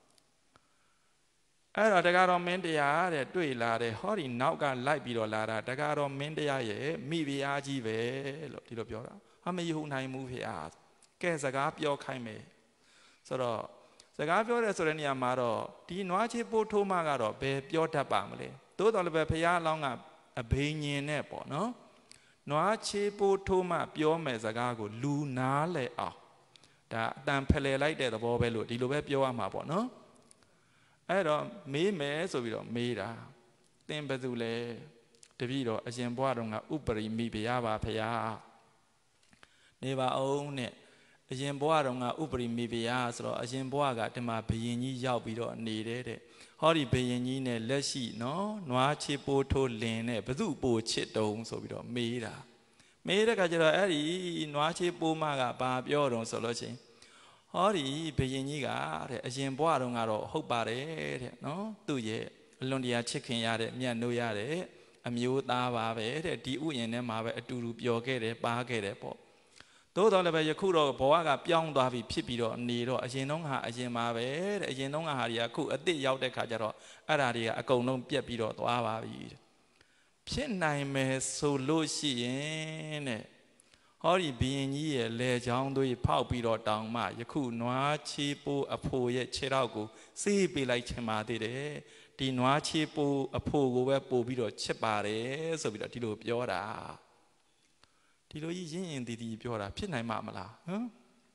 အဲ့တော့တက္ကရာမင်းတရားတဲ့တွေ့လာတယ်ဟောဒီနောက်ကလိုက်ပြီးတော့လာတာတက္ကရာမင်းတရားရဲ့မိဖုရားကြီးပဲလို့ဒီလိုပြောတာဟာမယုံနိုင်ဘူးဖေအားကဲစကားပြောခိုင်းမယ်ဆိုတော့စကားပြောတယ်ဆိုတဲ့နေရာမှာတော့ဒီနွားချေပိုးထိုးမှကတော့ဘယ်ပြောတတ်ပါမလဲသို့တော်လည်းပဲဖုရားအလောင်းကအဘိညာဉ်နဲ့ပေါ့နော်နွားချေပိုးထိုးမှပြောမယ်စကားကိုလူနားလဲအောင်ဒါအတန်ဖလှယ်လိုက်တဲ့သဘောပဲလို့ဒီလိုပဲပြောရမှာပေါ့နော်အဲ့တော့မေးမယ်ဆိုပြီးတော့မေးတာသင်ဘယ်သူလဲတပည့်တော်အရှင်ဘုရားတော်ကဥပရိမိဘုရားပါဖရာနေပါအောင်နဲ့အရှင်ဘုရားတော်ကဥပရိမိဘုရားဆိုတော့အရှင်ဘုရားကဒီမှာဘယင်ကြီးရောက်ပြီးတော့နေတဲ့ဟောဒီဘယင်ကြီးနဲ့လက်ရှိနော်နွားချေပိုးထိုးလင်နဲ့ဘသူပိုချစ်တုံးဆိုပြီးတော့မေးတာမေးတဲ့ခါကျတော့အဲ့ဒီနွားချေပိုးမကဘာပြောတုံးဆိုလို့ချင်းဟောဒီဘယင်ကြီးကတဲ့အရင်ဘဝတုန်းကတော့ဟုတ်ပါတယ်တဲ့နော်သူ့ရဲ့အလွန်တရာချစ်ခင်ရတဲ့မြတ်နိုးရတဲ့အမျိုးသားပါပဲတဲ့ဒီဥယျာဉ်ထဲမှာပဲအတူတူပျော်ခဲ့တယ်ပါခဲ့တယ်ပေါ့သို့တော်လည်းပဲယခုတော့ဘဝကပြောင်းသွားပြီဖြစ်ပြီးတော့နေတော့အရင်တုန်းကအရင်ပါပဲတဲ့အရင်တုန်းကဟာတွေကအခုအစ်စ်ရောက်တဲ့ခါကျတော့အဲ့ဓာတွေကအကုန်လုံးပြက်ပြီးတော့သွားပါပြီဖြစ်နိုင်မယ်ဆိုလို့ရှိရင်တဲ့ဟောဒီဘုရင်ကြီးရဲ့လေချောင်းသွေးဖောက်ပြီးတော့တောင်မှယခုနွားချေပိုးအဖိုရဲ့ခြေထောက်ကိုစေးပေးလိုက်ချင်ပါသေးတယ်ဒီနွားချေပိုးအဖိုကိုပဲပို့ပြီးတော့ချစ်ပါတယ်ဆိုပြီးတော့ဒီလိုပြောတာဒီလိုကြီးရင်းရင်တည်တည်ပြောတာဖြစ်နိုင်မှာမလားဟမ်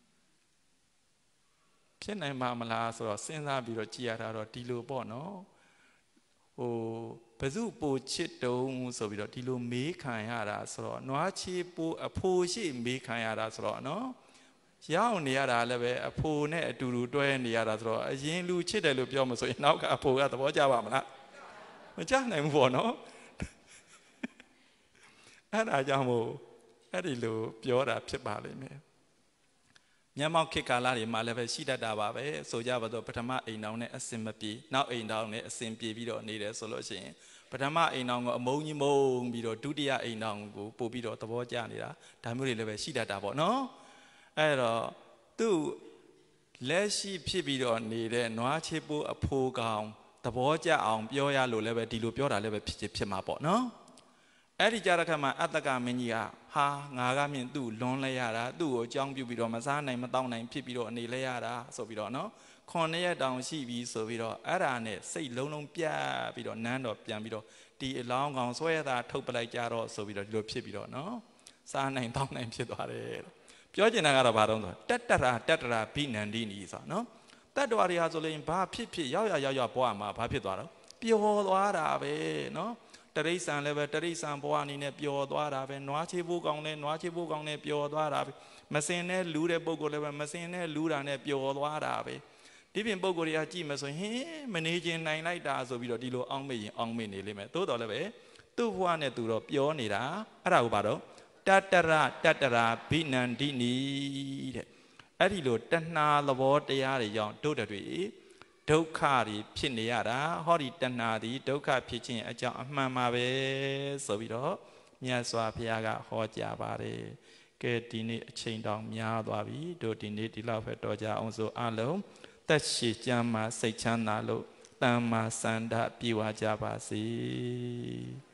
ဖြစ်နိုင်မှာမလားဆိုတော့စဉ်းစားပြီးတော့ကြည်ရတာတော့ဒီလိုပေါ့နော်ဟိုဘယ်သူပိုချစ်တုံးဆိုပြီးတော့ဒီလိုမေးခံရတာဆိုတော့နွားချေပိုးအဖိုးရှိမေးခံရတာဆိုတော့နော်ရောက်နေရတာလည်းပဲအဖိုးနဲ့အတူတူတွဲနေရတာဆိုတော့အရင်လူချစ်တယ်လို့ပြောမှဆိုရင်နောက်ကအဖိုးကသဘောကျပါမလားမကျနိုင်ဘူးပေါ့နော်အဲ့ဒါကြောင့်မို့အဲ့ဒီလိုပြောတာဖြစ်ပါလိမ့်မယ်မျက်မှောက်ခေတ်ကာလတွေမှာလည်းပဲရှိတတ်တာပါပဲဆိုကြပါတော့ပထမအိမ်တော်နဲ့အစင်မပြေနောက်အိမ်တော်နဲ့အစင်ပြေပြီးတော့နေတယ်ဆိုလို့ရှိရင်ပထမအိမ်တော်ကိုအမုန်းကြီးမုန်းပြီးတော့ဒုတိယအိမ်တော်ကိုပို့ပြီးတော့သဘောကျနေတာဒါမျိုးတွေလည်းပဲရှိတတ်တာပေါ့နော်အဲ့တော့သူ့လက်ရှိဖြစ်ပြီးတော့နေတဲ့နွားချေပိုးအဖိုးကောင်သဘောကျအောင်ပြောရလို့လည်းပဲဒီလိုပြောတာလည်းပဲဖြစ်မှာပေါ့နော်အဲ့ဒီကြတဲ့ခါမှာအတ္တကမင်းကြီးကဟာငါကမြင်သူ့လွန်လဲရတာသူ့ကိုအကြောင်းပြုပြီးတော့မစားနိုင်မတောင်းနိုင်ဖြစ်ပြီးတော့အနေလဲရတာဆိုပြီးတော့နော်9 ရက်တောင်ရှိပြီဆိုပြီးတော့အဲ့ဒါနဲ့စိတ်လုံးလုံးပြတ်ပြီးတော့နန်းတော်ပြန်ပြီးတော့ဒီအလောင်းကောင်ဆွဲတာထုတ်ပလိုက်ကြတော့ဆိုပြီးတော့ဒီလိုဖြစ်ပြီးတော့နော်စားနိုင်တောင်းနိုင်ဖြစ်သွားတယ်ပြောချင်တာကတော့ဘာတော့ဆိုတတ္တရာဘိနန္ဒီနီဆိုနော်တတ္တဝါတွေဟာဆိုရင်ဘာဖြစ်ရောက်ဘဝမှာဘာဖြစ်သွားတော့ပျော်သွားတာပဲနော်တရိษံလည်းပဲတရိษံဘဝအနေနဲ့ပျော်သွားတာပဲနွားချေဖို့ကောင်းလဲနွားချေဖို့ကောင်းလဲပျော်သွားတာပဲမစင်နဲ့လူတဲ့ပုံကိုလည်းပဲမစင်နဲ့လူတာနဲ့ပျော်သွားတာပဲဒီပြင်ပုံကိုယ်တွေကကြည့်မဆိုရင်မနေခြင်းနိုင်လိုက်တာဆိုပြီးတော့ဒီလိုအောင်းမေ့ရင်အောင်းမေ့နေလိမ့်မယ်သို့တော်လည်းပဲသူ့ဘဝနဲ့သူတော့ပျော်နေတာအဲ့ဒါကိုဘာတော့တတ္တရာဘိနန္ဒီနီတဲ့အဲ့ဒီလိုတဏှာသဘောတရားတွေကြောင့်တို့တွေဒုက္ခတွေဖြစ်နေရတာဟောဒီတဏှာဒီဒုက္ခဖြစ်ခြင်းအကြောင်းအမှန်ပါပဲဆိုပြီးတော့မြတ်စွာဘုရားကဟောကြားပါတယ်ကဲဒီနေ့အချိန်တောင်များသွားပြီတို့ဒီနေ့ဒီလောက်ပဲတော်ကြအောင်ဆိုအလုံးသက်ရှိကြမ်းမှစိတ်ချမ်းသာလို့တမ္မာစန္ဒပြေဝကြပါစေ